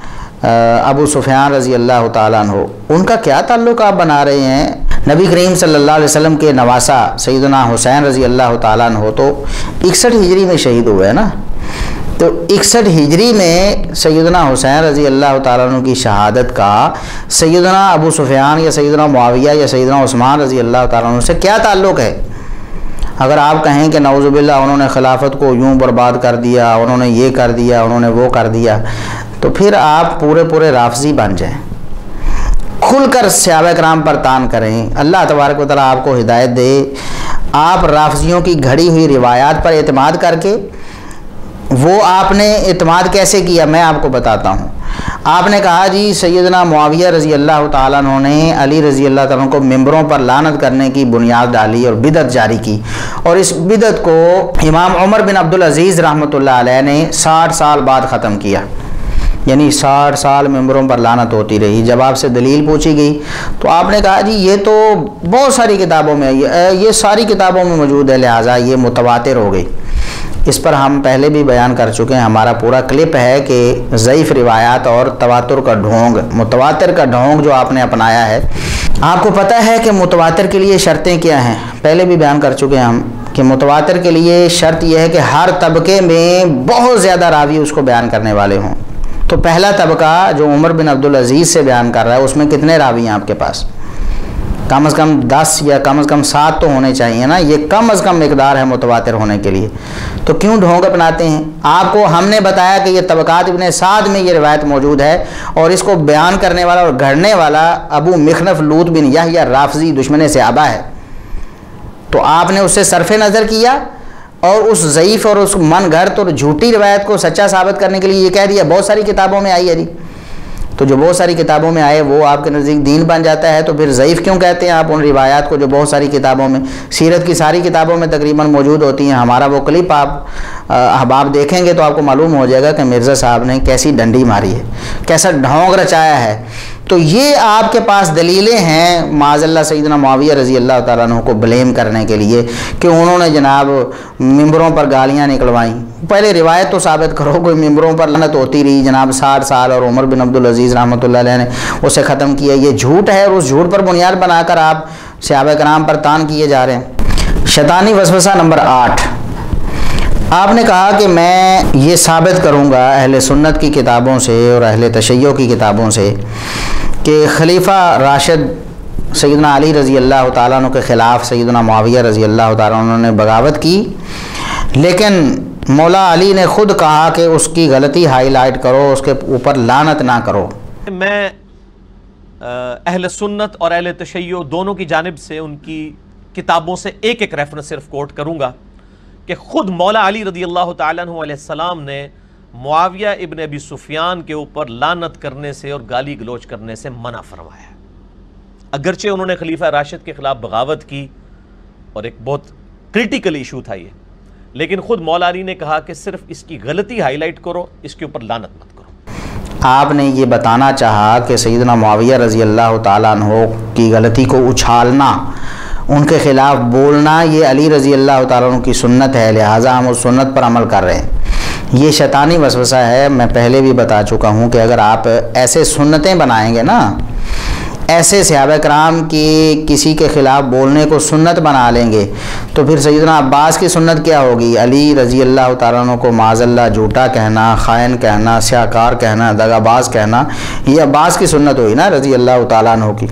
ابو سفیان رضی اللہ تعالیٰ عنہ، ان کا کیا تعلق آپ بنا رہے ہیں؟ نبی کریم صلی اللہ علیہ وسلم کے نواسا سیدنا حسین رضی اللہ تعالیٰ عنہ تو اکسٹھ ہجری میں شہید ہوئے نا، تو اکسٹھ ہجری میں سیدنا حسین رضی اللہ تعالیٰ عنہ کی شہادت کا سیدنا ابو سفیان یا سیدنا معاویہ یا سیدنا عثمان رضی اللہ تعالیٰ عنہ سے کیا تعلق ہے؟ اگر آپ کہیں کہ نعوذ باللہ انہوں نے خلافت کو یوں برباد کر دیا، انہوں نے یہ کر دیا، انہوں نے وہ کر دیا، تو پھر آپ پورے پورے رافضی بن جائیں، کھل کر صحابہ کرام پر تان کریں۔ اللہ تبارک و تعالیٰ آپ کو ہدایت دے۔ آپ رافضیوں کی گھڑی ہوئی روایات پر اعتماد کر کے، وہ آپ نے اعتماد کیسے کیا میں آپ کو بتاتا ہوں۔ آپ نے کہا جی سیدنا معاویہ رضی اللہ تعالیٰ عنہ نے علی رضی اللہ تعالیٰ عنہ کو ممبروں پر لعنت کرنے کی بنیاد ڈالی اور بدعت جاری کی، اور اس بدعت کو امام عمر بن عبدالعزیز رحمۃ اللہ علیہ نے ساٹھ سال بعد ختم کیا، یعنی ساٹھ سال ممبروں پر لعنت ہوتی رہی۔ جب آپ سے دلیل پوچھی گئی تو آپ نے کہا جی یہ تو بہت ساری کتابوں میں، یہ ساری کتابوں میں موجود ہے، لہٰذا یہ متواتر ہو گئی۔ اس پر ہم پہلے بھی بیان کر چکے ہیں، ہمارا پورا کلپ ہے کہ ضعیف روایات اور تواتر کا ڈھونگ، متواتر کا ڈھونگ جو آپ نے اپنایا ہے۔ آپ کو پتہ ہے کہ متواتر کے لیے شرطیں کیا ہیں، پہلے بھی بیان کر چکے ہیں ہم کہ متواتر کے لیے شرط یہ ہے کہ ہر طبقے میں بہت زیادہ راوی اس کو بیان کرنے والے ہوں، تو پہلا طبقہ جو عمر بن عبدالعزیز سے بیان کر رہا ہے اس میں کتنے راوی ہیں آپ کے پاس؟ کم از کم دس یا کم از کم سات تو ہونے چاہیے نا، یہ کم از کم مقدار ہے متواتر ہونے کے لیے، تو کیوں ڈھونگ اپناتے ہیں؟ آپ کو ہم نے بتایا کہ یہ طبقات ابن سعد میں یہ روایت موجود ہے، اور اس کو بیان کرنے والا اور گھڑنے والا ابو مخنف لوط بن یحییٰ رافضی دشمن صحابہ ہے، تو آپ نے اس سے صرف نظر کیا اور اس ضعیف اور اس من گھڑت اور جھوٹی روایت کو سچا ثابت کرنے کے لیے یہ کہہ دیا بہت ساری کتابوں میں آئی ہے جی، تو جو بہت ساری کتابوں میں آئے وہ آپ کے نزدیک دین بن جاتا ہے، تو پھر ضعیف کیوں کہتے ہیں آپ ان روایات کو جو بہت ساری کتابوں میں، سیرت کی ساری کتابوں میں تقریباً موجود ہوتی ہیں؟ ہمارا وہ کلپ آپ احباب دیکھیں گے تو آپ کو معلوم ہو جائے گا کہ مرزا صاحب نے کیسی ڈنڈی ماری ہے، کیسا ڈھونگ رچایا ہے۔ تو یہ آپ کے پاس دلیلیں ہیں معاذ اللہ سیدنا معاویہ رضی اللہ تعالیٰ عنہ کو بلیم کرنے کے لیے کہ انہوں نے جناب ممبروں پر گالیاں نکلوائیں۔ پہلے روایت تو ثابت کرو، کوئی ممبروں پر لعنت ہوتی رہی جناب ساٹھ سال اور عمر بن عبدالعزیز رحمۃ اللہ علیہ نے اسے ختم کیا، یہ جھوٹ ہے، اور اس جھوٹ پر بنیاد بنا کر آپ صحابہ کرام پر تان کیے جا رہے ہیں۔ شیطانی وسوسہ نمبر آٹھ، آپ نے کہا کہ میں یہ ثابت کروں گا اہل سنت کی کتابوں سے اور اہل تشیع کی کتابوں سے کہ خلیفہ راشد سیدنا علی رضی اللہ تعالیٰ عنہ کے خلاف سیدنا معاویہ رضی اللہ تعالیٰ عنہ نے بغاوت کی، لیکن مولا علی نے خود کہا کہ اس کی غلطی ہائی لائٹ کرو، اس کے اوپر لعنت نہ کرو۔
میں اہل سنت اور اہل تشیع دونوں کی جانب سے ان کی کتابوں سے ایک ایک ریفرنس صرف کوٹ کروں گا کہ خود مولا علی رضی اللہ تعالیٰ عنہ علیہ السلام نے معاویہ ابن ابی سفیان کے اوپر لعنت کرنے سے اور گالی گلوچ کرنے سے منع فرمایا، اگرچہ انہوں نے خلیفہ راشد کے خلاف بغاوت کی اور ایک بہت کریٹیکل ایشو تھا یہ، لیکن خود مولا علی نے کہا کہ صرف اس کی غلطی ہائی لائٹ کرو، اس کے اوپر لعنت مت کرو۔
آپ نے یہ بتانا چاہا کہ سیدنا معاویہ رضی اللہ تعالیٰ عنہ کی غلطی کو اچھالنا، ان کے خلاف بولنا، یہ علی رضی اللہ تعالیٰ عنہ کی سنت ہے، لہٰذا ہم اس سنت پر عمل کر رہے ہیں۔ یہ شیطانی وسوسہ ہے، میں پہلے بھی بتا چکا ہوں کہ اگر آپ ایسے سنتیں بنائیں گے نا، ایسے صحابہ کرام کی کسی کے خلاف بولنے کو سنت بنا لیں گے، تو پھر سیدنا عباس کی سنت کیا ہوگی؟ علی رضی اللہ تعالیٰ عنہ کو معاذ اللہ جھوٹا کہنا، خائن کہنا، سیاکار کہنا، دغاباز کہنا، یہ عباس کی سنت ہوئی نا رضی اللہ تعالیٰ عنہ کی۔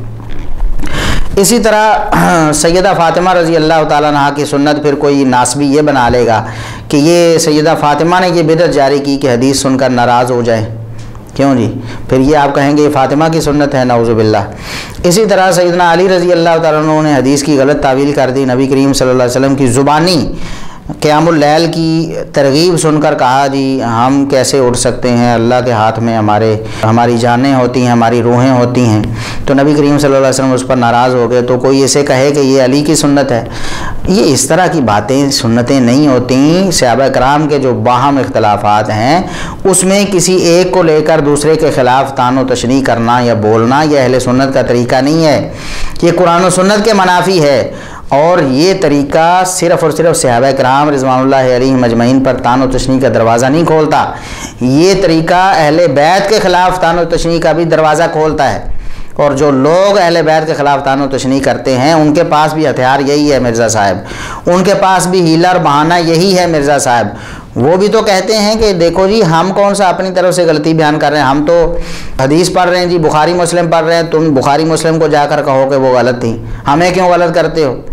اسی طرح سیدہ فاطمہ رضی اللہ تعالیٰ عنہ کی سنت پھر کوئی ناسبی یہ بنا لے گا کہ یہ سیدہ فاطمہ نے یہ بدعت جاری کی کہ حدیث سن کر ناراض ہو جائے، کیوں جی؟ پھر یہ آپ کہیں گے یہ فاطمہ کی سنت ہے، نعوذ باللہ۔ اسی طرح سیدنا علی رضی اللہ تعالیٰ عنہ نے حدیث کی غلط تعویل کر دی، نبی کریم صلی اللہ علیہ وسلم کی زبانی قیام اللیل کی ترغیب سن کر کہا جی ہم کیسے اٹھ سکتے ہیں، اللہ کے ہاتھ میں ہمارے ہماری جانیں ہوتی ہیں، ہماری روحیں ہوتی ہیں، تو نبی کریم صلی اللہ علیہ وسلم اس پر ناراض ہو گئے، تو کوئی اسے کہے کہ یہ علی کی سنت ہے، یہ اس طرح کی باتیں سنتیں نہیں ہوتیں۔ صحابہ کرام کے جو باہم اختلافات ہیں اس میں کسی ایک کو لے کر دوسرے کے خلاف تان و تشنیع کرنا یا بولنا یہ اہل سنت کا طریقہ نہیں ہے، یہ قرآن و سنت کے منافی ہے، اور یہ طریقہ صرف اور صرف صحابہ کرام رضوان اللہ علیہم اجمعین پر تان و تشنیع کا دروازہ نہیں کھولتا، یہ طریقہ اہل بیت کے خلاف تان و تشنیع کا بھی دروازہ کھولتا ہے، اور جو لوگ اہل بیت کے خلاف تان و تشنیع کرتے ہیں ان کے پاس بھی ہتھیار یہی ہے مرزا صاحب، ان کے پاس بھی ہیلہ اور بہانہ یہی ہے مرزا صاحب۔ وہ بھی تو کہتے ہیں کہ دیکھو جی ہم کون سا اپنی طرف سے غلطی بیان کر رہے ہیں، ہم تو حدیث پڑھ رہے ہیں جی، بخاری مسلم پڑھ رہے ہیں، تم بخاری مسلم کو جا کر کہو کہ وہ غلط تھی، ہمیں کیوں غلط کرتے ہو؟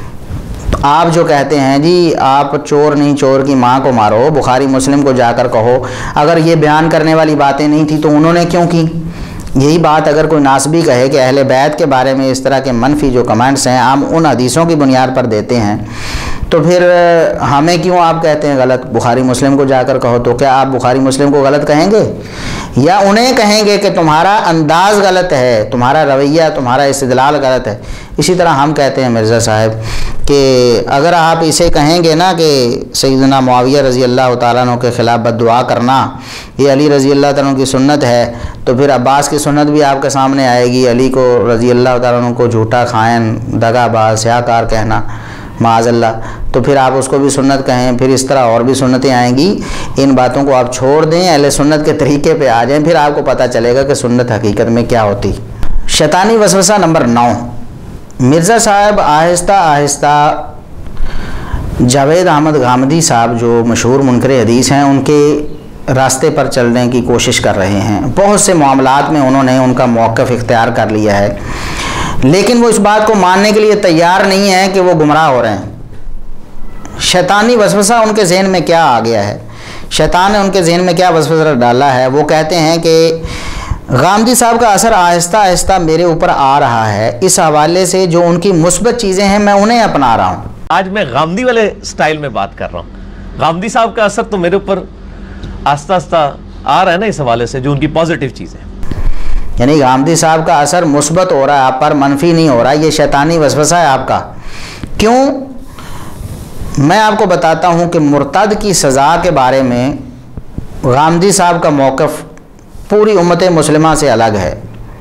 تو آپ جو کہتے ہیں جی آپ چور نہیں چور کی ماں کو مارو، بخاری مسلم کو جا کر کہو اگر یہ بیان کرنے والی باتیں نہیں تھی تو انہوں نے کیوں کی؟ یہی بات اگر کوئی ناسبی کہے کہ اہل بیت کے بارے میں اس طرح کے منفی جو کمنٹس ہیں ہم ان حدیثوں کی بنیاد پر دیتے ہیں، تو پھر ہمیں کیوں آپ کہتے ہیں غلط؟ بخاری مسلم کو جا کر کہو، تو کیا آپ بخاری مسلم کو غلط کہیں گے یا انہیں کہیں گے کہ تمہارا انداز غلط ہے، تمہارا رویہ، تمہارا استدلال غلط ہے؟ اسی طرح ہم کہتے ہیں مرزا صاحب کہ اگر آپ اسے کہیں گے نا کہ سیدنا معاویہ رضی اللہ تعالیٰ عنہ کے خلاف بد دعا کرنا یہ علی رضی اللہ تعالیٰ عنہ کی سنت ہے، تو پھر عباس کی سنت بھی آپ کے سامنے آئے گی، علی کو رضی اللہ تعالیٰ عنہ کو جھوٹا، خائن، دغا باز، سیاکار کہنا معاذ اللہ، تو پھر آپ اس کو بھی سنت کہیں، پھر اس طرح اور بھی سنتیں آئیں گی۔ ان باتوں کو آپ چھوڑ دیں، اہل سنت کے طریقے پہ آ جائیں، پھر آپ کو پتہ چلے گا کہ سنت حقیقت میں کیا ہوتی۔ شیطانی وسوسہ نمبر نو، مرزا صاحب آہستہ آہستہ جاوید احمد غامدی صاحب جو مشہور منکر حدیث ہیں ان کے راستے پر چلنے کی کوشش کر رہے ہیں، بہت سے معاملات میں انہوں نے ان کا موقف اختیار کر لیا ہے، لیکن وہ اس بات کو ماننے کے لیے تیار نہیں ہیں کہ وہ گمراہ ہو رہے ہیں۔ شیطانی وسوسہ ان کے ذہن میں کیا آ گیا ہے، شیطان نے ان کے ذہن میں کیا وسوسہ ڈالا ہے؟ وہ کہتے ہیں کہ غامدی صاحب کا اثر آہستہ آہستہ میرے اوپر آ رہا ہے، اس حوالے سے جو ان کی مثبت چیزیں ہیں میں انہیں اپنا رہا ہوں۔
آج میں غامدی والے سٹائل میں بات کر رہا ہوں، غامدی صاحب کا اثر تو میرے اوپر آہستہ آہستہ آ رہا ہے نا، اس حوالے سے جو ان کی پازیٹیو چیزیں،
یعنی غامدی صاحب کا اثر مثبت ہو رہا ہے آپ پر، منفی نہیں ہو رہا۔ یہ شیطانی وسوسہ ہے آپ کا۔ کیوں؟ میں آپ کو بتاتا ہوں کہ مرتد کی سزا کے بارے میں غامدی صاحب کا موقف پوری امت مسلمہ سے الگ ہے،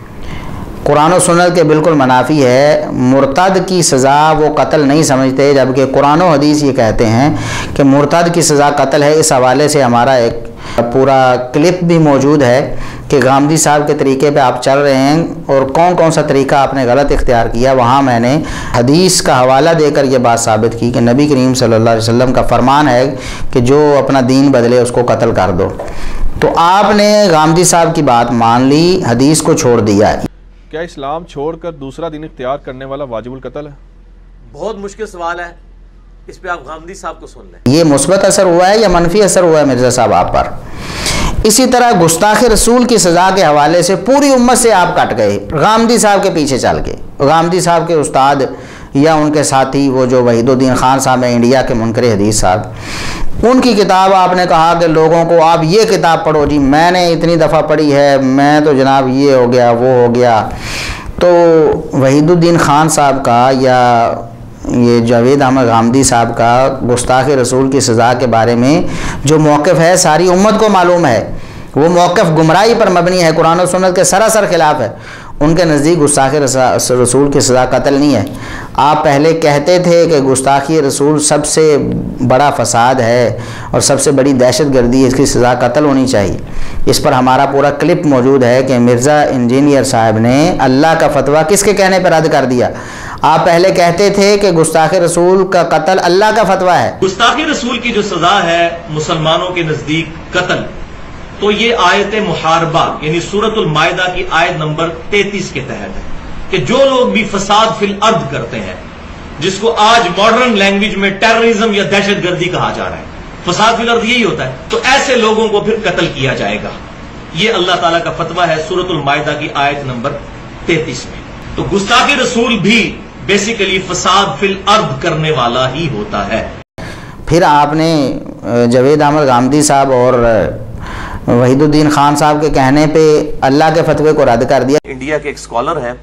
قرآن و سنت کے بالکل منافی ہے۔ مرتد کی سزا وہ قتل نہیں سمجھتے، جبکہ قرآن و حدیث یہ کہتے ہیں کہ مرتد کی سزا قتل ہے۔ اس حوالے سے ہمارا ایک پورا کلپ بھی موجود ہے کہ غامدی صاحب کے طریقے پہ آپ چل رہے ہیں اور کون کون سا طریقہ آپ نے غلط اختیار کیا۔ وہاں میں نے حدیث کا حوالہ دے کر یہ بات ثابت کی کہ نبی کریم صلی اللہ علیہ وسلم کا فرمان ہے کہ جو اپنا دین بدلے اس کو قتل کر دو۔ تو آپ نے غامدی صاحب کی بات مان لی، حدیث کو چھوڑ دیا۔
کیا اسلام چھوڑ کر دوسرا دین اختیار کرنے والا واجب القتل ہے؟
بہت مشکل سوال ہے، اس پہ آپ غامدی صاحب کو سن لیں۔
یہ مثبت اثر ہوا ہے یا منفی اثر ہوا ہے مرزا صاحب آپ پر؟ اسی طرح گستاخ رسول کی سزا کے حوالے سے پوری امت سے آپ کٹ گئے غامدی صاحب کے پیچھے چل کے۔ غامدی صاحب کے استاد یا ان کے ساتھی وہ جو وحید الدین خان صاحب ہیں انڈیا کے منکر حدیث صاحب، ان کی کتاب آپ نے کہا کہ لوگوں کو آپ یہ کتاب پڑھو جی، میں نے اتنی دفعہ پڑھی ہے، میں تو جناب یہ ہو گیا وہ ہو گیا۔ تو وحید الدین خان صاحب کا یا یہ جاوید احمد غامدی صاحب کا گستاخ رسول کی سزا کے بارے میں جو موقف ہے ساری امت کو معلوم ہے، وہ موقف گمراہی پر مبنی ہے، قرآن و سنت کے سراسر خلاف ہے۔ ان کے نزدیک گستاخ رسول کی سزا قتل نہیں ہے۔ آپ پہلے کہتے تھے کہ گستاخی رسول سب سے بڑا فساد ہے اور سب سے بڑی دہشت گردی ہے، اس کی سزا قتل ہونی چاہیے۔ اس پر ہمارا پورا کلپ موجود ہے کہ مرزا انجینئر صاحب نے اللہ کا فتویٰ کس کے کہنے پر رد کر دیا۔ آپ پہلے کہتے تھے کہ گستاخ رسول کا قتل اللہ کا فتویٰ ہے۔
گستاخی رسول کی جو سزا ہے مسلمانوں کے نزدیک قتل، تو یہ آیت محاربہ یعنی سورۃ المائدہ کی آیت نمبر تینتیس کے تحت ہے کہ جو لوگ بھی فساد فی الارض کرتے ہیں، جس کو آج ماڈرن لینگویج میں ٹیررزم یا دہشت گردی کہا جا رہا ہے، فساد فی الارض یہی ہوتا ہے، تو ایسے لوگوں کو پھر قتل کیا جائے گا۔ یہ اللہ تعالیٰ کا فتویٰ ہے سورۃ المائدہ کی آیت نمبر تینتیس میں۔ تو گستاخی رسول بھی بیسیکلی فساد فی الارض کرنے والا ہی ہوتا ہے۔
پھر آپ نے جاوید احمد غامدی صاحب اور وحید الدین خان صاحب کے کہنے پہ اللہ کے فتوے کو رد کر دیا۔
انڈیا کے ایک اسکالر ہیں،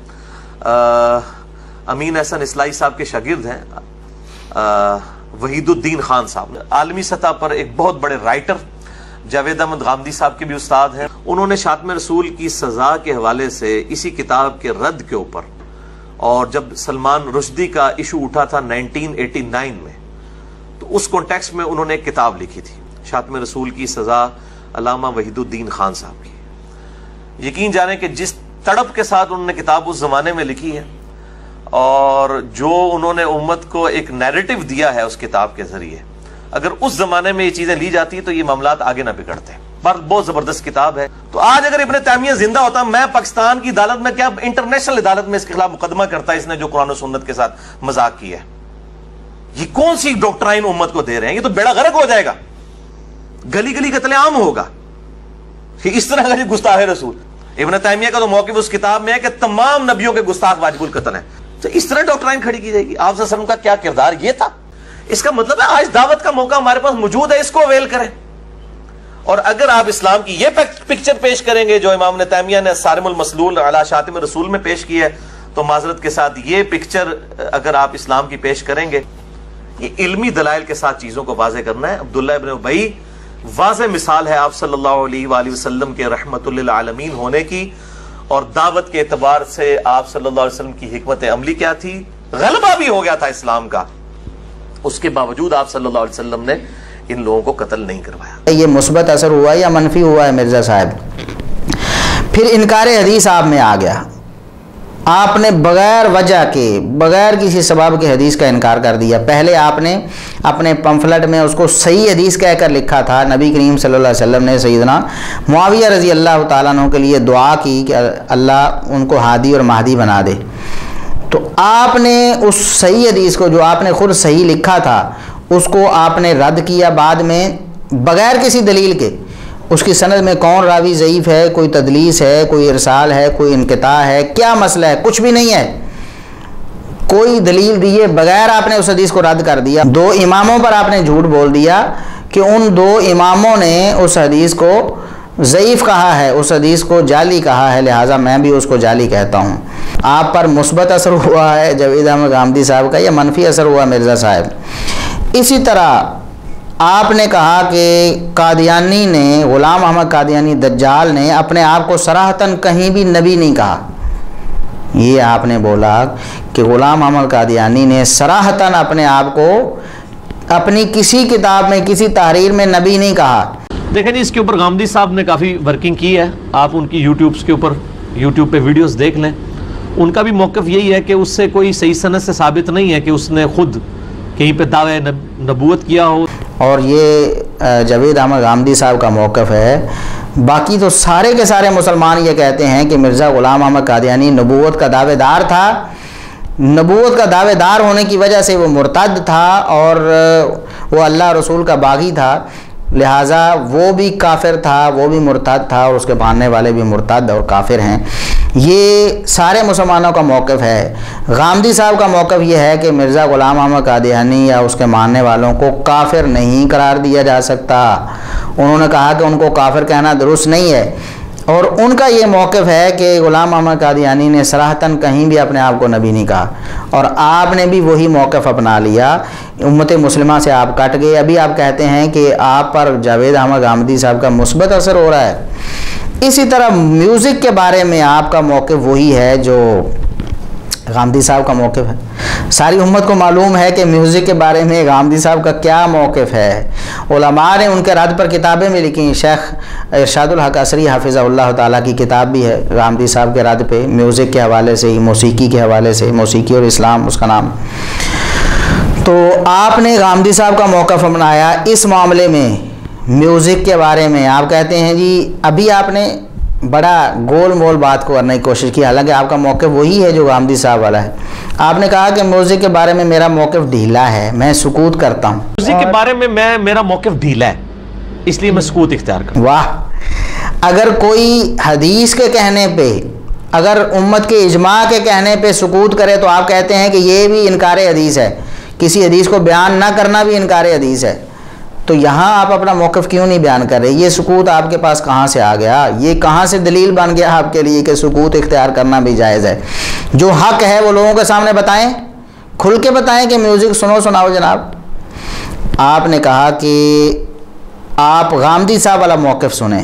امین احسن اسلائی صاحب کے شاگرد ہیں وحید الدین خان صاحب، عالمی سطح پر ایک بہت بڑے رائٹر، جاوید احمد غامدی صاحب کے بھی استاد ہیں۔ انہوں نے شاتم رسول کی سزا کے حوالے سے اسی کتاب کے رد کے اوپر، اور جب سلمان رشدی کا ایشو اٹھا تھا نائنٹین ایٹی نائن میں، تو اس کانٹیکسٹ میں انہوں نے ایک کتاب لکھی تھی، شاتم رسول کی سزا، علامہ وحید الدین خان صاحب کی۔ یقین جانیں کہ جس تڑپ کے ساتھ انہوں نے کتاب اس زمانے میں لکھی ہے اور جو انہوں نے امت کو ایک نیریٹو دیا ہے اس کتاب کے ذریعے، اگر اس زمانے میں یہ چیزیں لی جاتی تو یہ معاملات آگے نہ بگڑتے۔ پر بہت زبردست کتاب ہے۔ تو آج اگر ابن تیمیہ زندہ ہوتا، میں پاکستان کی عدالت میں کیا انٹرنیشنل عدالت میں اس کے خلاف مقدمہ کرتا ہے، اس نے جو قرآن و سنت کے ساتھ مذاق کیا ہے۔ یہ کون سی ڈاکٹرائن امت کو دے رہے ہیں؟ یہ تو بیڑا غرق ہو جائے گا، گلی گلی قتل عام ہوگا اس طرح کا جو گستاخ رسول۔ ابن تیمیہ کا تو موقف اس کتاب میں ہے کہ تمام نبیوں کے گستاخ واجب القتل ہیں، تو اس طرح ڈاکٹرائن کھڑی کی جائے گی۔ آپ صلی اللہ علیہ وسلم کا کیا کردار یہ تھا؟ اس کا مطلب ہے آج دعوت کا موقع ہمارے پاس موجود ہے، اس کو اویل کریں۔ اور اگر آپ اسلام کی یہ پکچر پیش کریں گے جو امام ابن تیمیہ نے صارم المسلول علی شاتم رسول میں پیش کی ہے، تو معذرت کے ساتھ یہ پکچر اگر آپ اسلام کی پیش کریں گے، یہ علمی دلائل کے ساتھ چیزوں کو واضح کرنا ہے۔ عبداللہ ابن ابی واضح مثال ہے آپ صلی اللہ علیہ وآلہ وسلم کے رحمت للعالمین ہونے کی، اور دعوت کے اعتبار سے آپ صلی اللہ علیہ وسلم کی حکمت عملی کیا تھی؟ غلبہ بھی ہو گیا تھا اسلام کا، اس کے باوجود آپ صلی اللہ علیہ وسلم نے ان لوگوں کو قتل نہیں کروایا۔
یہ مثبت اثر ہوا ہے یا منفی ہوا ہے مرزا صاحب؟ پھر انکار حدیث آپ میں آ گیا، آپ نے بغیر وجہ کے بغیر کسی سبب کے حدیث کا انکار کر دیا۔ پہلے آپ نے اپنے پمفلٹ میں اس کو صحیح حدیث کہہ کر لکھا تھا، نبی کریم صلی اللہ علیہ وسلم نے سیدنا معاویہ رضی اللہ تعالیٰ عنہ کے لیے دعا کی کہ اللہ ان کو ہادی اور مہدی بنا دے، تو آپ نے اس صحیح حدیث کو جو آپ نے خود صحیح لکھا تھا اس کو آپ نے رد کیا بعد میں بغیر کسی دلیل کے۔ اس کی سند میں کون راوی ضعیف ہے، کوئی تدلیس ہے، کوئی ارسال ہے، کوئی انقطاع ہے، کیا مسئلہ ہے، کچھ بھی نہیں ہے، کوئی دلیل دیے بغیر آپ نے اس حدیث کو رد کر دیا۔ دو اماموں پر آپ نے جھوٹ بول دیا کہ ان دو اماموں نے اس حدیث کو ضعیف کہا ہے، اس حدیث کو جعلی کہا ہے، لہٰذا میں بھی اس کو جعلی کہتا ہوں۔ آپ پر مثبت اثر ہوا ہے جاوید احمد غامدی صاحب کا یا منفی اثر ہوا مرزا صاحب؟ اسی طرح آپ نے کہا کہ قادیانی نے، غلام احمد قادیانی دجال نے اپنے آپ کو صراحتاً کہیں بھی نبی نہیں کہا۔ یہ آپ نے بولا کہ غلام احمد قادیانی نے صراحتاً اپنے آپ کو اپنی کسی کتاب میں کسی تحریر میں نبی نہیں کہا۔
دیکھیں جی، اس کے اوپر غامدی صاحب نے کافی ورکنگ کی ہے، آپ ان کی یوٹیوبس کے اوپر یوٹیوب پہ ویڈیوز دیکھ لیں۔ ان کا بھی موقف یہی ہے کہ اس سے کوئی صحیح سند سے ثابت نہیں ہے کہ اس نے خود کہیں پہ دعوے نبوت کیا ہو۔
اور یہ جاوید احمد غامدی صاحب کا موقف ہے۔ باقی تو سارے کے سارے مسلمان یہ کہتے ہیں کہ مرزا غلام احمد قادیانی نبوت کا دعوے دار تھا، نبوت کا دعوے دار ہونے کی وجہ سے وہ مرتد تھا اور وہ اللہ رسول کا باغی تھا، لہٰذا وہ بھی کافر تھا، وہ بھی مرتد تھا اور اس کے ماننے والے بھی مرتد اور کافر ہیں۔ یہ سارے مسلمانوں کا موقف ہے۔ غامدی صاحب کا موقف یہ ہے کہ مرزا غلام احمد قادیانی یا اس کے ماننے والوں کو کافر نہیں قرار دیا جا سکتا۔ انہوں نے کہا کہ ان کو کافر کہنا درست نہیں ہے، اور ان کا یہ موقف ہے کہ غلام احمد قادیانی نے صراحتاً کہیں بھی اپنے آپ کو نبی نہیں کہا، اور آپ نے بھی وہی موقف اپنا لیا، امت مسلمہ سے آپ کٹ گئے۔ ابھی آپ کہتے ہیں کہ آپ پر جاوید احمد غامدی صاحب کا مثبت اثر ہو رہا ہے۔ اسی طرح میوزک کے بارے میں آپ کا موقف وہی ہے جو غامدی صاحب کا موقف ہے۔ ساری امت کو معلوم ہے کہ میوزک کے بارے میں غامدی صاحب کا کیا موقف ہے۔ علماء نے ان کے رد پر کتابیں بھی لکھی، شیخ ارشاد الحق عصری حافظہ اللہ تعالیٰ کی کتاب بھی ہے غامدی صاحب کے رد پہ، میوزک کے حوالے سے، موسیقی کے حوالے سے، موسیقی اور اسلام اس کا نام۔ تو آپ نے غامدی صاحب کا موقف اپنایا اس معاملے میں، میوزک کے بارے میں۔ آپ کہتے ہیں جی، ابھی آپ نے بڑا گول مول بات کو کرنے کی کوشش کی، حالانکہ آپ کا موقف وہی ہے جو غامدی صاحب والا ہے۔ آپ نے کہا کہ میوزک کے بارے میں میرا موقف ڈھیلا ہے، میں سکوت کرتا ہوں۔
میوزک کے بارے میں میں میرا موقف ڈھیلا ہے، اس لیے میں سکوت اختیار کرتا ہوں۔
واہ! اگر کوئی حدیث کے کہنے پہ، اگر امت کے اجماع کے کہنے پہ سکوت کرے تو آپ کہتے ہیں کہ یہ بھی انکار حدیث ہے، کسی حدیث کو بیان نہ کرنا بھی انکار حدیث ہے، تو یہاں آپ اپنا موقف کیوں نہیں بیان کر رہے؟ یہ سکوت آپ کے پاس کہاں سے آ گیا؟ یہ کہاں سے دلیل بن گیا آپ کے لیے کہ سکوت اختیار کرنا بھی جائز ہے؟ جو حق ہے وہ لوگوں کے سامنے بتائیں، کھل کے بتائیں کہ میوزک سنو سناؤ جناب۔ آپ نے کہا کہ آپ غامدی صاحب والا موقف سنیں،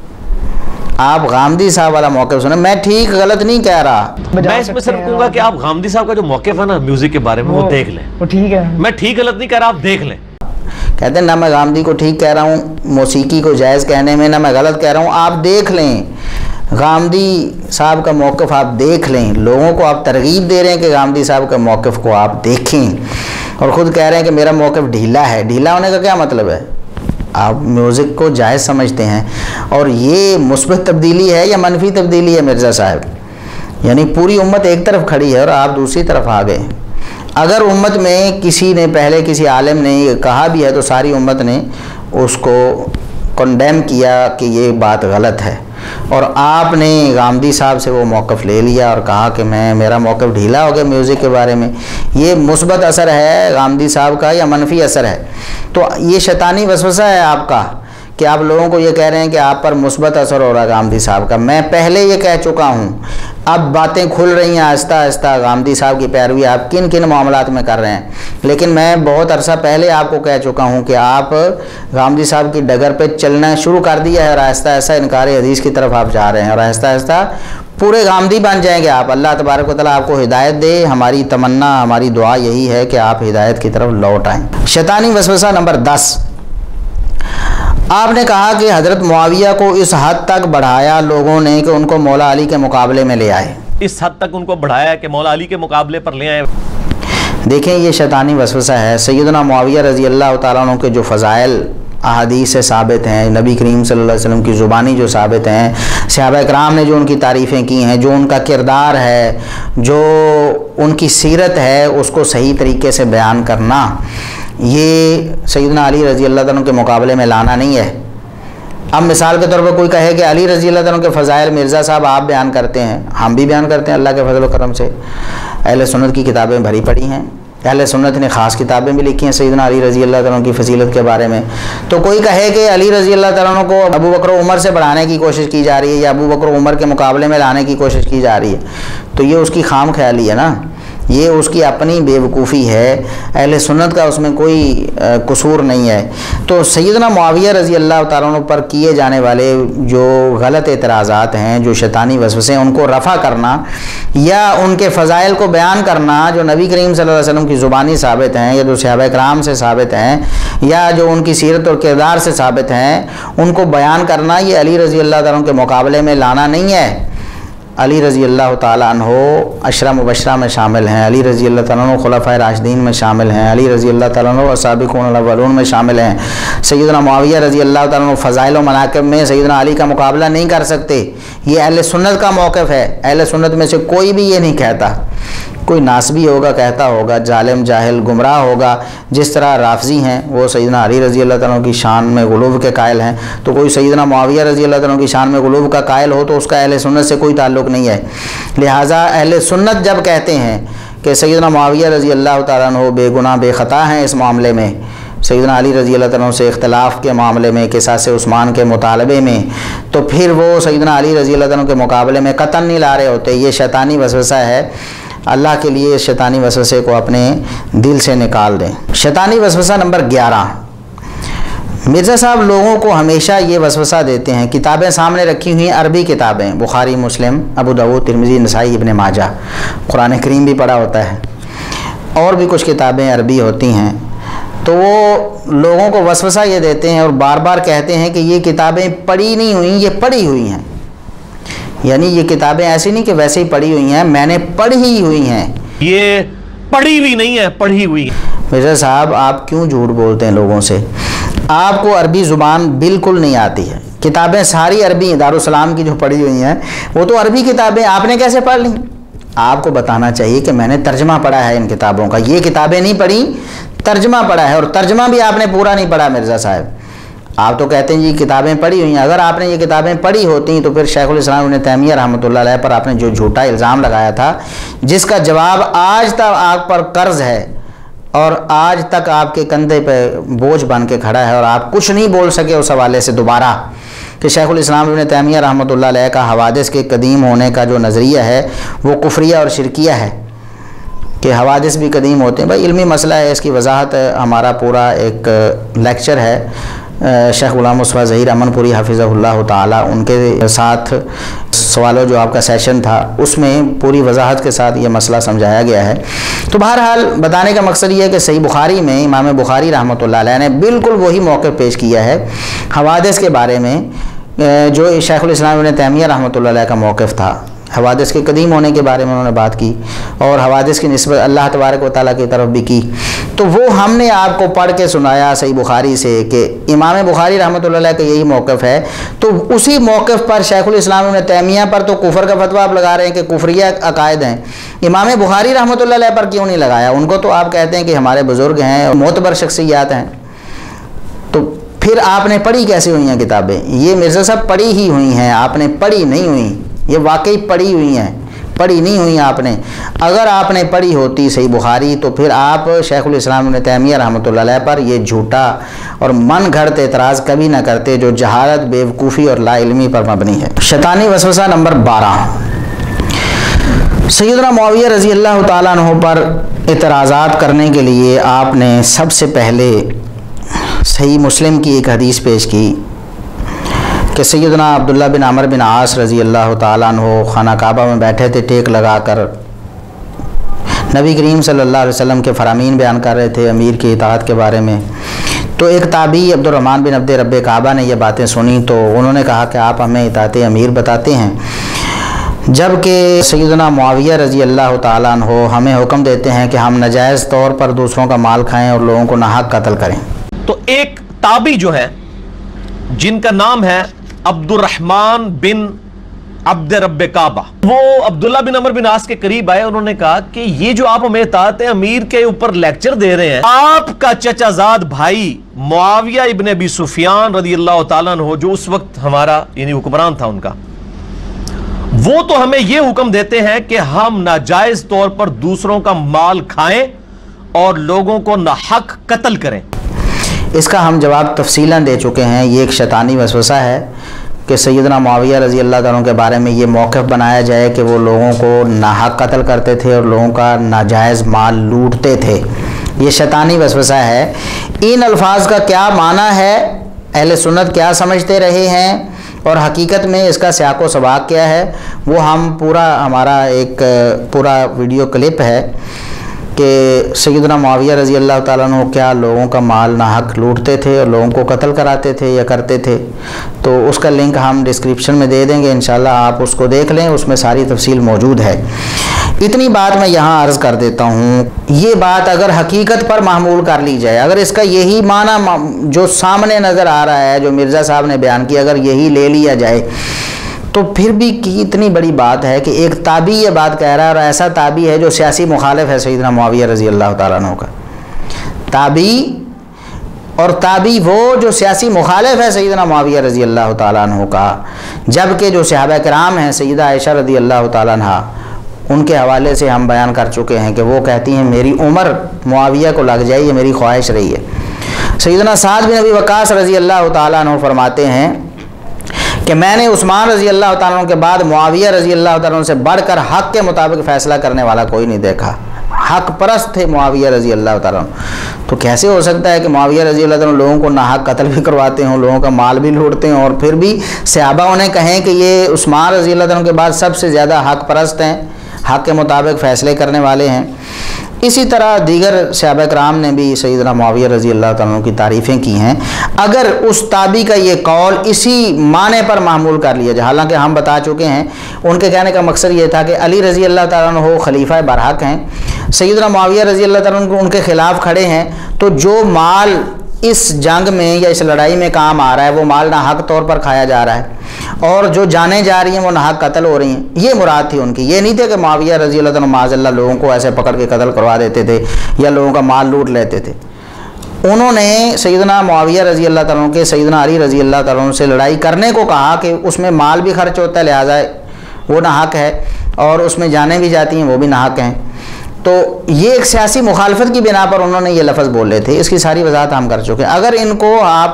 آپ غامدی صاحب والا موقف سنیں، میں ٹھیک غلط نہیں کہہ رہا۔
میں اس میں صرف کہوں گا کہ آپ غامدی صاحب کا جو موقف ہے نا میوزک کے بارے میں وہ دیکھ لیں،
وہ ٹھیک ہے،
میں ٹھیک غلط نہیں کہہ رہا، آپ دیکھ لیں۔
کہتے ہیں نہ میں غامدی کو ٹھیک کہہ رہا ہوں موسیقی کو جائز کہنے میں، نہ میں غلط کہہ رہا ہوں، آپ دیکھ لیں غامدی صاحب کا موقف، آپ دیکھ لیں۔ لوگوں کو آپ ترغیب دے رہے ہیں کہ غامدی صاحب کے موقف کو آپ دیکھیں، اور خود کہہ رہے ہیں کہ میرا موقف ڈھیلا ہے۔ ڈھیلا ہونے کا کیا مطلب ہے؟ آپ میوزک کو جائز سمجھتے ہیں، اور یہ مثبت تبدیلی ہے یا منفی تبدیلی ہے مرزا صاحب؟ یعنی پوری امت ایک طرف کھڑی ہے اور آپ دوسری طرف آ گئے۔ اگر امت میں کسی نے پہلے کسی عالم نے یہ کہا بھی ہے تو ساری امت نے اس کو کنڈیم کیا کہ یہ بات غلط ہے، اور آپ نے غامدی صاحب سے وہ موقف لے لیا اور کہا کہ میں میرا موقف ڈھیلا ہو گیا میوزک کے بارے میں۔ یہ مثبت اثر ہے غامدی صاحب کا یا منفی اثر ہے؟ تو یہ شیطانی وسوسہ ہے آپ کا کہ آپ لوگوں کو یہ کہہ رہے ہیں کہ آپ پر مثبت اثر ہو رہا ہے غامدی صاحب کا۔ میں پہلے یہ کہہ چکا ہوں، اب باتیں کھل رہی ہیں آہستہ آہستہ، غامدی صاحب کی پیروی آپ کن کن معاملات میں کر رہے ہیں، لیکن میں بہت عرصہ پہلے آپ کو کہہ چکا ہوں کہ آپ غامدی صاحب کی ڈگر پہ چلنا شروع کر دیا ہے، اور آہستہ آہستہ انکار حدیث کی طرف آپ جا رہے ہیں، اور آہستہ آہستہ پورے غامدی بن جائیں گے آپ۔ اللہ تبارک و تعالیٰ آپ کو ہدایت دے، ہماری تمنا ہماری دعا یہی ہے کہ آپ ہدایت کی طرف لوٹ آئیں۔ شیطانی وسوسہ نمبر دس، آپ نے کہا کہ حضرت معاویہ کو اس حد تک بڑھایا لوگوں نے کہ ان کو مولا علی کے مقابلے میں لے آئے۔
اس حد تک ان کو بڑھایا ہے کہ مولا علی کے مقابلے پر لے آئے۔
دیکھیں یہ شیطانی وسوسہ ہے۔ سیدنا معاویہ رضی اللہ تعالیٰ عنہ کے جو فضائل احادیث سے ثابت ہیں، نبی کریم صلی اللہ علیہ وسلم کی زبانی جو ثابت ہیں، صحابہ کرام نے جو ان کی تعریفیں کی ہیں، جو ان کا کردار ہے، جو ان کی سیرت ہے، اس کو صحیح طریقے سے بیان کرنا، یہ سیدنا علی رضی اللہ تعالیٰ کے مقابلے میں لانا نہیں ہے۔ اب مثال کے طور پر کوئی کہے کہ علی رضی اللہ تعالیٰ کے فضائل مرزا صاحب آپ بیان کرتے ہیں، ہم بھی بیان کرتے ہیں اللہ کے فضل و کرم سے، اہل سنت کی کتابیں بھری پڑی ہیں، اہل سنت نے خاص کتابیں بھی لکھی ہیں سیدنا علی رضی اللہ تعالیٰ کی فضیلت کے بارے میں۔ تو کوئی کہے کہ علی رضی اللہ تعالیٰ کو ابو بکر و عمر سے بڑھانے کی کوشش کی جا رہی ہے یا ابو بکر و عمر کے مقابلے میں لانے کی کوشش کی جا رہی ہے، تو یہ اس کی خام خیالی ہے نا، یہ اس کی اپنی بے وقوفی ہے، اہل سنت کا اس میں کوئی قصور نہیں ہے۔ تو سیدنا معاویہ رضی اللہ تعالیٰ عنہ پر کیے جانے والے جو غلط اعتراضات ہیں، جو شیطانی وسوسے ہیں، ان کو رفع کرنا یا ان کے فضائل کو بیان کرنا جو نبی کریم صلی اللہ علیہ وسلم کی زبانی ثابت ہیں یا جو صحابہ کرام سے ثابت ہیں یا جو ان کی سیرت اور کردار سے ثابت ہیں، ان کو بیان کرنا یہ علی رضی اللہ تعالیٰ عنہ کے مقابلے میں لانا نہیں ہے۔ علی رضی اللہ تعالیٰ عنہ عشرہ مبشرہ میں شامل ہیں، علی رضی اللہ تعالیٰ عنہ خلفائے راشدین میں شامل ہیں، علی رضی اللہ تعالیٰ عنہ السابقون الاولون میں شامل ہیں۔ سیدنا معاویہ رضی اللہ تعالیٰ عنہ فضائل و مناقب میں سیدنا علی کا مقابلہ نہیں کر سکتے، یہ اہل سنت کا موقف ہے۔ اہل سنت میں سے کوئی بھی یہ نہیں کہتا، کوئی ناسبی ہوگا کہتا ہوگا، ظالم جاہل گمراہ ہوگا، جس طرح رافضی ہیں وہ سیدنا علی رضی اللہ تعالیٰ کی شان میں غلو کے قائل ہیں، تو کوئی سیدنا معاویہ رضی اللہ تعالیٰ کی شان میں غلو کا قائل ہو تو اس کا اہل سنت سے کوئی تعلق نہیں ہے۔ لہٰذا اہل سنت جب کہتے ہیں کہ سیدنا معاویہ رضی اللہ تعالیٰ عنہ بے گناہ بے خطا ہیں اس معاملے میں، سیدنا علی رضی اللہ تعالیٰ سے اختلاف کے معاملے میں، قصاص عثمان کے مطالبے میں، تو پھر وہ سیدنا علی رضی اللہ تعالیٰ کے مقابلے میں قطعاً نہیں لا رہے ہوتے۔ یہ شیطانی وسوسہ ہے، اللہ کے لیے شیطانی وسوسے کو اپنے دل سے نکال دیں۔ شیطانی وسوسہ نمبر گیارہ، مرزا صاحب لوگوں کو ہمیشہ یہ وسوسہ دیتے ہیں، کتابیں سامنے رکھی ہوئی ہیں، عربی کتابیں، بخاری، مسلم، ابو داؤد، ترمذی، نسائی، ابن ماجہ، قرآن کریم بھی پڑھا ہوتا ہے، اور بھی کچھ کتابیں عربی ہوتی ہیں، تو وہ لوگوں کو وسوسہ یہ دیتے ہیں اور بار بار کہتے ہیں کہ یہ کتابیں پڑھی نہیں ہوئیں، یہ پڑھی ہوئی ہیں، یعنی یہ کتابیں ایسی نہیں کہ ویسے ہی پڑھی ہوئی ہیں، میں نے پڑھی ہوئی ہیں،
یہ پڑھی ہوئی نہیں ہے، پڑھی ہوئی ہے۔
مرزا صاحب آپ کیوں جھوٹ بولتے ہیں لوگوں سے؟ آپ کو عربی زبان بالکل نہیں آتی ہے، کتابیں ساری عربی ہیں، دارالسلام کی جو پڑھی ہوئی ہیں وہ تو عربی کتابیں، آپ نے کیسے پڑھ لیں؟ آپ کو بتانا چاہیے کہ میں نے ترجمہ پڑھا ہے ان کتابوں کا، یہ کتابیں نہیں پڑھی، ترجمہ پڑھا ہے، اور ترجمہ بھی آپ نے پورا نہیں پڑھا مرزا صاحب۔ آپ تو کہتے ہیں یہ کتابیں پڑھی ہوئی ہیں، اگر آپ نے یہ کتابیں پڑھی ہوتی تو پھر شیخ الاسلام ابن تیمیہ رحمۃ اللہ علیہ پر آپ نے جو جھوٹا الزام لگایا تھا، جس کا جواب آج تک آپ پر قرض ہے اور آج تک آپ کے کندھے پہ بوجھ بن کے کھڑا ہے اور آپ کچھ نہیں بول سکے اس حوالے سے دوبارہ، کہ شیخ الاسلام ابن تیمیہ رحمۃ اللہ علیہ کا حوادث کے قدیم ہونے کا جو نظریہ ہے وہ کفریہ اور شرکیہ ہے، کہ حوادث بھی قدیم ہوتے ہیں۔ بھائی علمی مسئلہ ہے، اس کی وضاحت ہمارا پورا ایک لیکچر ہے، شیخ غلام مصطفیٰ ظہیر امن پوری حفظہ اللہ تعالیٰ، ان کے ساتھ سوال و جواب کا سیشن تھا، اس میں پوری وضاحت کے ساتھ یہ مسئلہ سمجھایا گیا ہے۔ تو بہرحال بتانے کا مقصد یہ ہے کہ صحیح بخاری میں امام بخاری رحمۃ اللہ علیہ نے بالکل وہی موقف پیش کیا ہے حوادث کے بارے میں جو شیخ الاسلام ابن تیمیہ رحمۃ اللہ علیہ کا موقف تھا۔ حوادث کے قدیم ہونے کے بارے میں انہوں نے بات کی اور حوادث کی نسبت اللہ تبارک و تعالیٰ کی طرف بھی کی، تو وہ ہم نے آپ کو پڑھ کے سنایا صحیح بخاری سے کہ امام بخاری رحمۃ اللہ علیہ کا یہی موقف ہے، تو اسی موقف پر شیخ الاسلام ابن تیمیہ پر تو کفر کا فتویٰ آپ لگا رہے ہیں کہ کفریہ عقائد ہیں، امام بخاری رحمۃ اللہ علیہ پر کیوں نہیں لگایا؟ ان کو تو آپ کہتے ہیں کہ ہمارے بزرگ ہیں، معتبر شخصیات ہیں، تو پھر آپ نے پڑھی کیسے ہوئی ہیں کتابیں؟ یہ مرزا صاحب پڑھی ہی ہوئی ہیں، آپ نے پڑھی نہیں ہوئی، یہ واقعی پڑھی ہوئی ہیں، پڑھی نہیں ہوئی آپ نے۔ اگر آپ نے پڑھی ہوتی صحیح بخاری تو پھر آپ شیخ الاسلام ابن تیمیہ رحمۃ اللہ علیہ پر یہ جھوٹا اور من گھڑت اعتراض کبھی نہ کرتے جو جہالت، بے وقوفی اور لا علمی پر مبنی ہے۔ شیطانی وسوسہ نمبر بارہ، سیدنا معاویہ رضی اللہ تعالیٰ عنہ پر اعتراضات کرنے کے لیے آپ نے سب سے پہلے صحیح مسلم کی ایک حدیث پیش کی کہ سیدنا عبداللہ بن عمر بن عاص رضی اللہ تعالیٰ عنہ خانہ کعبہ میں بیٹھے تھے ٹیک لگا کر، نبی کریم صلی اللہ علیہ وسلم کے فرامین بیان کر رہے تھے امیر کی اطاعت کے بارے میں، تو ایک تابعی عبد الرحمن بن عبد رب کعبہ نے یہ باتیں سنی تو انہوں نے کہا کہ آپ ہمیں اطاعت امیر بتاتے ہیں؟ जबकि सैयदना मुआविया रज़ी अल्लाह ताला अन्हो हमें हुक्म देते हैं कि हम नाजायज़ तौर पर दूसरों का माल खाएं और लोगों को नाहक कत्ल करें।
तो एक ताबी जो है जिनका नाम है अब्दुर्रहमान बिन अब्द रब्बे काबा, वो अब्दुल्ला बिन अमर बिन आस के करीब आए। उन्होंने कहा कि ये जो आप हमें ताते अमीर के ऊपर लेक्चर दे रहे हैं, आपका चचाजाद भाई मुआविया इब्न अबी सुफियान रज़ियल्लाहु ताला अन्हु, जो उस वक्त हमारा यानी हुक्मरान था उनका, वो तो हमें ये हुक्म देते हैं कि हम नाजायज तौर पर दूसरों का माल खाएं और लोगों को नाहक कत्ल करें।
इसका हम जवाब तफसीलन दे चुके हैं। ये एक शैतानी वसवसा है कि सैयदना मुआविया रज़ी अल्लाह ताला के बारे में ये मौक़िफ़ बनाया जाए कि वो लोगों को नाहक कत्ल करते थे और लोगों का नाजायज़ माल लूटते थे। ये शैतानी वसवसा है। इन अल्फाज का क्या माना है, अहले सुन्नत क्या समझते रहे हैं और हकीकत में इसका सियाक़ो सबाक़ क्या है, वो हम पूरा हमारा एक पूरा वीडियो क्लिप है कि सैयदना मुआविया रज़ी अल्लाह ताला अन्हु क्या लोगों का माल नाहक लूटते थे और लोगों को कत्ल कराते थे या करते थे, तो उसका लिंक हम डिस्क्रिप्शन में दे देंगे, इंशाल्लाह आप उसको देख लें, उसमें सारी तफसील मौजूद है। इतनी बात मैं यहाँ अर्ज़ कर देता हूँ। ये बात अगर हकीकत पर महमूल कर ली जाए, अगर इसका यही माना जो सामने नज़र आ रहा है, जो मिर्ज़ा साहब ने बयान किया, अगर यही ले लिया जाए तो फिर भी इतनी बड़ी बात है कि एक ताबी ये बात कह रहा है और ऐसा ताबी है जो सियासी मुखालिफ है सैयदना मुआविया रज़ी अल्लाह ताला अन्हु का। ताबी और ताबी वो जो सियासी मुखालिफ है सैयदना मुआविया रज़ी अल्लाह ताला अन्हु का, जबकि जो सहाबा किराम हैं सैयदा आयशा रज़ी अल्लाह ताला अन्हा, उनके हवाले से हम बयान कर चुके हैं कि वो कहती हैं मेरी उम्र मुआविया को लग जाए, ये मेरी ख्वाहिश रही है। सैयदना साद बिन अबी वक्कास रज़ी अल्लाह ताला अन्हु फरमाते हैं कि मैंने उस्मान रज़ी अल्लाह ताला अन्हु के बाद मुआविया रज़ी अल्लाह ताला अन्हु से बढ़कर हक़ के मुताबिक फ़ैसला करने वाला कोई नहीं देखा। हक़ परस्त थे मुआविया रज़ी अल्लाह ताला अन्हु। तो कैसे हो सकता है कि मुआविया रज़ी अल्लाह ताला अन्हु लोगों को नाहक कत्ल भी करवाते हों, लोगों का माल भी लूटते हैं और फिर भी सहाबा उन्हें कहें कि ये उस्मान रज़ी अल्लाह ताला अन्हु के बाद सबसे ज़्यादा हक़ परस्त हैं, हक़ के मुताबिक फ़ैसले करने वाले हैं। इसी तरह दीगर सहाबा किराम ने भी सैयदना मुआविया रज़ी अल्लाह ताला अन्हु की तारीफ़ें की हैं। अगर उस ताबी का ये कौल इसी माने पर मामूल कर लिया जाए, हालांकि हम बता चुके हैं उनके कहने का मकसद ये था कि अली रज़ी अल्लाह ताला अन्हु खलीफा बरहक हैं, सैयदना मुआविया रज़ी अल्लाह ताला अन्हु उनके ख़िलाफ़ खड़े हैं, तो जो माल इस जंग में या इस लड़ाई में काम आ रहा है वो माल नाहक तौर पर खाया जा रहा है और जो जाने जा रही हैं वो नाहक कत्ल हो रही हैं। ये मुराद थी उनकी। ये नहीं थे कि मुआविया रज़ी अल्लाह ताला माज़अल्लाह लोगों को ऐसे पकड़ के कत्ल करवा देते थे या लोगों का माल लूट लेते थे। उन्होंने सैयदना मुआविया रज़ी अल्लाह ताला के सैयदना अली रज़ी अल्लाह ताला से लड़ाई करने को कहा कि उसमें माल भी खर्च होता है, लिहाजा वो नाहक है, और उसमें जाने भी जाती हैं वो भी नाहक हैं। तो ये एक सियासी मुखालफत की बिना पर उन्होंने ये लफ्ज़ बोले थे। इसकी सारी वजाहत हम कर चुके हैं। अगर इनको आप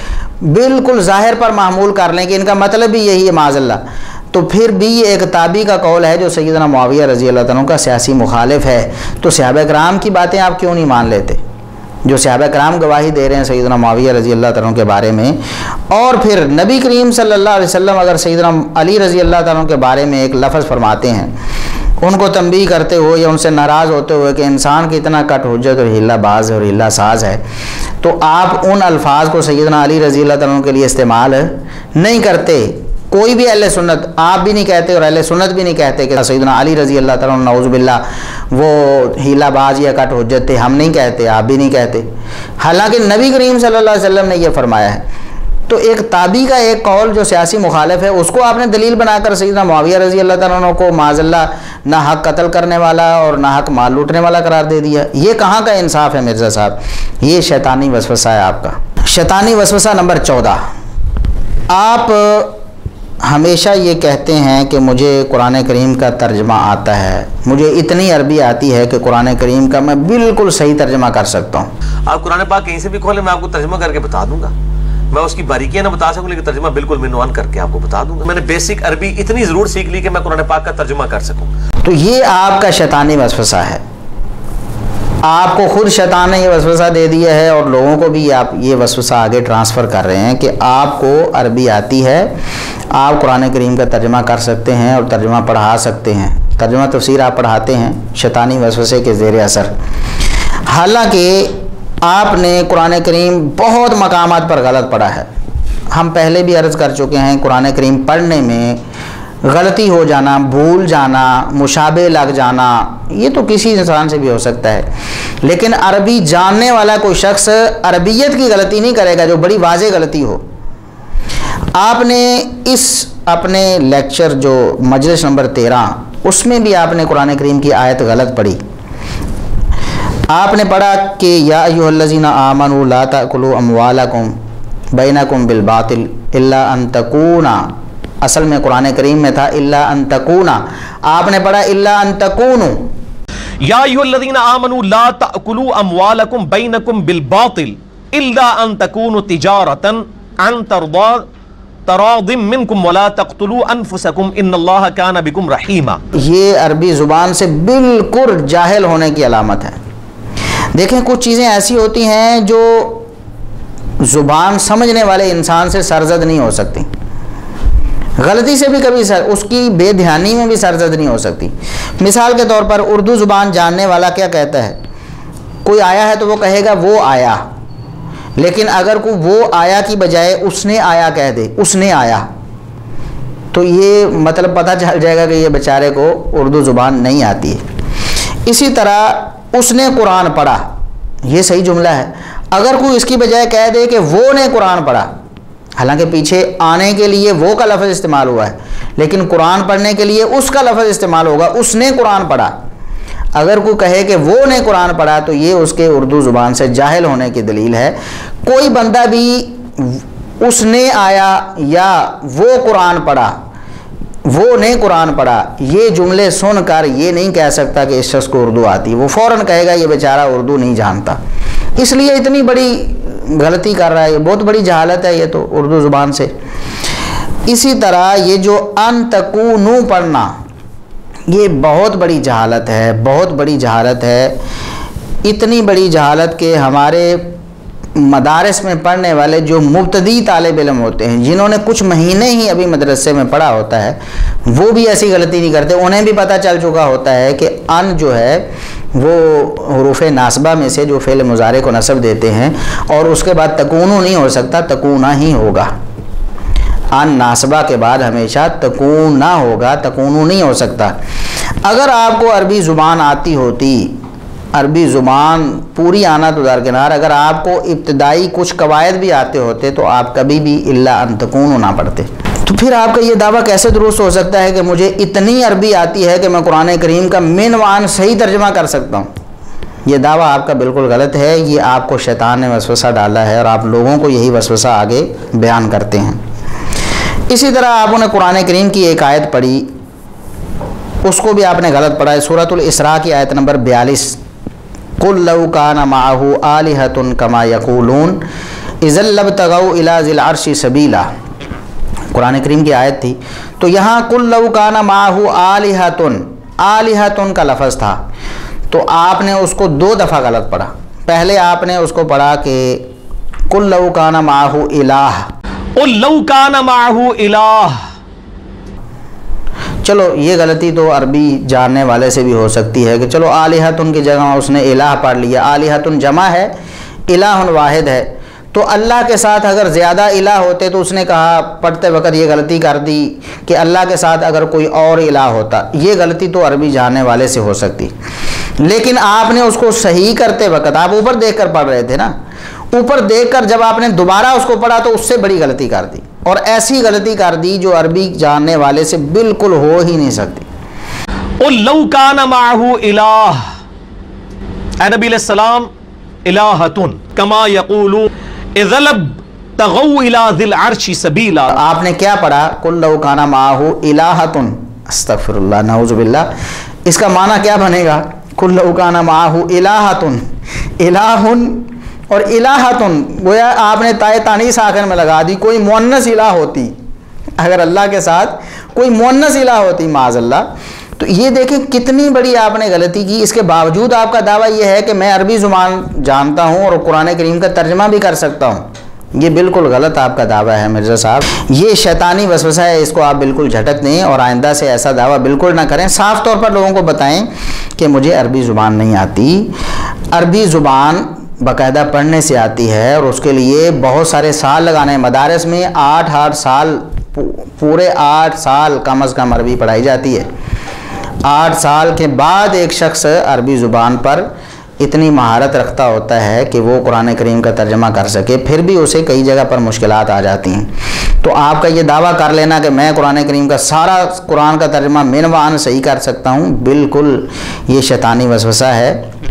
बिल्कुल ज़ाहिर पर मामूल कर लें कि इनका मतलब भी यही है माज़अल्लाह, तो फिर भी ये एक ताबी का कौल है जो सैयदना मुआविया रज़ी अल्लाह ताला का सियासी मुखालिफ है। तो सहाबा किराम की बातें आप क्यों नहीं मान लेते, जो सहाबा किराम गवाही दे रहे हैं सैयदना मुआविया रज़ी अल्लाह ताला के बारे में। और फिर नबी करीम सल्लल्लाहु अलैहि वसल्लम अगर सैयदना अली रज़ी अल्लाह ताला के बारे में एक लफ्ज़ फरमाते हैं, उनको तंबीह करते हुए या उनसे नाराज़ होते हुए कि इंसान की इतना कट हुज्जत और हिला बाज और हिला साज है, तो आप उन अल्फाज को सैयदना अली रज़ी अल्लाह ताला के लिए इस्तेमाल नहीं करते। कोई भी अहले सुन्नत, आप भी नहीं कहते और अहले सुन्नत भी नहीं कहते कि सैयदना अली रज़ी अल्लाह ताला नऊज़ बिल्लाह वो हिला बाज या कट हुज्जत थे। हम नहीं कहते, आप भी नहीं कहते, हालांकि नबी करीम सल्लल्लाहु अलैहि वसल्लम ने यह फरमाया है। तो एक ताबी का एक कौल जो सियासी मुखालिफ है उसको आपने दलील बनाकर सैयदना मुआविया रज़ी अल्लाह ताला को माज़अल्लाह ना हक़ कत्ल करने वाला और ना हक़ माल लूटने वाला करार दे दिया। ये कहाँ का इंसाफ है मिर्ज़ा साहब? ये शैतानी वसवसा है आपका। शैतानी वसवसा नंबर चौदह, आप हमेशा ये कहते हैं कि मुझे कुरान करीम का तर्जमा आता है, मुझे इतनी अरबी आती है कि कुरान करीम का मैं बिल्कुल सही तर्जमा कर सकता हूँ।
आप कुरान पाक कहीं से भी खोलें, मैं आपको तर्जमा करके बता दूंगा। मैं उसकी बारीकियां ना बता सकूं लेकिन तर्जुमा बिल्कुल मिनवान करके आपको बता दूंगा। मैंने बेसिक अरबी इतनी जरूर सीख ली कि मैं कुरान पाक का तर्जुमा कर सकूं।
तो ये आपका शैतानी वसवसा है, आपको खुद शैतान ने ये वसवसा दे दिया है और लोगों को भी आप ये वसवसा आगे ट्रांसफ़र कर रहे हैं कि आपको अरबी आती है, आप कुरान करीम का तर्जुमा कर सकते हैं और तर्जुमा पढ़ा सकते हैं, तर्जुमा तफसीर आप पढ़ाते हैं शैतानी वसवसे के ज़ेर असर। हालांकि आपने कुरान करीम बहुत मकामात पर गलत पढ़ा है। हम पहले भी अर्ज़ कर चुके हैं, कुरान करीम पढ़ने में غلطی ہو جانا، بھول جانا، مشابہ لگ جانا، یہ تو کسی انسان سے بھی ہو سکتا ہے، لیکن عربی جاننے والا کوئی شخص عربیت کی غلطی نہیں کرے گا جو بڑی واضح غلطی ہو۔ آپ نے اس اپنے لیکچر جو مجلس نمبر تیرہ اس میں بھی آپ نے قرآن کریم کی آیت غلط پڑھی۔ آپ نے پڑھا کہ یا ایھا الذین آمنوا لا تأکلوا اموالکم بینکم بالباطل الا ان تکون، اصل میں قرآن کریم میں تھا الا ان تکون، آپ نے پڑھا الا ان تکونوا۔
یا ایھا الذین آمنوا لا تأکلوا اموالکم بینکم بالباطل الا ان تکونوا تجارۃ عن تراض منکم ولا تقتلوا انفسکم ان اللہ کان بکم رحیما۔
یہ عربی زبان سے بالکل جاہل ہونے کی علامت ہے۔ دیکھیں کچھ چیزیں ایسی ہوتی ہیں جو زبان سمجھنے والے انسان سے سرزد نہیں ہو سکتی، غلطی سے بھی کبھی سر اس کی بے دھیانی میں بھی سرزد نہیں ہو سکتی۔ مثال کے طور پر اردو زبان جاننے والا کیا کہتا ہے؟ کوئی آیا ہے تو وہ کہے گا وہ آیا، لیکن اگر کوئی وہ آیا کی بجائے اس نے آیا کہہ دے، اس نے آیا، تو یہ مطلب پتہ چل جائے گا کہ یہ بیچارے کو اردو زبان نہیں آتی ہے۔ اسی طرح اس نے قرآن پڑھا، یہ صحیح جملہ ہے۔ اگر کوئی اس کی بجائے کہہ دے کہ وہ نے قرآن پڑھا، حالانکہ پیچھے آنے کے لیے وہ کا لفظ استعمال ہوا ہے، لیکن قرآن پڑھنے کے لیے اس کا لفظ استعمال ہوگا، اس نے قرآن پڑھا۔ اگر کوئی کہے کہ وہ نے قرآن پڑھا تو یہ اس کے اردو زبان سے جاہل ہونے کی دلیل ہے۔ کوئی بندہ بھی اس نے آیا یا وہ قرآن پڑھا، وہ نے قرآن پڑھا، یہ جملے سن کر یہ نہیں کہہ سکتا کہ اس شخص کو اردو آتی، وہ فوراً کہے گا یہ بیچارہ اردو نہیں جانتا، اس لیے اتنی بڑی غلطی کر رہا ہے، یہ بہت بڑی جہالت ہے یہ تو اردو زبان سے۔ اسی طرح یہ جو ان تکونوا پڑھنا، یہ بہت بڑی جہالت ہے، بہت بڑی جہالت ہے، اتنی بڑی جہالت کہ ہمارے مدارس میں پڑھنے والے جو مبتدی طالب علم ہوتے ہیں، جنہوں نے کچھ مہینے ہی ابھی مدرسے میں پڑھا ہوتا ہے، وہ بھی ایسی غلطی نہیں کرتے۔ انہیں بھی پتہ چل چکا ہوتا ہے کہ ان جو ہے وہ حروف ناصبہ میں سے جو فعل مضارع کو نصب دیتے ہیں، اور اس کے بعد تکونو نہیں ہو سکتا، تکونا ہی ہوگا۔ ان ناصبہ کے بعد ہمیشہ تکونا ہوگا، تکونو نہیں ہو سکتا۔ اگر آپ کو عربی زبان آتی ہوتی، عربی زبان پوری آنا تو درکنار، اگر آپ کو ابتدائی کچھ قواعد بھی آتے ہوتے تو آپ کبھی بھی الا ان تکونوا نہ پڑھتے۔ تو پھر آپ کا یہ دعویٰ کیسے درست ہو سکتا ہے کہ مجھے اتنی عربی آتی ہے کہ میں قرآن کریم کا من وعن صحیح ترجمہ کر سکتا ہوں؟ یہ دعویٰ آپ کا بالکل غلط ہے، یہ آپ کو شیطان نے وسوسہ ڈالا ہے اور آپ لوگوں کو یہی وسوسہ آگے بیان کرتے ہیں۔ اسی طرح آپ نے قرآن کریم کی ایک آیت پڑھی، اس کو بھی آپ نے غلط پڑھا ہے، سورۃ الاسراء کی آیت نمبر بیالیس، قُلْ لَوْ كَانَ مَعَهُ آلِهَةٌ كَمَا يَقُولُونَ إِذًا لَابْتَغَوْا إِلَىٰ ذِي الْعَرْشِ سَبِيلًا، قرآن کریم کی آیت تھی۔ تو یہاں قُلْ لَوْ كَانَ مَعَهُ آلِهَةٌ، آلِهَةٌ کا لفظ تھا، تو آپ نے اس کو دو دفعہ غلط پڑھا۔ پہلے آپ نے اس کو پڑھا کہ قُلْ لَوْ كَانَ مَعَهُ إِلَٰهٌ،
قُلْ لَوْ كَانَ مَعَهُ إِلَٰهٌ۔
چلو یہ غلطی تو عربی جاننے والے سے بھی ہو سکتی ہے کہ چلو آلہتن کی جگہ اس نے الہ پڑھ لیا، آلہتن جمع ہے، الہ واحد ہے، تو اللہ کے ساتھ اگر زیادہ الہ ہوتے تو اس نے کہا پڑھتے وقت یہ غلطی کر دی کہ اللہ کے ساتھ اگر کوئی اور الہ ہوتا، یہ غلطی تو عربی جاننے والے سے ہو سکتی، لیکن آپ نے اس کو صحیح کرتے وقت آپ اوپر دیکھ کر پڑھ رہے تھے نا، اوپر دیکھ کر جب آپ نے دوبارہ اس کو پڑھا تو اس سے بڑی غلطی کر دی، اور ایسی غلطی کر دی جو عربی جاننے والے سے بالکل ہو ہی نہیں سکتی۔
قُلْ لَوْ كَانَ مَعَهُ إِلَٰهٌ، اے نبی علیہ السلام، الہۃ کما یقولون اذا لابتغوا الی ذی العرش سبیلا،
آپ نے کیا پڑھا؟ قُلْ لَوْ كَانَ مَعَهُ إِلَٰهَةٌ، استغفر اللہ، نعوذ باللہ، اس کا معنی کیا بنے گا؟ قُلْ لَوْ كَانَ مَعَهُ إِلَٰهَةٌ، الہ اور الہتن، گویا آپ نے تائے تانیث آخر میں لگا دی، کوئی مؤنث الہ ہوتی، اگر اللہ کے ساتھ کوئی مؤنث الہ ہوتی معاذ اللہ، تو یہ دیکھیں کتنی بڑی آپ نے غلطی کی۔ اس کے باوجود آپ کا دعویٰ یہ ہے کہ میں عربی زبان جانتا ہوں اور قرآن کریم کا ترجمہ بھی کر سکتا ہوں، یہ بالکل غلط آپ کا دعویٰ ہے مرزا صاحب، یہ شیطانی وسوسہ ہے، اس کو آپ بالکل جھٹک دیں اور آئندہ سے ایسا دعویٰ بالکل نہ کریں۔ صاف طور پر لوگوں کو بتائیں کہ مجھے عربی زبان نہیں آتی، عربی زبان باقاعدہ پڑھنے سے آتی ہے اور اس کے لیے بہت سارے سال لگانے ہیں، مدارس میں آٹھ آٹھ سال پورے آٹھ سال کم از کم عربی پڑھائی جاتی ہے۔ آٹھ سال کے بعد ایک شخص عربی زبان پر اتنی مہارت رکھتا ہوتا ہے کہ وہ قرآن کریم کا ترجمہ کر سکے، پھر بھی اسے کئی جگہ پر مشکلات آ جاتی ہیں۔ تو آپ کا یہ دعویٰ کر لینا کہ میں قرآن کریم کا سارا قرآن کا ترجمہ من وعن صحیح کر سکتا ہوں، بالکل یہ شیطانی وسوسہ ہے۔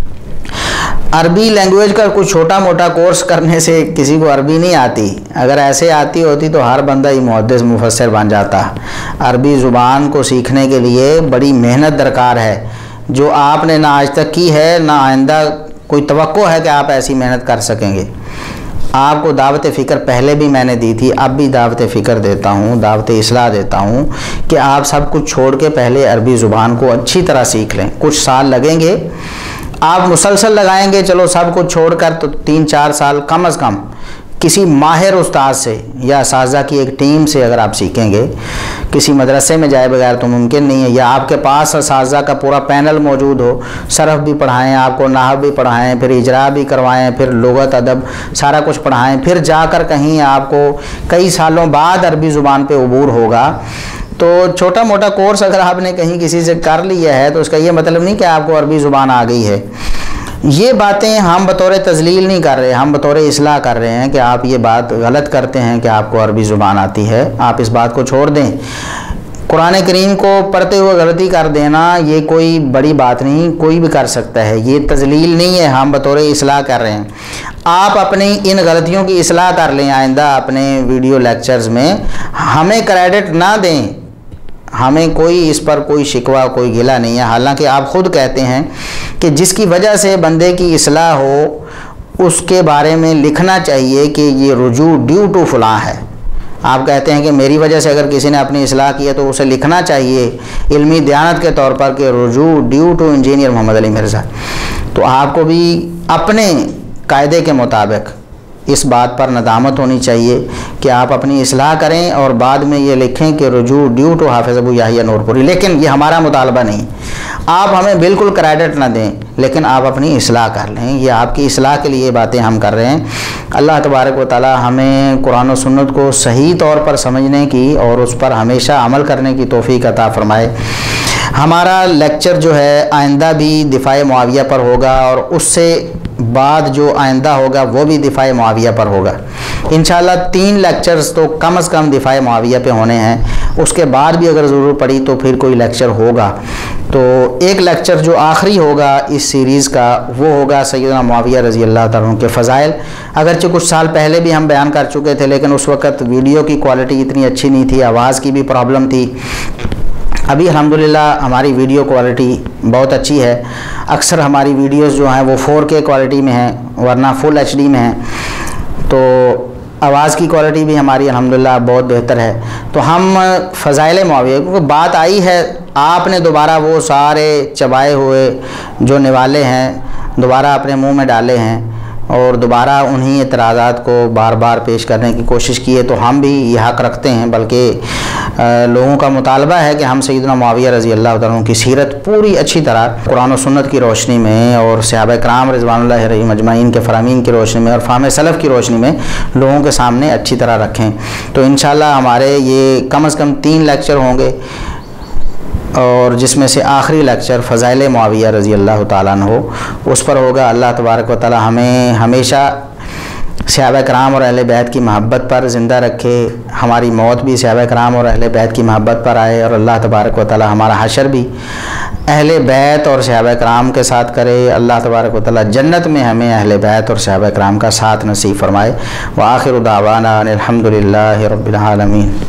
عربی لینگویج کا کوئی چھوٹا موٹا کورس کرنے سے کسی کو عربی نہیں آتی، اگر ایسے آتی ہوتی تو ہر بندہ ہی محدث مفسر بن جاتا۔ عربی زبان کو سیکھنے کے لیے بڑی محنت درکار ہے، جو آپ نے نہ آج تک کی ہے نہ آئندہ کوئی توقع ہے کہ آپ ایسی محنت کر سکیں گے۔ آپ کو دعوت فکر پہلے بھی میں نے دی تھی، اب بھی دعوت فکر دیتا ہوں، دعوت اصلاح دیتا ہوں کہ آپ سب کچھ چھوڑ کے پہلے عربی زبان کو اچھی طرح سیکھ لیں۔ کچھ سال لگیں گے، آپ مسلسل لگائیں گے، چلو سب کچھ چھوڑ کر تو تین چار سال کم از کم کسی ماہر استاد سے یا اساتذہ کی ایک ٹیم سے اگر آپ سیکھیں گے، کسی مدرسے میں جائے بغیر تو ممکن نہیں ہے، یا آپ کے پاس اساتذہ کا پورا پینل موجود ہو، صرف بھی پڑھائیں، آپ کو نحو بھی پڑھائیں، پھر اجرا بھی کروائیں، پھر لغت ادب سارا کچھ پڑھائیں، پھر جا کر کہیں آپ کو کئی سالوں بعد عربی زبان پہ عبور ہوگا۔ تو چھوٹا موٹا کورس اگر آپ نے کہیں کسی سے کر لیا ہے تو اس کا یہ مطلب نہیں کہ آپ کو عربی زبان آ گئی ہے۔ یہ باتیں ہم بطور تذلیل نہیں کر رہے، ہم بطور اصلاح کر رہے ہیں کہ آپ یہ بات غلط کرتے ہیں کہ آپ کو عربی زبان آتی ہے، آپ اس بات کو چھوڑ دیں۔ قرآن کریم کو پڑھتے ہوئے غلطی کر دینا یہ کوئی بڑی بات نہیں، کوئی بھی کر سکتا ہے، یہ تذلیل نہیں ہے، ہم بطور اصلاح کر رہے ہیں۔ آپ اپنی ان غلطیوں کی اصلاح کر لیں آئندہ اپنے ویڈیو لیکچرز میں، ہمیں کریڈٹ نہ دیں، ہمیں کوئی اس پر کوئی شکوہ کوئی گلہ نہیں ہے، حالانکہ آپ خود کہتے ہیں کہ جس کی وجہ سے بندے کی اصلاح ہو اس کے بارے میں لکھنا چاہیے کہ یہ رجوع ڈیو ٹو فلاں ہے۔ آپ کہتے ہیں کہ میری وجہ سے اگر کسی نے اپنی اصلاح کی ہے تو اسے لکھنا چاہیے علمی دیانت کے طور پر کہ رجوع due to engineer Muhammad Ali Mirza. تو آپ کو بھی اپنے قاعدے کے مطابق اس بات پر ندامت ہونی چاہیے کہ آپ اپنی اصلاح کریں اور بعد میں یہ لکھیں کہ رجوع ڈیو ٹو حافظ ابو یحییٰ نور پوری، لیکن یہ ہمارا مطالبہ نہیں۔ آپ ہمیں بالکل کریڈٹ نہ دیں لیکن آپ اپنی اصلاح کر لیں، یہ آپ کی اصلاح کے لیے باتیں ہم کر رہے ہیں۔ اللہ تبارک و تعالی ہمیں قرآن و سنت کو صحیح طور پر سمجھنے کی اور اس پر ہمیشہ عمل کرنے کی توفیق عطا فرمائے۔ ہمارا لیکچر جو ہے آئندہ بھی دفاع معاویہ پر ہوگا اور اس سے بعد جو آئندہ ہوگا وہ بھی دفاع معاویہ پر ہوگا۔ انشاءاللہ تین لیکچرز تو کم از کم دفاع معاویہ پہ ہونے ہیں، اس کے بعد بھی اگر ضرورت پڑی تو پھر کوئی لیکچر ہوگا۔ تو ایک لیکچر جو آخری ہوگا اس سیریز کا وہ ہوگا سیدنا معاویہ رضی اللہ تعالیٰ عنہ کے فضائل۔ اگرچہ کچھ سال پہلے بھی ہم بیان کر چکے تھے لیکن اس وقت ویڈیو کی کوالٹی اتنی اچھی نہیں تھی، آواز کی بھی پرابلم تھی۔ ابھی الحمدللہ ہماری ویڈیو کوالٹی بہت اچھی ہے، اکثر ہماری ویڈیوز جو ہیں وہ فور کے کوالٹی میں ہیں ورنہ فل ایچ ڈی میں ہیں، تو آواز کی کوالٹی بھی ہماری الحمدللہ بہت بہتر ہے۔ تو ہم فضائل معاویہ کیونکہ بات آئی ہے، آپ نے دوبارہ وہ سارے چبائے ہوئے جو نوالے ہیں دوبارہ اپنے منہ میں ڈالے ہیں اور دوبارہ انہی اعتراضات کو بار بار پیش کرنے کی کوشش کی ہے، تو ہم بھی یہ حق رکھتے ہیں، بلکہ لوگوں کا مطالبہ ہے کہ ہم سیدنا معاویہ رضی اللہ تعالیٰ عنہ کی سیرت پوری اچھی طرح قرآن و سنت کی روشنی میں اور صحابہ کرام رضوان اللہ علیہم اجمعین کے فرامین کی روشنی میں اور فہم سلف کی روشنی میں لوگوں کے سامنے اچھی طرح رکھیں۔ تو انشاءاللہ ہمارے یہ کم از کم تین لیکچر ہوں گے اور جس میں سے آخری لیکچر فضائل معاویہ رضی اللہ تعالیٰ عنہ اس پر ہوگا۔ اللہ تبارک و تعالی ہمیں ہمیشہ صحابہ کرام اور اہل بیت کی محبت پر زندہ رکھے، ہماری موت بھی صحابہ کرام اور اہل بیت کی محبت پر آئے، اور اللہ تبارک و تعالی ہمارا حشر بھی اہل بیت اور صحابہ کرام کے ساتھ کرے۔ اللہ تبارک و تعالی جنت میں ہمیں اہل بیت اور صحابہ کرام کا ساتھ نصیب فرمائے۔ وآخر دعوانا ان الحمد للہ رب العالمین۔